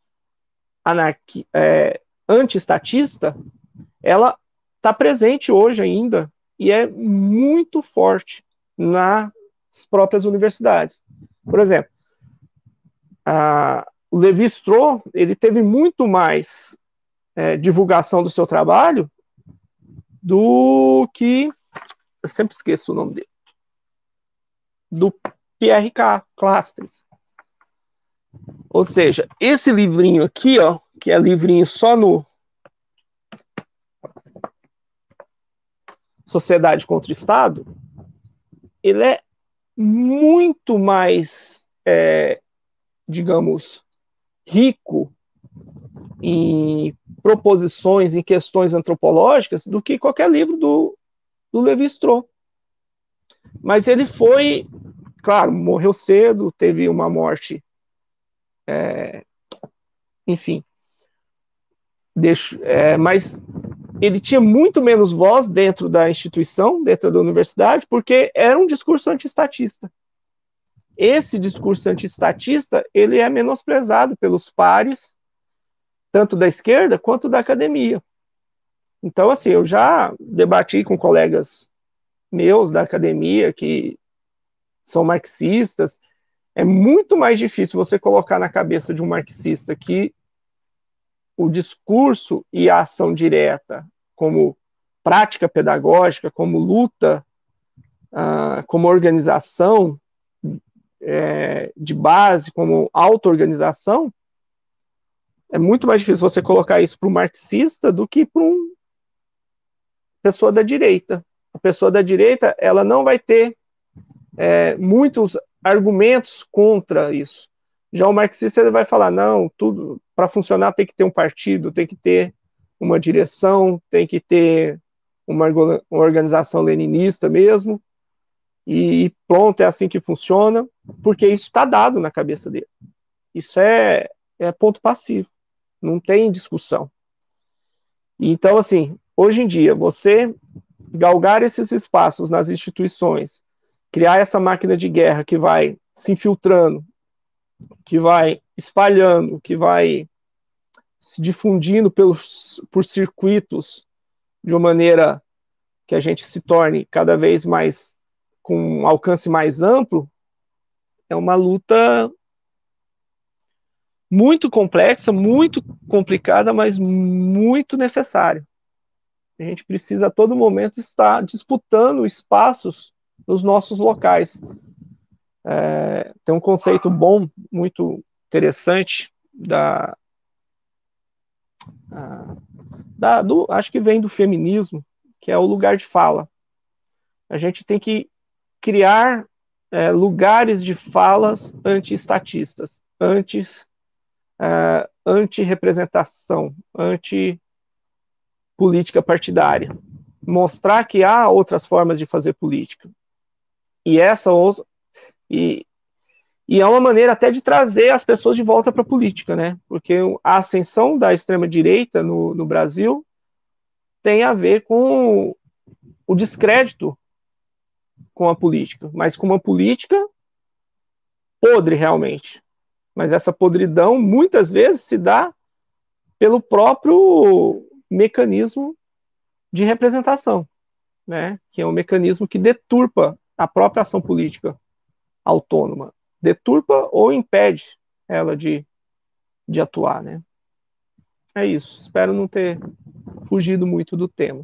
anti-estatista, ela está presente hoje ainda e é muito forte nas próprias universidades. Por exemplo, o Lévi-Strauss, ele teve muito mais divulgação do seu trabalho do que, eu sempre esqueço o nome dele, do Pierre Clastres. Ou seja, esse livrinho aqui, ó, que é livrinho só no Sociedade contra o Estado, ele é muito mais, digamos, rico em proposições, em questões antropológicas, do que qualquer livro do Lévi-Strauss. Mas ele foi, claro, morreu cedo, teve uma morte, enfim, mas ele tinha muito menos voz dentro da instituição, dentro da universidade, porque era um discurso antiestatista. Esse discurso antiestatista, ele é menosprezado pelos pares, tanto da esquerda quanto da academia. Então, assim, eu já debati com colegas meus da academia que são marxistas. É muito mais difícil você colocar na cabeça de um marxista que o discurso e a ação direta como prática pedagógica, como luta, como organização de base, como auto-organização, é muito mais difícil você colocar isso para um marxista do que para uma pessoa da direita. A pessoa da direita, ela não vai ter muitos argumentos contra isso. Já o marxista, ele vai falar, não, tudo para funcionar tem que ter um partido, tem que ter uma direção, tem que ter uma organização leninista mesmo, e pronto, é assim que funciona, porque isso está dado na cabeça dele. Isso é ponto passivo, não tem discussão. Então, assim, hoje em dia, você galgar esses espaços nas instituições, criar essa máquina de guerra que vai se infiltrando, que vai espalhando, que vai se difundindo por circuitos de uma maneira que a gente se torne cada vez mais com um alcance mais amplo, é uma luta muito complexa, muito complicada, mas muito necessária. A gente precisa a todo momento estar disputando espaços nos nossos locais. Tem um conceito bom, muito interessante, acho que vem do feminismo, que é o lugar de fala. A gente tem que criar lugares de falas anti-estatistas, anti-representação, anti-política partidária. Mostrar que há outras formas de fazer política. E é uma maneira até de trazer as pessoas de volta para a política, né? Porque a ascensão da extrema-direita no Brasil tem a ver com o descrédito com a política, mas com uma política podre realmente. Mas essa podridão muitas vezes se dá pelo próprio mecanismo de representação, né? Que é um mecanismo que deturpa a própria ação política autônoma, deturpa ou impede ela de atuar, né? É isso. Espero não ter fugido muito do tema.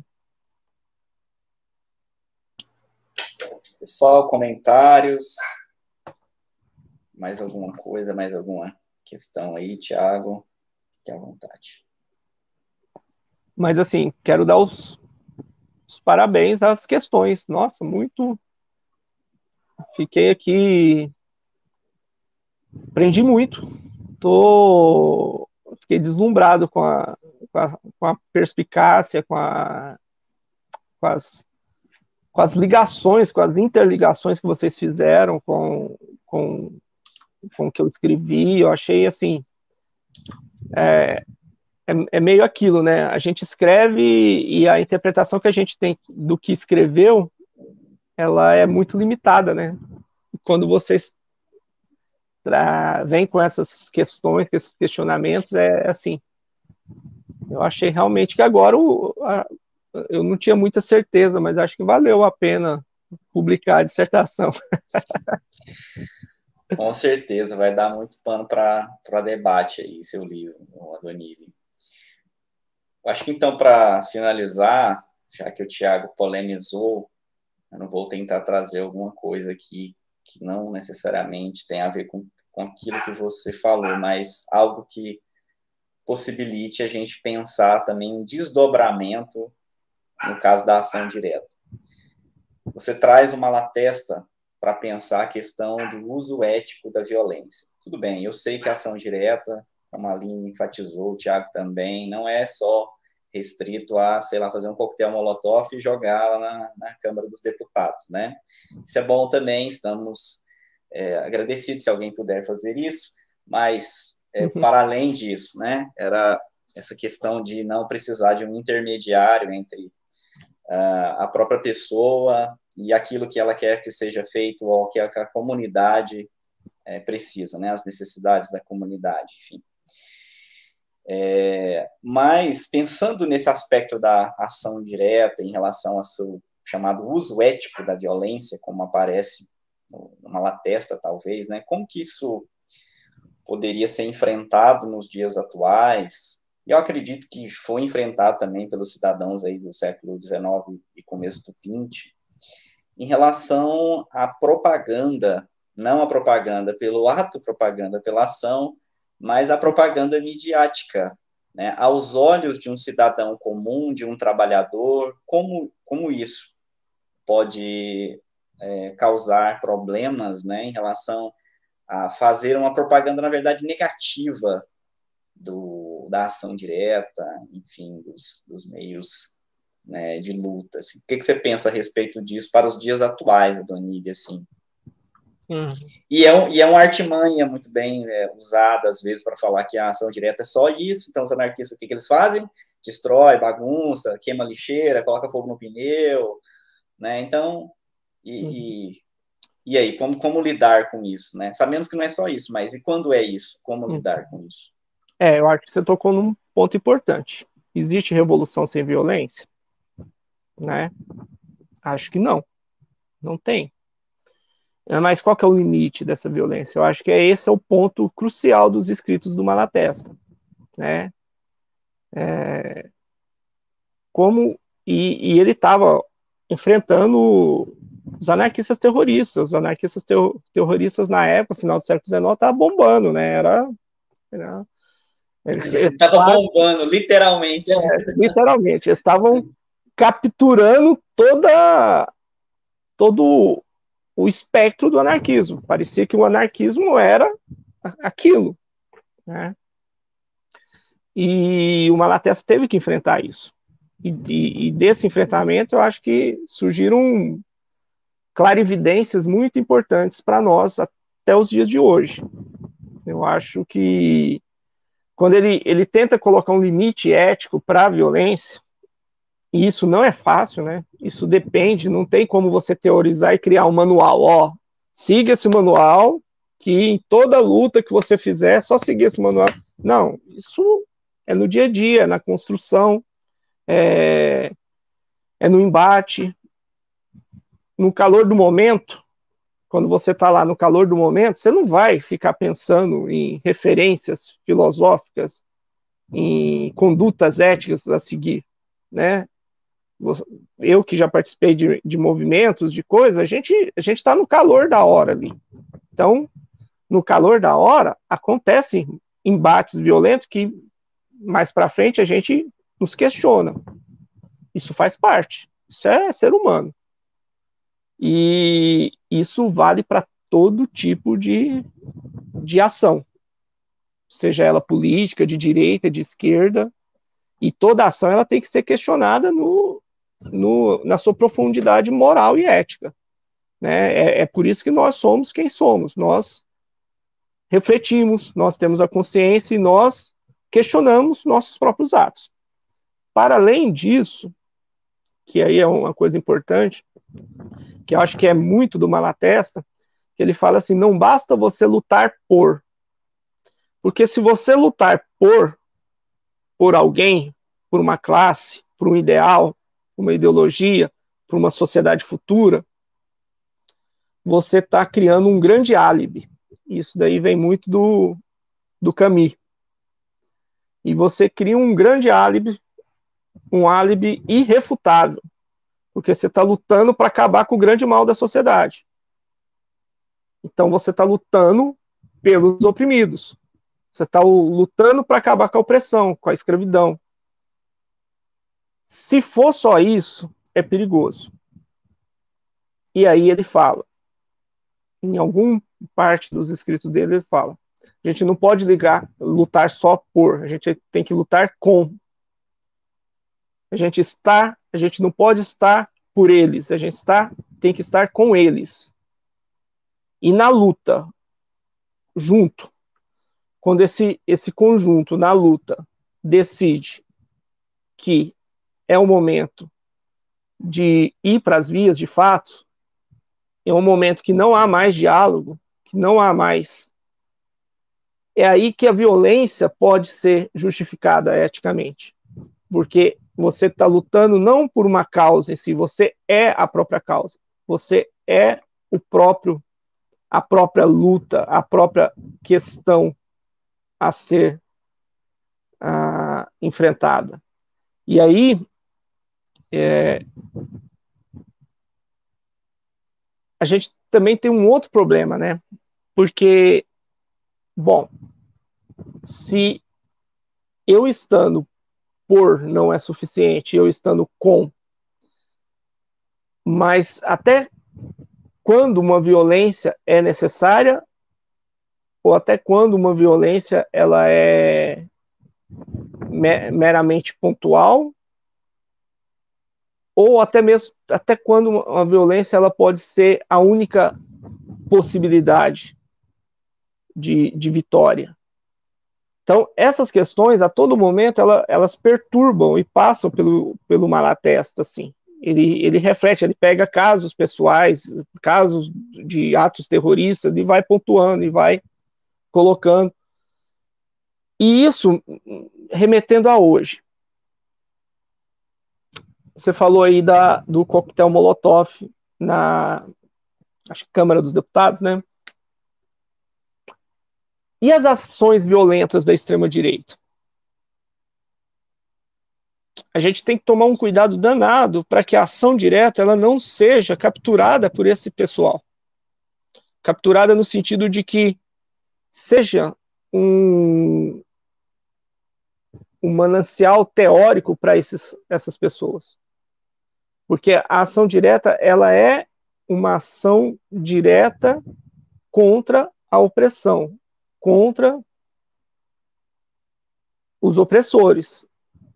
Pessoal, comentários? Mais alguma coisa, mais alguma questão aí, Thiago? Fique à vontade. Mas, assim, quero dar os parabéns às questões. Nossa, muito... Fiquei aqui... Aprendi muito. Fiquei deslumbrado com a perspicácia, com as ligações, com as interligações que vocês fizeram com o que eu escrevi. Eu achei, assim, é meio aquilo, né? A gente escreve e a interpretação que a gente tem do que escreveu, ela é muito limitada, né? E quando vocês vêm com essas questões, esses questionamentos, é assim. Eu achei realmente que agora eu não tinha muita certeza, mas acho que valeu a pena publicar a dissertação. Com certeza, vai dar muito pano para debate aí, seu livro, Adonile. Acho que então, para finalizar, já que o Thiago polemizou, eu não vou tentar trazer alguma coisa aqui que não necessariamente tem a ver com aquilo que você falou, mas algo que possibilite a gente pensar também em desdobramento no caso da ação direta. Você traz uma Malatesta para pensar a questão do uso ético da violência. Tudo bem, eu sei que a ação direta, como a Aline enfatizou, o Thiago também, não é só restrito a, sei lá, fazer um coquetel molotov e jogar lá na Câmara dos Deputados, né? Isso é bom também, estamos agradecidos se alguém puder fazer isso, mas para além disso, né, era essa questão de não precisar de um intermediário entre a própria pessoa e aquilo que ela quer que seja feito ou que a comunidade precisa, né, as necessidades da comunidade, enfim. Mas, pensando nesse aspecto da ação direta em relação ao seu chamado uso ético da violência, como aparece numa Malatesta, talvez, né? Como que isso poderia ser enfrentado nos dias atuais? Eu acredito que foi enfrentado também pelos cidadãos aí do século XIX e começo do XX, em relação à propaganda, não a propaganda pelo ato, propaganda pela ação, mas a propaganda midiática, né? Aos olhos de um cidadão comum, de um trabalhador, como isso pode causar problemas, né, em relação a fazer uma propaganda, na verdade, negativa da ação direta, enfim, dos meios, né, de luta. Assim. O que você pensa a respeito disso para os dias atuais, Adonile, assim? E é uma artimanha muito bem usada, às vezes, para falar que a ação direta é só isso. Então, os anarquistas, o que eles fazem? Destrói, bagunça, queima lixeira, coloca fogo no pneu, né? Então, e aí, como lidar com isso, né? Sabemos que não é só isso, mas e quando é isso? Como lidar com isso? Eu acho que você tocou num ponto importante. Existe revolução sem violência? Né? Acho que não. Não tem. Mas qual que é o limite dessa violência? Eu acho que esse é o ponto crucial dos escritos do Malatesta, né? E ele estava enfrentando Os anarquistas terroristas. Os anarquistas terroristas na época, final do século XIX, estavam bombando, né? Estava bombando, literalmente. Literalmente. Eles estavam capturando todo o espectro do anarquismo. Parecia que o anarquismo era aquilo, né? E o Malatesta teve que enfrentar isso. E desse enfrentamento, eu acho que surgiram clarividências muito importantes para nós até os dias de hoje. Eu acho que quando ele tenta colocar um limite ético para a violência, e isso não é fácil, né? Isso depende, não tem como você teorizar e criar um manual. Ó, siga esse manual, que em toda luta que você fizer, é só seguir esse manual. Não, isso é no dia a dia, na construção, é no embate, no calor do momento. Quando você está lá no calor do momento, você não vai ficar pensando em referências filosóficas, em condutas éticas a seguir, né? Eu que já participei de movimentos, de coisas, a gente está no calor da hora ali. Então, no calor da hora, acontecem embates violentos que mais para frente a gente nos questiona. Isso faz parte, isso é ser humano. E isso vale para todo tipo de ação, seja ela política, de direita, de esquerda, e toda ação ela tem que ser questionada na sua profundidade moral e ética. Né? É por isso que nós somos quem somos. Nós refletimos, nós temos a consciência e nós questionamos nossos próprios atos. Para além disso, que aí é uma coisa importante, que eu acho que é muito do Malatesta, que ele fala assim, não basta você lutar porque se você lutar por alguém, por uma classe, por um ideal, uma ideologia, por uma sociedade futura, você está criando um grande álibi. Isso daí vem muito do Camus. E você cria um grande álibi, um álibi irrefutável, porque você está lutando para acabar com o grande mal da sociedade. Então você está lutando pelos oprimidos. Você está lutando para acabar com a opressão, com a escravidão. Se for só isso, é perigoso. E aí ele fala, em alguma parte dos escritos dele, ele fala, a gente não pode lutar só por, a gente tem que lutar com. A gente não pode estar por eles, a gente tem que estar com eles. E na luta, junto, quando esse conjunto na luta decide que é o momento de ir para as vias de fato, é um momento que não há mais diálogo, que não há mais. É aí que a violência pode ser justificada eticamente, porque você está lutando não por uma causa em si, você é a própria causa, você é a própria luta, a própria questão a ser enfrentada. E aí, a gente também tem um outro problema, né? Porque, bom, se eu estando por não é suficiente, eu estando com, mas até quando uma violência é necessária ou até quando uma violência ela é meramente pontual, ou até mesmo até quando uma violência ela pode ser a única possibilidade de vitória. Então, essas questões, a todo momento, elas perturbam e passam pelo Malatesta, assim. Ele reflete, ele pega casos pessoais, casos de atos terroristas, e vai pontuando, e vai colocando. E isso remetendo a hoje. Você falou aí do coquetel Molotov na acho que Câmara dos Deputados, né? E as ações violentas da extrema-direita? a gente tem que tomar um cuidado danado para que a ação direta ela não seja capturada por esse pessoal. Capturada no sentido de que seja um manancial teórico para essas pessoas. Porque a ação direta, ela é uma ação direta contra a opressão, contra os opressores.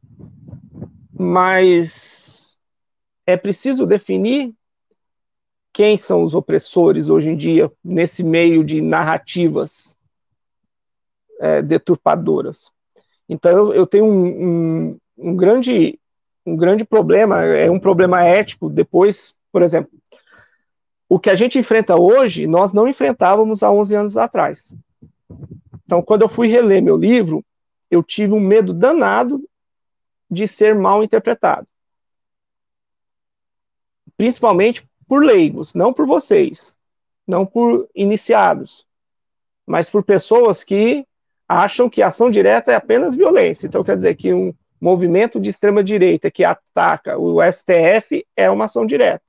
Mas é preciso definir quem são os opressores hoje em dia, nesse meio de narrativas deturpadoras. Então, eu tenho um grande problema, é um problema ético. Depois, por exemplo, o que a gente enfrenta hoje, nós não enfrentávamos há 11 anos atrás. Então, quando eu fui reler meu livro, eu tive um medo danado de ser mal interpretado. Principalmente por leigos, não por vocês, não por iniciados, mas por pessoas que acham que ação direta é apenas violência. Então, quer dizer que um movimento de extrema-direita que ataca o STF é uma ação direta.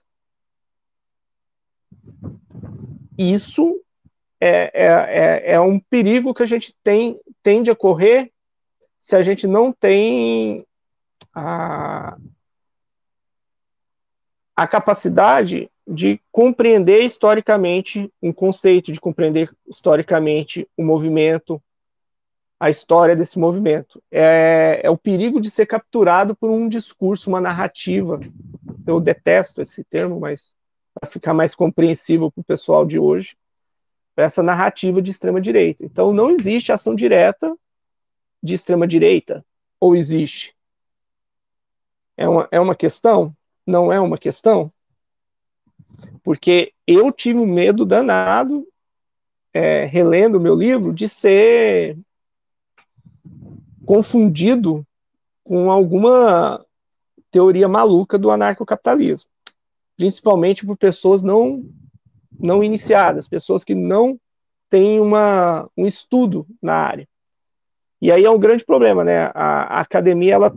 Isso é um perigo que a gente tende a correr se a gente não tem a capacidade de compreender historicamente um conceito, de compreender historicamente o movimento, a história desse movimento. É o perigo de ser capturado por um discurso, uma narrativa. Eu detesto esse termo, mas para ficar mais compreensível para o pessoal de hoje, para essa narrativa de extrema-direita. Então, não existe ação direta de extrema-direita, ou existe? É uma questão? Não é uma questão? Porque eu tive um medo danado, relendo o meu livro, de ser confundido com alguma teoria maluca do anarcocapitalismo, principalmente por pessoas não iniciadas, pessoas que não têm um estudo na área. E aí é um grande problema, né? A academia, ela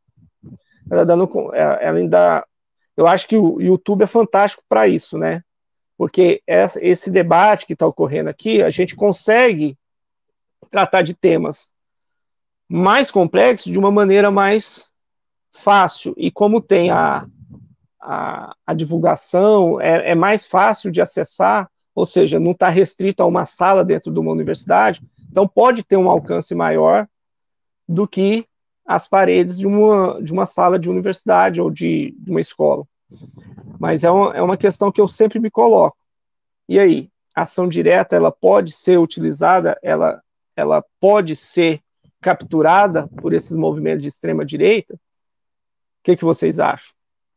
ainda, eu acho que o YouTube é fantástico para isso, né? Porque esse debate que está ocorrendo aqui, a gente consegue tratar de temas mais complexos de uma maneira mais fácil. E como tem a divulgação, é mais fácil de acessar, ou seja, não está restrito a uma sala dentro de uma universidade, então pode ter um alcance maior do que as paredes de uma sala de universidade ou de uma escola. Mas é uma questão que eu sempre me coloco. E aí, a ação direta, ela pode ser utilizada, ela pode ser capturada por esses movimentos de extrema-direita? O que vocês acham?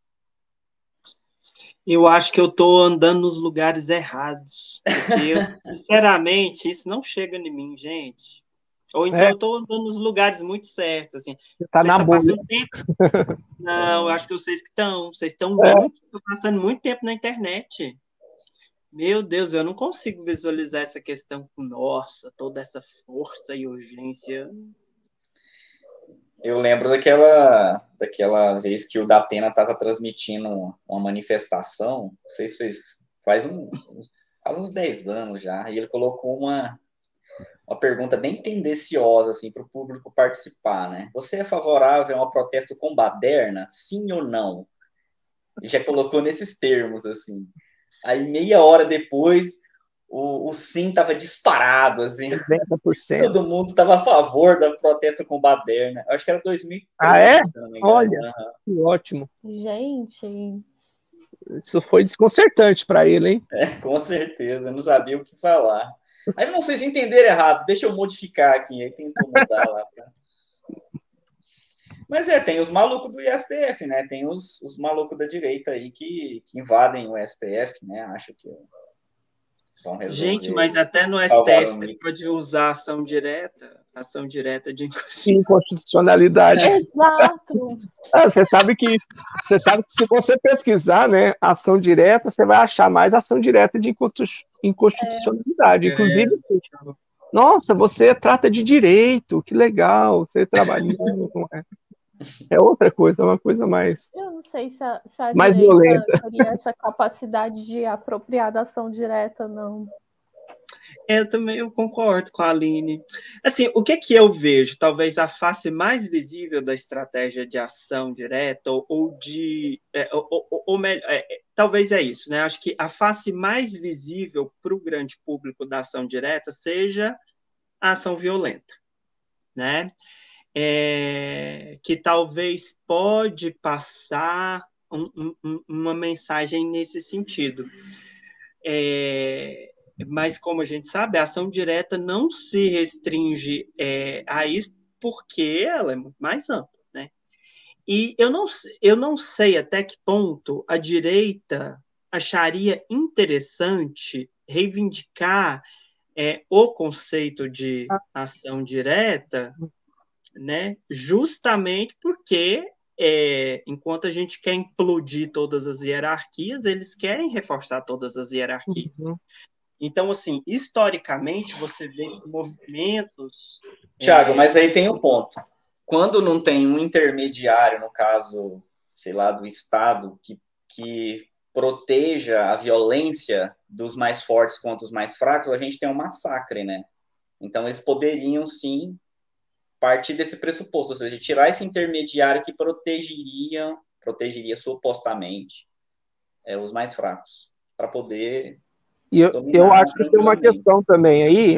Eu acho que eu estou andando nos lugares errados. Porque, sinceramente, isso não chega em mim, gente. Ou então eu estou andando nos lugares muito certos. Assim. Você está na bolha. Não, eu acho que vocês que estão. Vocês estão passando muito tempo na internet. Meu Deus, eu não consigo visualizar essa questão com, nossa, toda essa força e urgência. Eu lembro daquela vez que o Datena estava transmitindo uma manifestação, não sei se faz uns 10 anos já, e ele colocou uma pergunta bem tendenciosa assim, para o público participar, né? Você é favorável a um protesto com baderna? Sim ou não? Ele já colocou nesses termos, assim. Aí, meia hora depois, o sim estava disparado, assim. 90%. Todo mundo estava a favor do protesto com baderna. Acho que era 2013. Ah, é? Olha, que ótimo. Gente... Isso foi desconcertante para ele, hein? Com certeza. Eu não sabia o que falar. Aí, não sei se entenderam errado. Deixa eu modificar aqui. Aí tentou mudar lá. Mas tem os malucos do STF, né? Tem os malucos da direita aí que invadem o STF, né? Acho que vão resolver. Gente, mas até no STF você pode usar ação direta de inconstitucionalidade. Exato. Você sabe que se você pesquisar, né, ação direta, você vai achar mais ação direta de inconstitucionalidade. Inclusive, nossa, você trata de direito, que legal, você trabalha. Não é. É outra coisa, é uma coisa mais, Eu não sei se a mais direita violenta. teria essa capacidade de apropriar da ação direta, não. Eu concordo com a Aline. Assim, o que eu vejo? Talvez a face mais visível da estratégia de ação direta, talvez é isso, né? Acho que a face mais visível para o grande público da ação direta seja a ação violenta, né? Que talvez pode passar uma mensagem nesse sentido. Mas, como a gente sabe, a ação direta não se restringe a isso porque ela é muito mais ampla, né? E eu não sei até que ponto a direita acharia interessante reivindicar o conceito de ação direta, né? Justamente porque enquanto a gente quer implodir todas as hierarquias, eles querem reforçar todas as hierarquias. Uhum. Então, assim, historicamente, você vê movimentos... Tiago, mas aí tem um ponto. Quando não tem um intermediário, no caso, sei lá, do Estado, que proteja a violência dos mais fortes contra os mais fracos, a gente tem um massacre, né? Então, eles poderiam, sim, partir desse pressuposto, ou seja, tirar esse intermediário que protegeria supostamente os mais fracos, para poder E eu dominar acho que tem uma tranquilamente. questão também aí,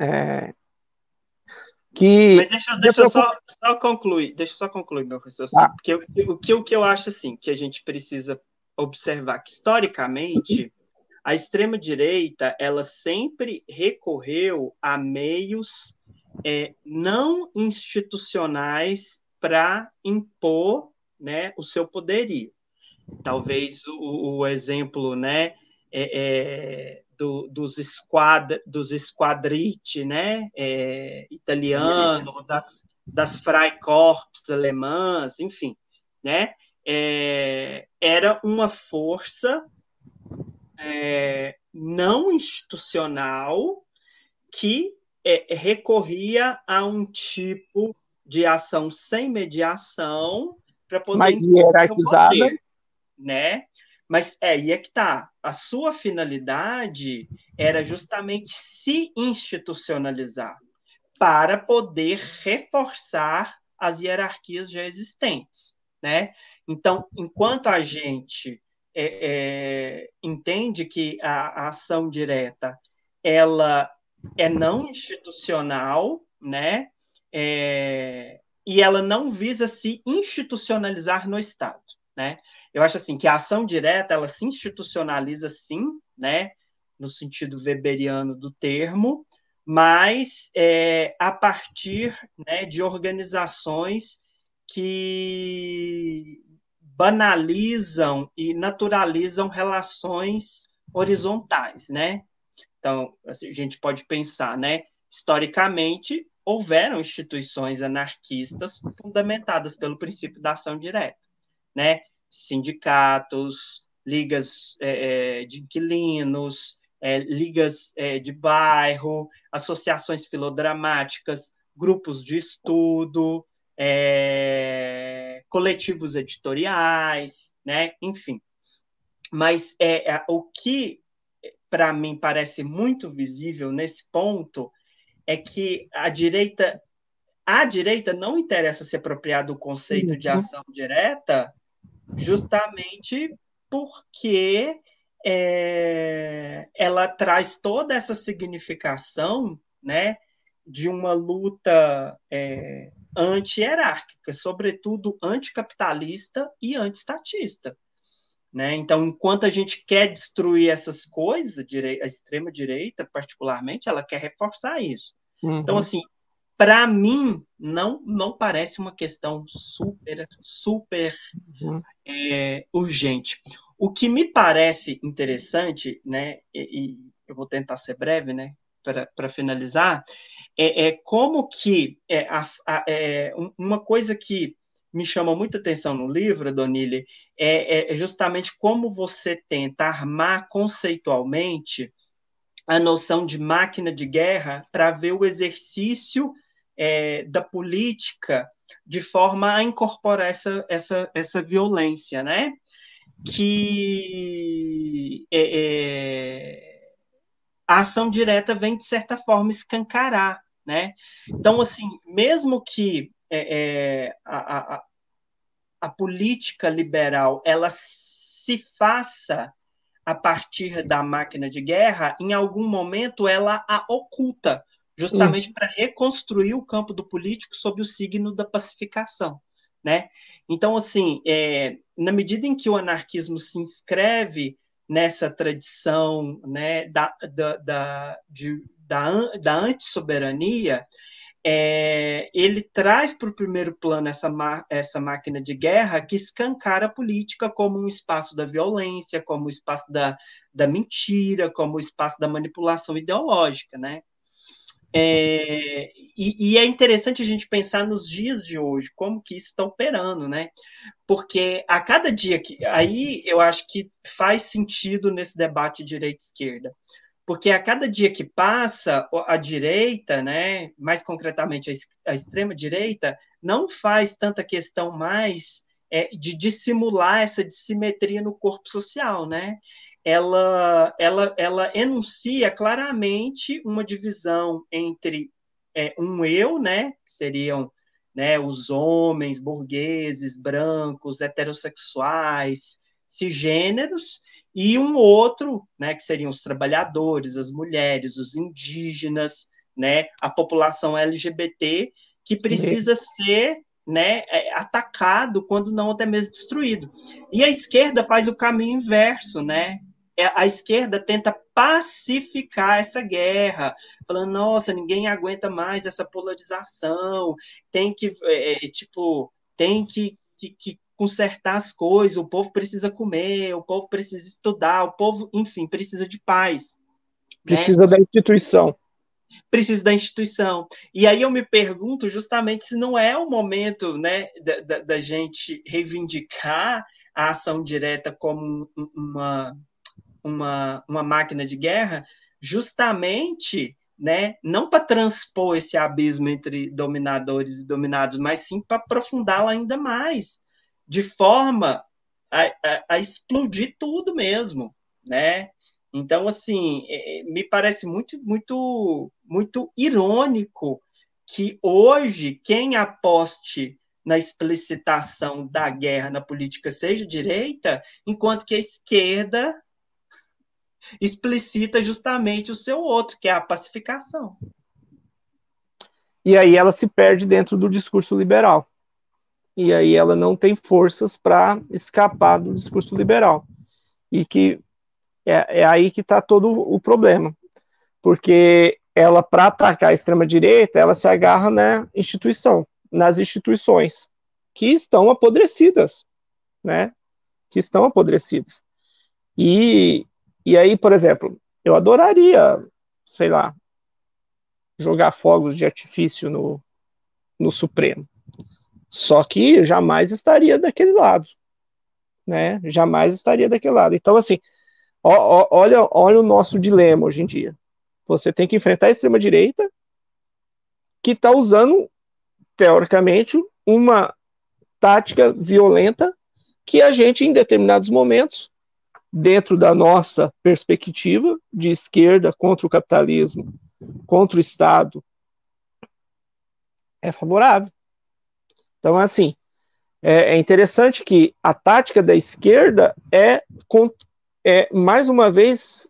Mas que... deixa eu só concluir meu raciocínio, Ah, porque o que eu acho, assim, que a gente precisa observar, que historicamente a extrema-direita ela sempre recorreu a meios não institucionais para impor, né, o seu poderio. Talvez o exemplo, né, dos squadriti, né, italiano, das Freikorps alemãs, enfim, né, era uma força não institucional que recorria a um tipo de ação sem mediação para poder mais impor seu hierarquizada. poder, né? Mas aí é que tá. A sua finalidade era justamente se institucionalizar para poder reforçar as hierarquias já existentes, né? Então, enquanto a gente entende que a ação direta ela é não institucional, né? E ela não visa se institucionalizar no Estado, né? Eu acho assim que a ação direta ela se institucionaliza sim, né? No sentido weberiano do termo, mas a partir, né, de organizações que banalizam e naturalizam relações horizontais, né? Então, assim, a gente pode pensar, né? Historicamente, houveram instituições anarquistas fundamentadas pelo princípio da ação direta, né? Sindicatos, ligas de inquilinos, ligas de bairro, associações filodramáticas, grupos de estudo, coletivos editoriais, né? Enfim. Mas o que para mim parece muito visível nesse ponto é que a direita não interessa se apropriar do conceito de ação direta justamente porque ela traz toda essa significação, né, de uma luta anti-hierárquica, sobretudo anticapitalista e anti-estatista. Né? Então, enquanto a gente quer destruir essas coisas, a extrema-direita, particularmente, ela quer reforçar isso. Uhum. Então, assim, para mim, não parece uma questão super urgente. O que me parece interessante, né, e eu vou tentar ser breve, né, para finalizar, como que uma coisa que me chama muita atenção no livro, Donille, é justamente como você tenta armar conceitualmente a noção de máquina de guerra para ver o exercício da política de forma a incorporar essa violência, né? Que a ação direta vem, de certa forma, escancarar, né? Então, assim, mesmo que a política liberal ela se faça a partir da máquina de guerra, em algum momento ela a oculta, justamente para reconstruir o campo do político sob o signo da pacificação, né? Então, assim, na medida em que o anarquismo se inscreve nessa tradição, né, da antissoberania, ele traz para o primeiro plano essa máquina de guerra que escancara a política como um espaço da violência, como um espaço da mentira, como um espaço da manipulação ideológica, né? E é interessante a gente pensar nos dias de hoje, como que isso está operando, né? Porque a cada dia que... Aí eu acho que faz sentido nesse debate direita-esquerda. Porque a cada dia que passa, a direita, né, mais concretamente a extrema-direita, não faz tanta questão mais de dissimular essa dissimetria no corpo social, né? Ela enuncia claramente uma divisão entre um eu, né, que seriam, né, os homens burgueses, brancos, heterossexuais, cisgêneros, e um outro, né, que seriam os trabalhadores, as mulheres, os indígenas, né, a população LGBT, que precisa ser, né, atacado, quando não até mesmo destruído. E a esquerda faz o caminho inverso, né? A esquerda tenta pacificar essa guerra, falando, nossa, ninguém aguenta mais essa polarização, tem que, tem que consertar as coisas, o povo precisa comer, o povo precisa estudar, o povo, enfim, precisa de paz. Precisa, né, da instituição. Precisa da instituição. E aí eu me pergunto justamente se não é o momento, né, da gente reivindicar a ação direta como uma máquina de guerra, justamente, né, não para transpor esse abismo entre dominadores e dominados, mas sim para aprofundá-la ainda mais, de forma a explodir tudo mesmo, né? Então, assim, me parece muito, muito, muito irônico que hoje quem aposte na explicitação da guerra na política seja direita, enquanto que a esquerda explicita justamente o seu outro, que é a pacificação. E aí ela se perde dentro do discurso liberal. E aí ela não tem forças para escapar do discurso liberal. E que é aí que está todo o problema. Porque ela, para atacar a extrema-direita, ela se agarra na instituição, nas instituições, que estão apodrecidas, né? Que estão apodrecidas. E aí, por exemplo, eu adoraria, sei lá, jogar fogos de artifício no Supremo. Só que jamais estaria daquele lado, né? Jamais estaria daquele lado. Então, assim, olha o nosso dilema hoje em dia. Você tem que enfrentar a extrema-direita, que está usando, teoricamente, uma tática violenta que a gente, em determinados momentos, dentro da nossa perspectiva de esquerda contra o capitalismo, contra o Estado, é favorável. Então, assim, é interessante que a tática da esquerda mais uma vez,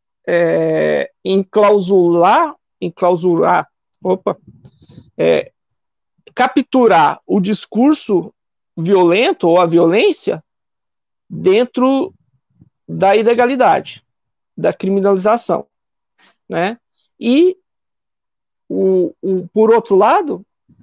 capturar o discurso violento ou a violência dentro da ilegalidade, da criminalização, né? E, por outro lado,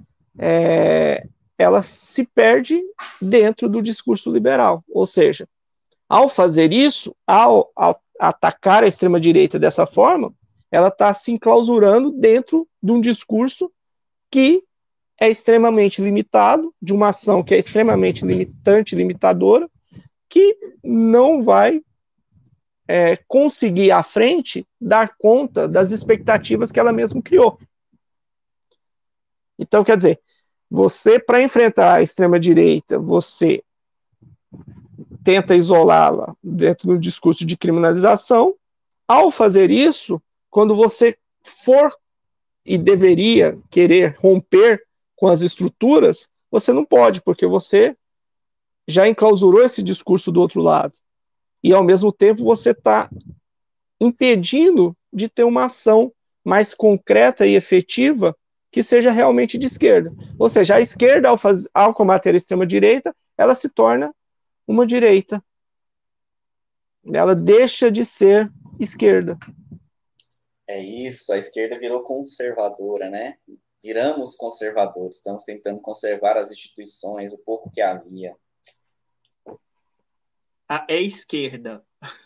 ela se perde dentro do discurso liberal. Ou seja, ao fazer isso, ao atacar a extrema-direita dessa forma, ela está se enclausurando dentro de um discurso que é extremamente limitado, de uma ação que é extremamente limitante, limitadora, que não vai conseguir à frente dar conta das expectativas que ela mesma criou. Então, quer dizer, você, para enfrentar a extrema-direita, você tenta isolá-la dentro do discurso de criminalização. Ao fazer isso, quando você for e deveria querer romper com as estruturas, você não pode, porque você já enclausurou esse discurso do outro lado. E, ao mesmo tempo, você está impedindo de ter uma ação mais concreta e efetiva que seja realmente de esquerda. Ou seja, a esquerda, ao combater a extrema-direita, ela se torna uma direita. Ela deixa de ser esquerda. É isso, a esquerda virou conservadora, né? Viramos conservadores, estamos tentando conservar as instituições, o pouco que havia. A esquerda.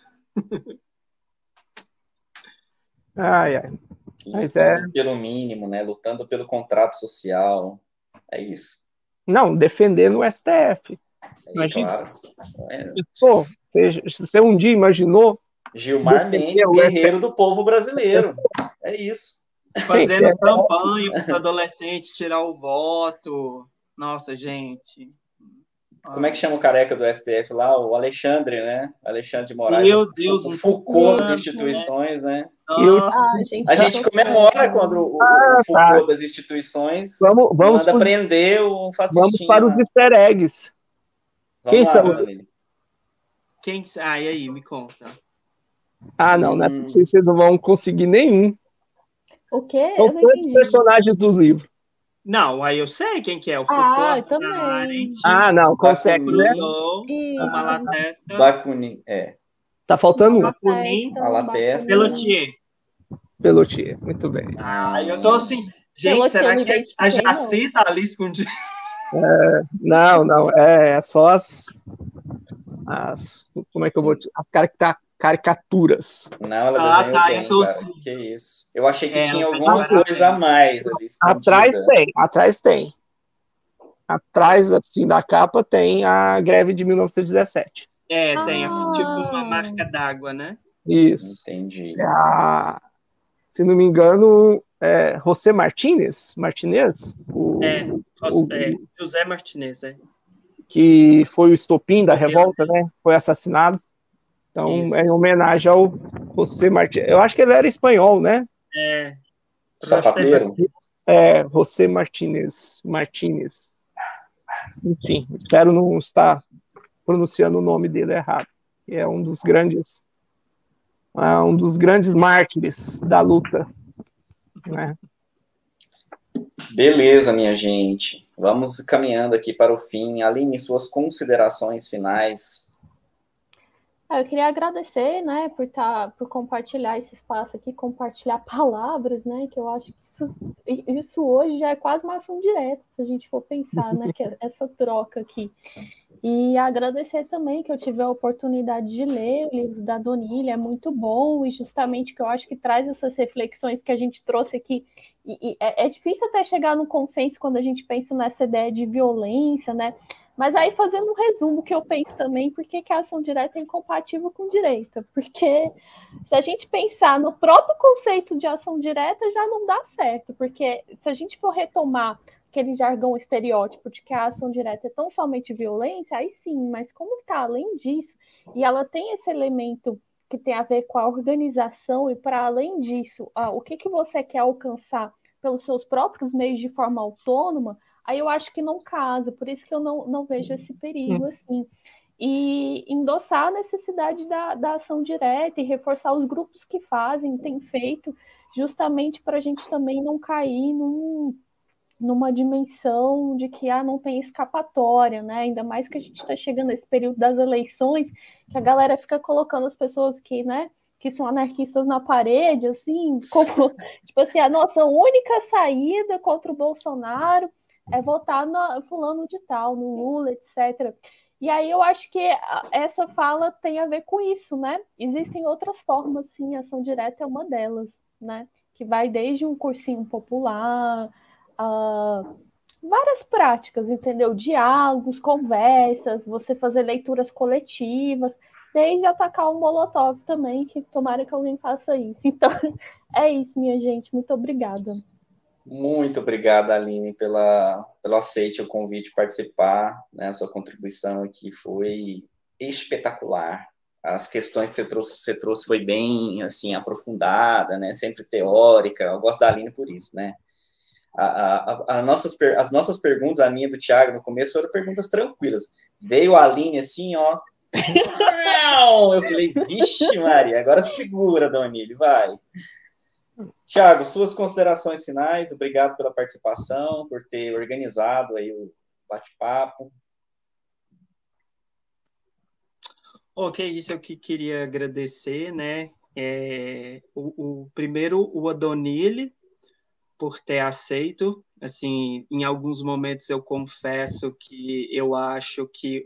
Ai, ai. Mas lutando pelo mínimo, né? Lutando pelo contrato social. É isso. Não, defendendo o STF. Claro. Você um dia imaginou Gilmar Mendes, guerreiro do povo brasileiro. É isso. Fazendo campanha para os adolescentes tirar o voto. Nossa, gente. Como é que chama o careca do STF lá? O Alexandre, né? Alexandre de Moraes. Meu Deus. O Foucault das instituições, né? A gente comemora quando o Foucault das instituições manda prender o fascistinha. Vamos para os easter eggs. Quem são? E aí, me conta. Não é possível, vocês não vão conseguir nenhum. O quê? São todos os personagens dos livros. Não, aí eu sei quem que é. O Foucault, também. Não, consegue, né? O Malatesta. Bakunin, Tá faltando um. Malatesta. Pelletier, muito bem. Eu tô assim, gente, será que a Jaci tá ali escondida? Não, é só as como é que eu vou dizer? As caricaturas. Não, ela desenhou bem, cara. Que isso. Eu achei que tinha alguma coisa a mais ali escondida. Atrás tem. Atrás, assim, da capa tem a greve de 1917. Tem tipo uma marca d'água, né? Isso. Entendi. Se não me engano, José Martínez? José Martínez, que foi o estopim da revolta, né? Foi assassinado. Então, Isso. É em homenagem ao José Martínez. Eu acho que ele era espanhol, né? Sapateiro. José Martínez. Enfim, espero não estar pronunciando o nome dele errado. É um dos grandes mártires da luta, né? Beleza, minha gente. Vamos caminhando aqui para o fim. Aline, suas considerações finais. Eu queria agradecer, né, por compartilhar esse espaço aqui, compartilhar palavras, né, que eu acho que isso hoje já é quase uma ação direta, se a gente for pensar, né, que essa troca aqui. E agradecer também que eu tive a oportunidade de ler o livro da Donilha, é muito bom, e justamente que eu acho que traz essas reflexões que a gente trouxe aqui. E é difícil até chegar num consenso quando a gente pensa nessa ideia de violência, né? Mas aí, fazendo um resumo que eu penso também, por que a ação direta é incompatível com direita? Porque se a gente pensar no próprio conceito de ação direta, já não dá certo, porque se a gente for retomar aquele jargão estereótipo de que a ação direta é tão somente violência, aí sim, mas como está além disso, e ela tem esse elemento que tem a ver com a organização, e para além disso, o que você quer alcançar pelos seus próprios meios de forma autônoma, aí eu acho que não casa, por isso que eu não vejo esse perigo assim. E endossar a necessidade da ação direta e reforçar os grupos que fazem, têm feito, justamente para a gente também não cair numa dimensão de que não tem escapatória, né? Ainda mais que a gente está chegando nesse período das eleições, que a galera fica colocando as pessoas que são anarquistas na parede, assim, como, tipo assim, a nossa única saída contra o Bolsonaro é votar no fulano de tal, no Lula, etc. E aí eu acho que essa fala tem a ver com isso, né? Existem outras formas, sim, a ação direta é uma delas, né? Que vai desde um cursinho popular, várias práticas, entendeu? Diálogos, conversas, você fazer leituras coletivas, desde atacar o Molotov também, que tomara que alguém faça isso. Então, é isso, minha gente. Muito obrigada. Muito obrigado, Aline, pelo aceite o convite de participar, né? A sua contribuição aqui foi espetacular. As questões que você trouxe foi bem assim aprofundada, né? Sempre teórica. Eu gosto da Aline por isso, né? As nossas perguntas, a minha e do Thiago no começo, foram perguntas tranquilas. Veio a Aline assim, ó. Eu falei, vixe, Maria, agora segura, Donilho, vai. Thiago, suas considerações finais, obrigado pela participação, por ter organizado aí o bate-papo. Ok, isso eu que queria agradecer, né? Primeiro, o Adonile, por ter aceito. Assim, em alguns momentos eu confesso que eu acho que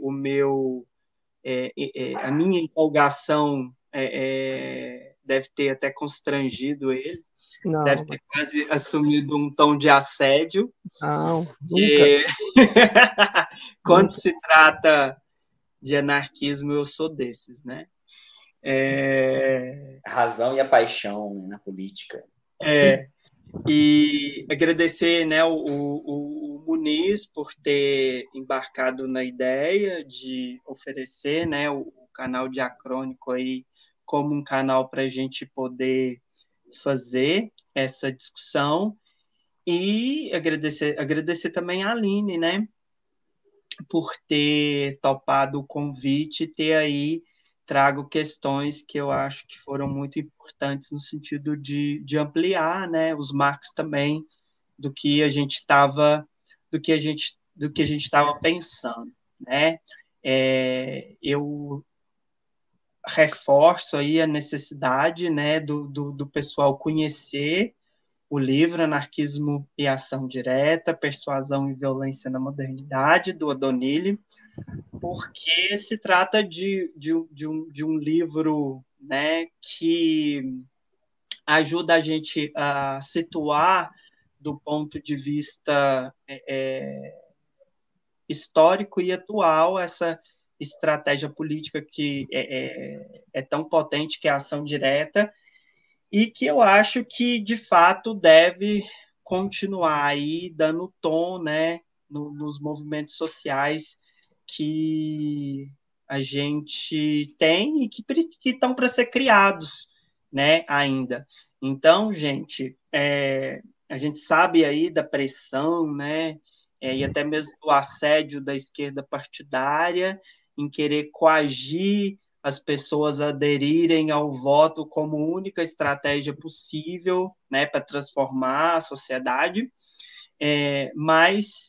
a minha empolgação deve ter até constrangido ele, Não, deve ter quase assumido um tom de assédio. Não, nunca. Quando se trata de anarquismo, eu sou desses, né? A razão e a paixão, né, na política. E agradecer, né, o Muniz por ter embarcado na ideia de oferecer, né, o canal Diacrônico aí como um canal para a gente poder fazer essa discussão, e agradecer também a Aline, né, por ter topado o convite e ter aí trago questões que eu acho que foram muito importantes no sentido de ampliar, né, os marcos também do que a gente estava pensando, né? Eu reforço aí a necessidade, né, do pessoal conhecer o livro Anarquismo e Ação Direta, Persuasão e Violência na Modernidade, do Adonile, porque se trata de um livro, né, que ajuda a gente a situar do ponto de vista histórico e atual essa estratégia política que é tão potente, que é a ação direta, e que eu acho que, de fato, deve continuar aí dando tom, né, nos movimentos sociais que a gente tem e que estão para ser criados, né, ainda. Então, gente, a gente sabe aí da pressão, né, e até mesmo do assédio da esquerda partidária em querer coagir as pessoas a aderirem ao voto como única estratégia possível, né, para transformar a sociedade. Mas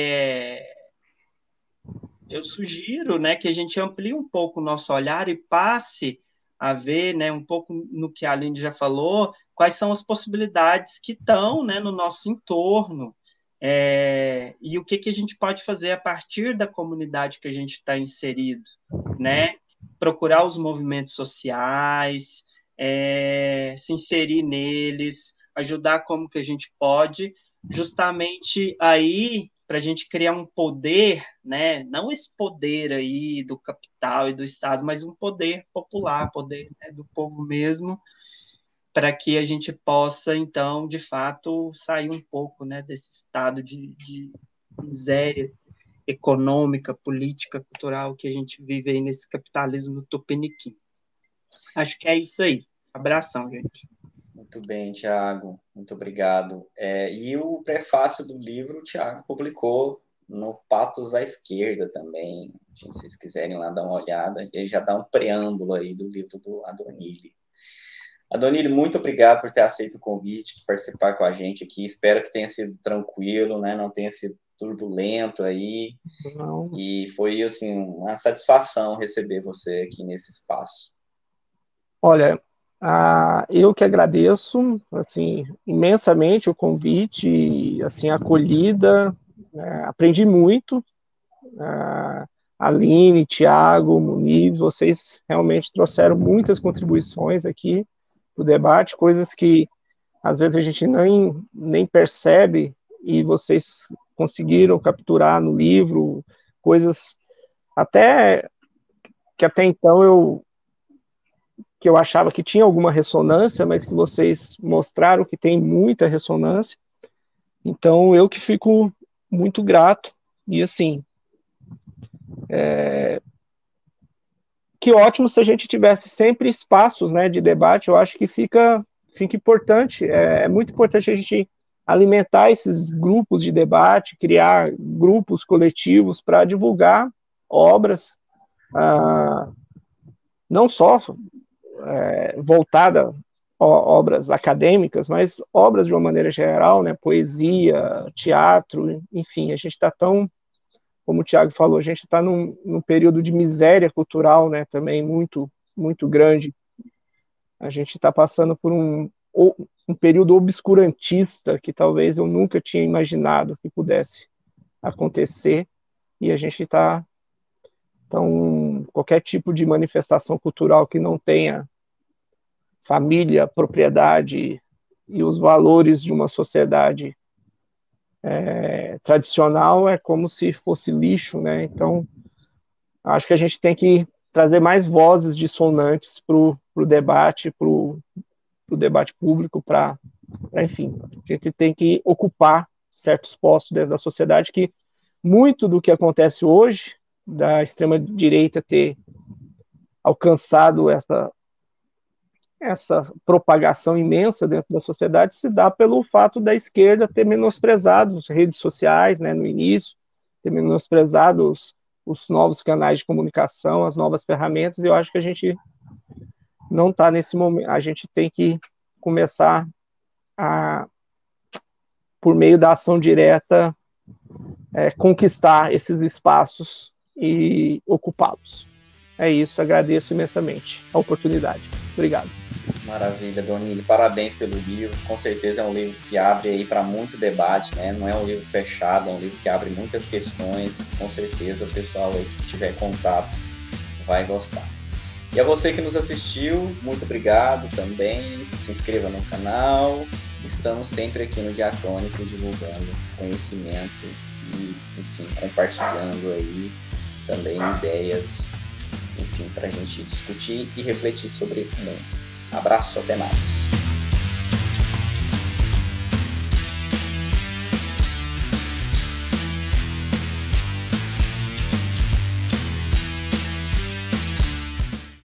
eu sugiro, né, que a gente amplie um pouco o nosso olhar e passe a ver, né, um pouco no que a Aline já falou, quais são as possibilidades que estão, né, no nosso entorno, e o que a gente pode fazer a partir da comunidade que a gente está inserido, né? Procurar os movimentos sociais, se inserir neles, ajudar como que a gente pode, justamente aí para a gente criar um poder, né? Não esse poder aí do capital e do Estado, mas um poder popular, poder, né, do povo mesmo, para que a gente possa, então, de fato, sair um pouco, né, desse estado de miséria econômica, política, cultural que a gente vive aí nesse capitalismo tupiniquim. Acho que é isso aí. Abração, gente. Muito bem, Thiago. Muito obrigado. E o prefácio do livro, o Thiago publicou no Patos à Esquerda também. Se vocês quiserem lá dar uma olhada, ele já dá um preâmbulo aí do livro do Adonile. Adonile, muito obrigado por ter aceito o convite de participar com a gente aqui. Espero que tenha sido tranquilo, né? Não tenha sido turbulento aí. Não. E foi, assim, uma satisfação receber você aqui nesse espaço. Olha, eu que agradeço, assim, imensamente o convite, assim, a acolhida, aprendi muito. Aline, Thiago, Muniz, vocês realmente trouxeram muitas contribuições aqui para o debate, coisas que às vezes a gente nem percebe, e vocês conseguiram capturar no livro coisas que até então eu achava que tinha alguma ressonância, mas que vocês mostraram que tem muita ressonância. Então, eu que fico muito grato, e assim, que ótimo se a gente tivesse sempre espaços, né, de debate. Eu acho que fica importante, é muito importante a gente alimentar esses grupos de debate, criar grupos coletivos para divulgar obras, não só voltada a obras acadêmicas, mas obras de uma maneira geral, né, poesia, teatro, enfim, a gente está tão, como o Tiago falou, a gente está num período de miséria cultural, né, também muito grande. A gente está passando por um período obscurantista que talvez eu nunca tinha imaginado que pudesse acontecer, e a gente está, então, qualquer tipo de manifestação cultural que não tenha família, propriedade e os valores de uma sociedade tradicional é como se fosse lixo, né? Então, acho que a gente tem que trazer mais vozes dissonantes para o debate, para o debate público, enfim, a gente tem que ocupar certos postos dentro da sociedade, que muito do que acontece hoje, da extrema-direita ter alcançado essa propagação imensa dentro da sociedade, se dá pelo fato da esquerda ter menosprezado as redes sociais, né, no início, ter menosprezado os novos canais de comunicação, as novas ferramentas. E eu acho que a gente não está nesse momento, a gente tem que começar por meio da ação direta, conquistar esses espaços e ocupá-los. É isso, agradeço imensamente a oportunidade. Obrigado. Maravilha, Donilly, parabéns pelo livro. Com certeza é um livro que abre aí para muito debate, né? Não é um livro fechado, é um livro que abre muitas questões. Com certeza o pessoal aí que tiver contato vai gostar. E a você que nos assistiu, muito obrigado também. Se inscreva no canal. Estamos sempre aqui no Diacrônico divulgando conhecimento e, enfim, compartilhando aí também ideias, enfim, para a gente discutir e refletir sobre o mundo. Abraço, até mais.